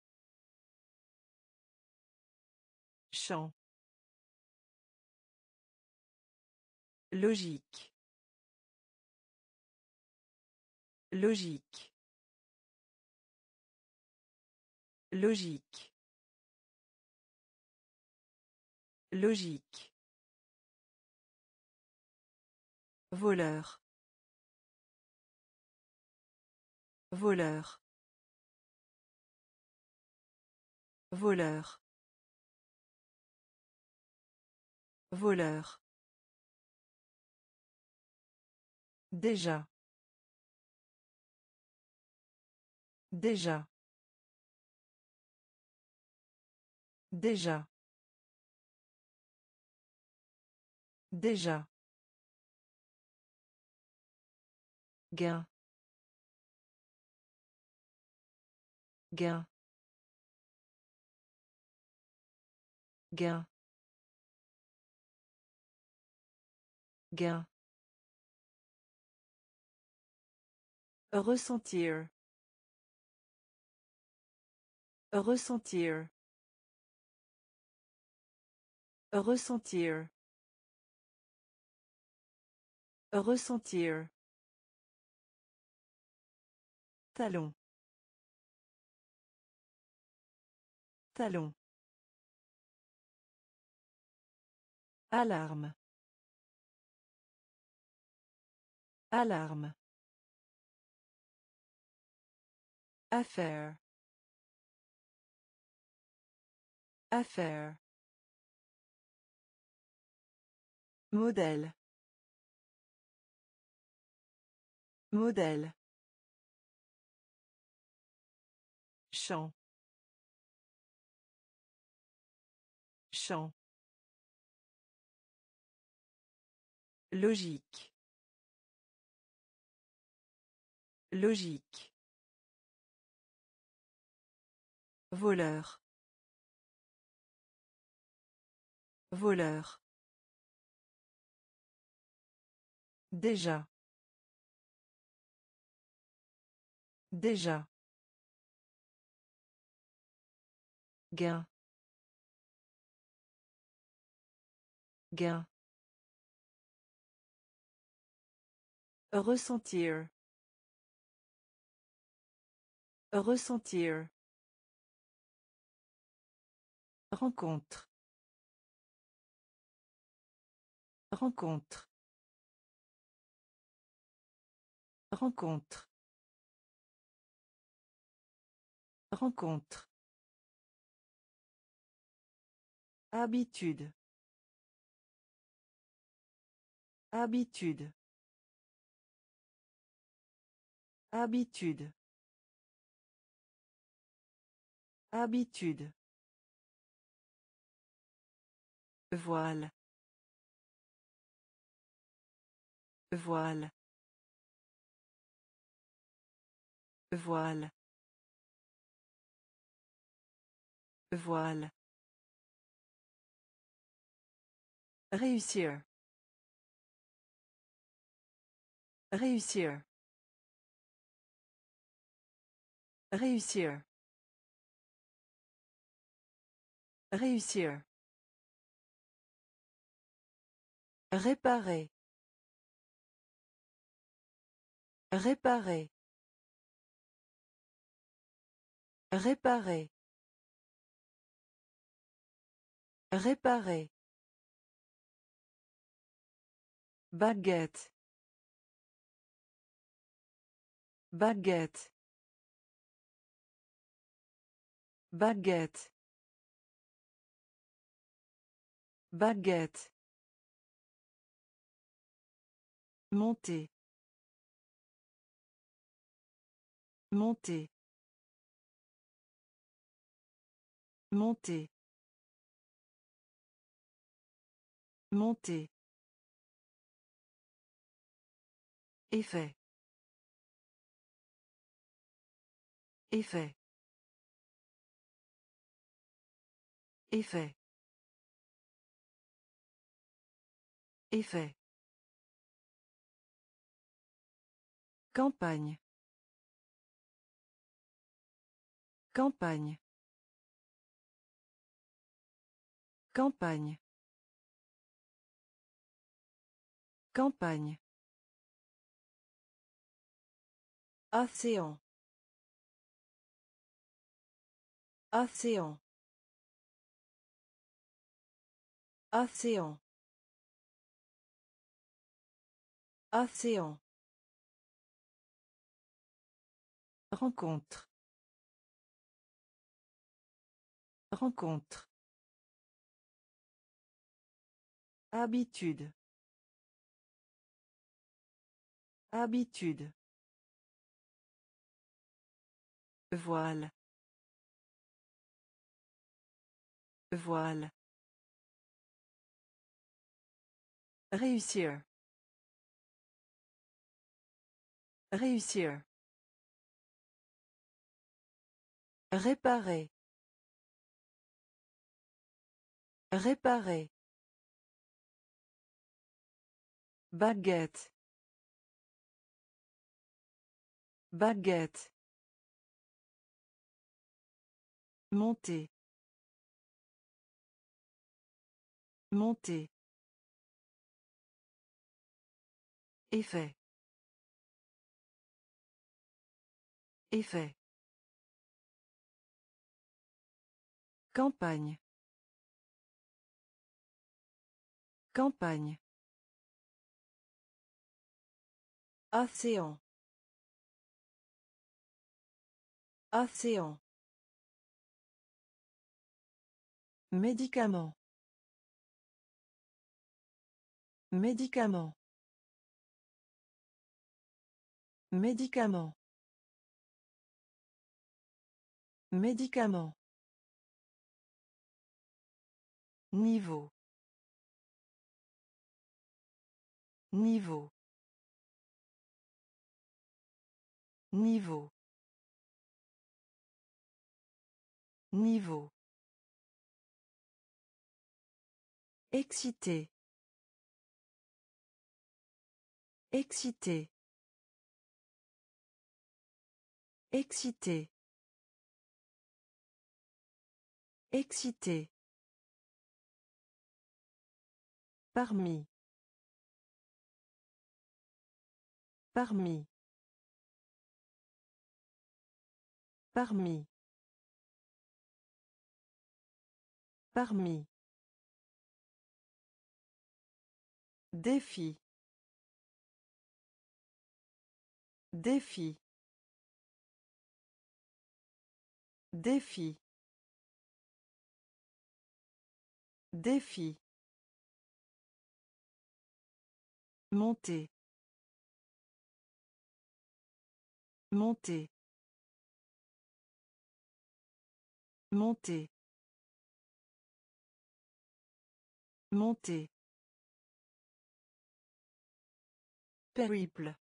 S1: Champ. Logique. Logique. Logique. Logique. Voleur. Voleur. Voleur. Voleur. Déjà. Déjà. Déjà. Déjà. Gain. Gain. Gain. Gain. Ressentir. Ressentir. Ressentir. Ressentir. Talon. Talon. Alarme. Alarme. Affaire. Affaire. Modèle. Modèle. Champ. Champ. Logique. Logique. Voleur. Voleur. Déjà. Déjà. Gain. Gain. Ressentir. Ressentir. Rencontre. Rencontre. Rencontre. Rencontre. Habitude. Habitude. Habitude. Habitude. Voile. Voile. Voile. Voile. Réussir. Réussir. Réussir. Réussir. Réparer. Réparer. Réparer. Réparer. Baguette. Baguette. Baguette. Baguette. Monter. Monter. Monter. Monter. Effet. Effet. Effet. Effet. Campagne. Campagne. Campagne. Campagne. Océan. Océan. Océan. Océan. Rencontre. Rencontre. Habitude. Habitude. Voile. Voile. Réussir. Réussir. Réparer. Réparer. Baguette. Baguette. Monter. Monter. Effet. Effet. Campagne. Campagne. Océan. Océan. Médicament. Médicament. Médicament. Médicament. Niveau. Niveau. Niveau. Niveau. Excité. Excité. Excité. Excité. Parmi. Parmi. Parmi. Parmi. Défi. Défi. Défi. Défi. Monter. Monter. Monter. Monter. Périple.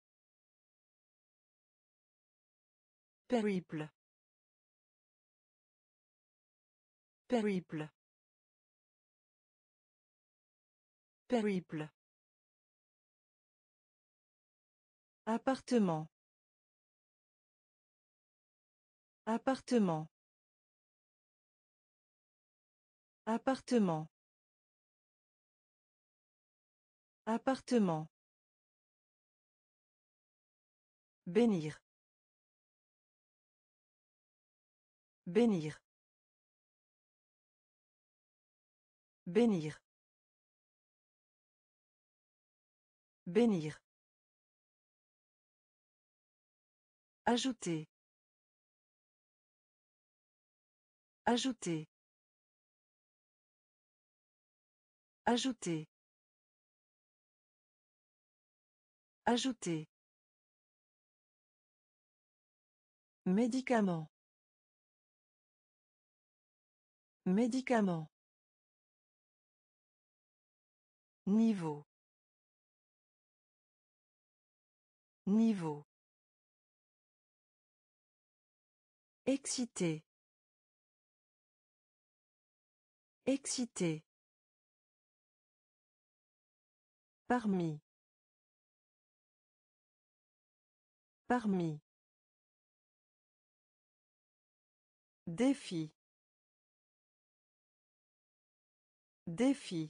S1: Périple. Périple. Périple. Appartement. Appartement. Appartement. Appartement. Bénir. Bénir. Bénir. Bénir. Ajouter. Ajouter. Ajouter. Ajouter. Médicament. Médicament. Niveau. Niveau. Excité. Excité. Parmi. Parmi. Défi. Défi.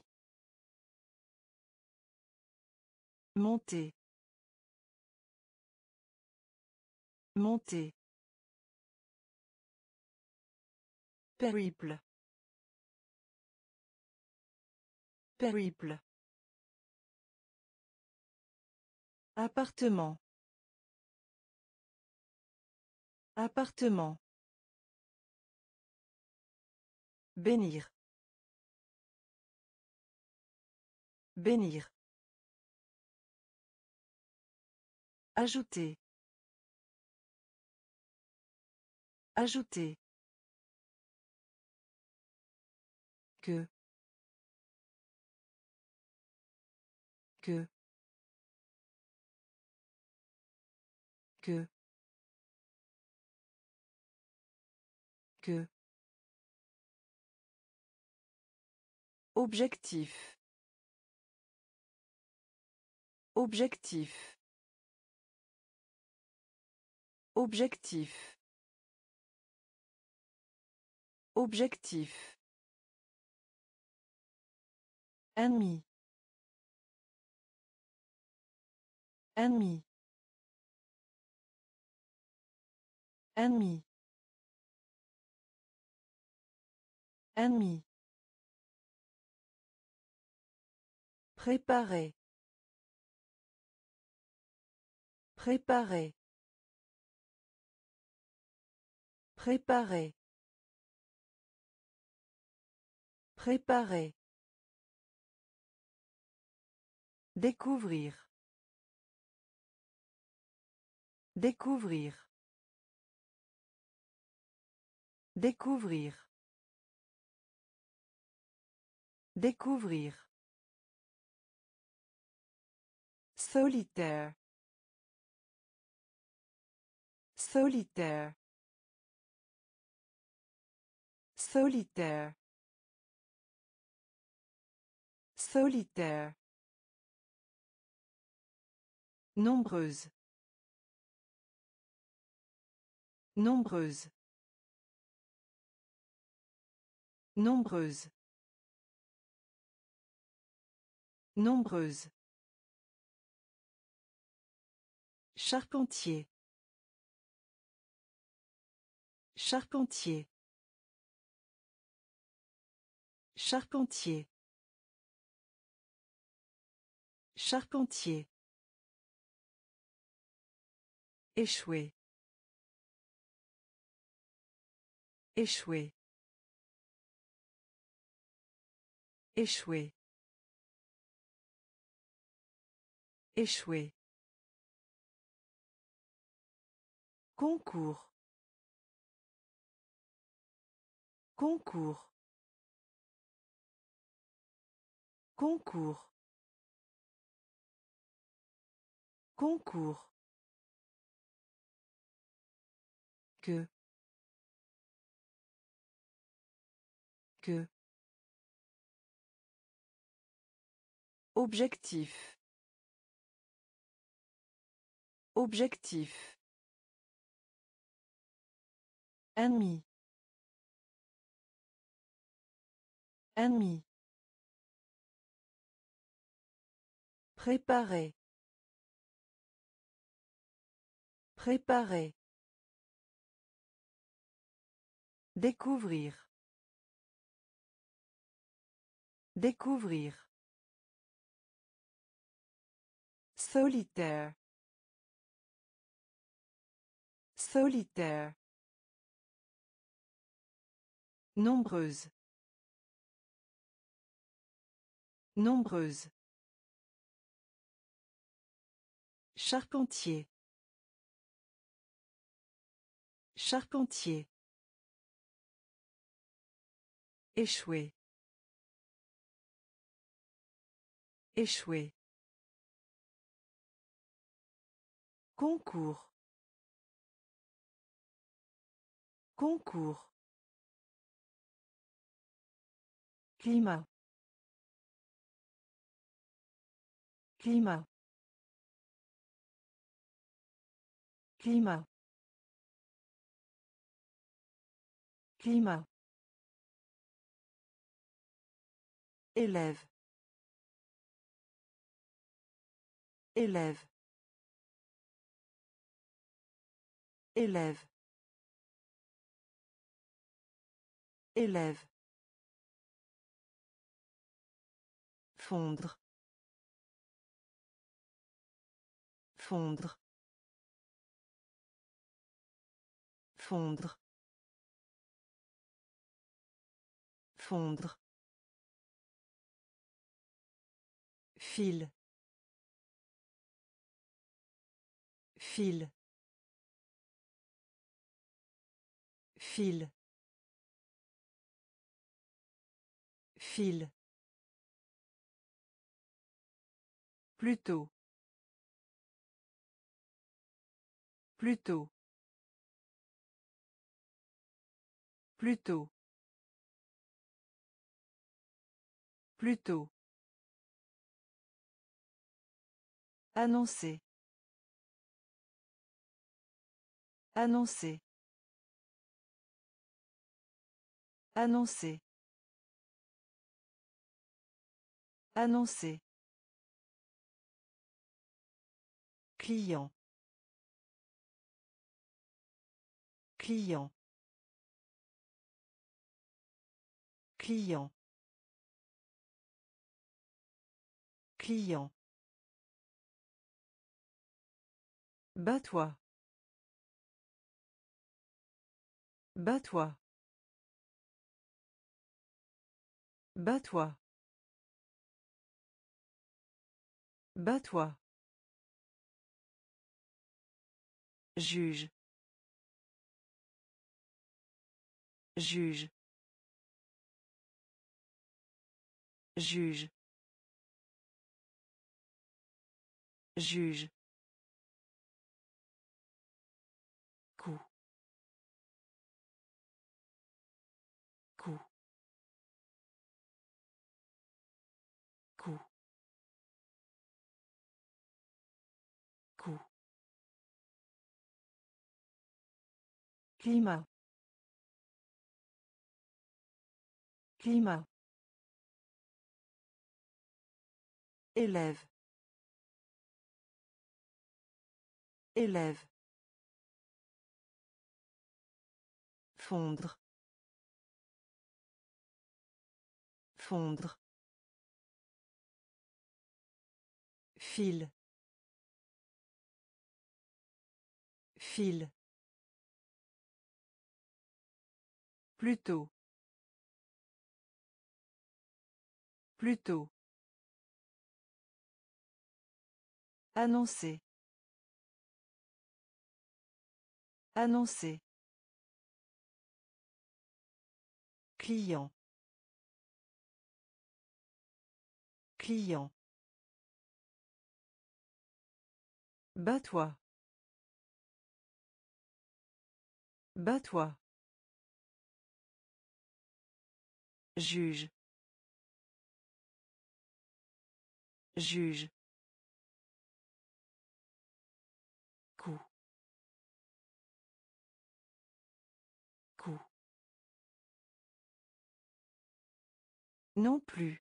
S1: Monter. Monter. Périple. Périple. Appartement. Appartement. Bénir. Bénir. Ajouter. Ajouter. Que. Que. Que. Que. Objectif. Objectif. Objectif. Objectif. Ennemi. Ennemi. Ennemi. Ennemi. Préparer. Préparer. Préparer. Préparer. Découvrir. Découvrir. Découvrir. Découvrir. Solitaire. Solitaire. Solitaire. Solitaire. Nombreuse. Nombreuse. Nombreuse. Nombreuse. Charpentier. Charpentier. Charpentier. Charpentier. Échouer. Échouer. Échouer. Échouer. Concours. Concours. Concours. Concours. Que. Que. Objectif. Objectif. Ennemi. Ennemi. Préparer. Préparer. Découvrir. Découvrir. Solitaire. Solitaire. Nombreuse. Nombreuse. Charpentier. Charpentier. Échouer. Échouer. Concours. Concours. Climat. Climat. Climat. Climat. Élève. Élève. Élève. Élève. Fondre. Fondre. Fondre. Fondre. Fil. Fil. Fil. Fil. Plutôt. Plutôt. Plutôt. Plutôt. Annoncer. Annoncer. Annoncer. Annoncer. Client. Client. Client. Client. Bats-toi. Bats-toi. Bats-toi. Bats-toi. Juge. Juge. Juge. Juge. Coup. Coup. Coup. Coup. Climat. Climat. Élève. Élève. Fondre. Fondre. Fil. Fil. Plutôt. Plutôt. Annoncer. Annoncer. Client. Client. Bats-toi. Bats-toi. Juge. Juge. Coup. Coup. Non plus.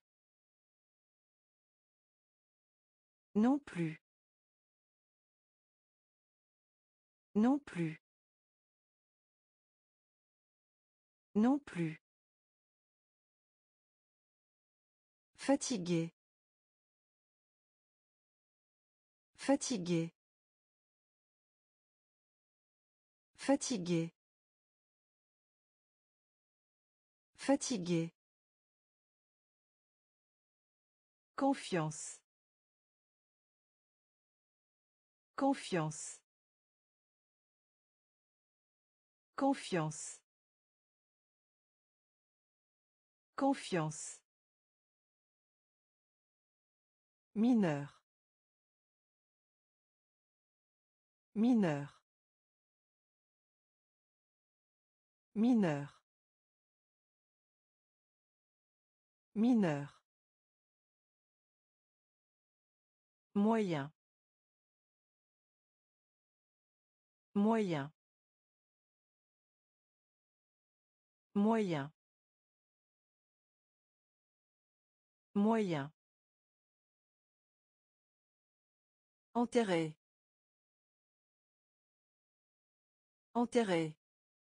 S1: Non plus. Non plus. Non plus. Fatigué. Fatigué. Fatigué. Fatigué. Confiance. Confiance. Confiance. Confiance. Mineur. Mineur. Mineur. Mineur. Moyen. Moyen. Moyen. Moyen. Enterré. Enterré.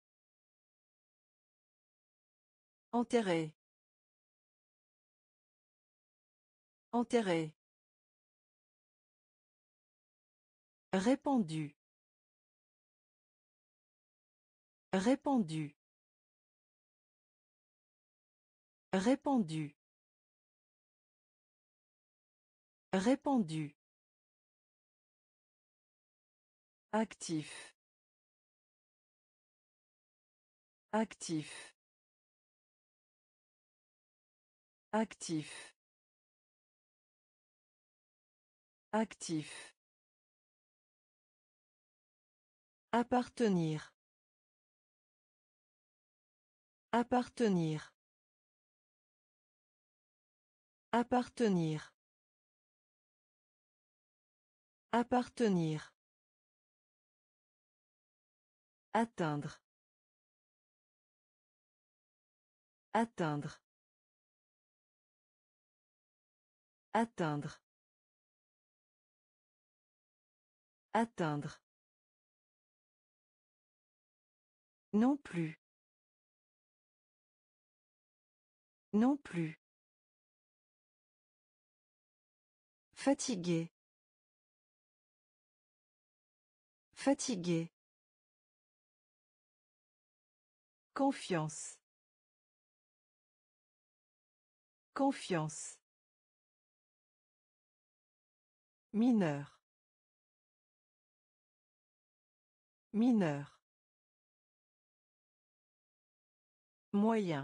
S1: Enterré. Enterré. Répandu. Répandu. Répandu. Répandu. Actif. Actif. Actif. Actif. Appartenir. Appartenir. Appartenir. Appartenir. Atteindre. Atteindre. Atteindre. Atteindre. Non plus. Non plus. Fatigué. Fatigué. Confiance. Confiance. Mineur. Mineur. Moyen.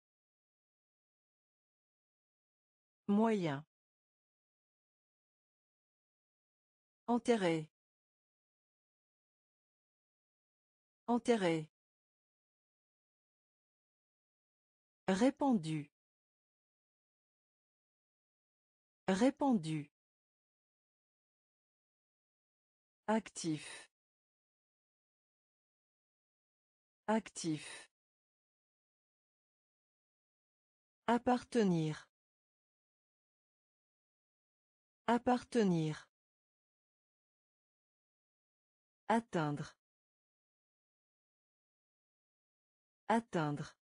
S1: Moyen. Enterré. Enterré. Répandu. Répandu. Actif. Actif. Appartenir. Appartenir. Atteindre. Atteindre.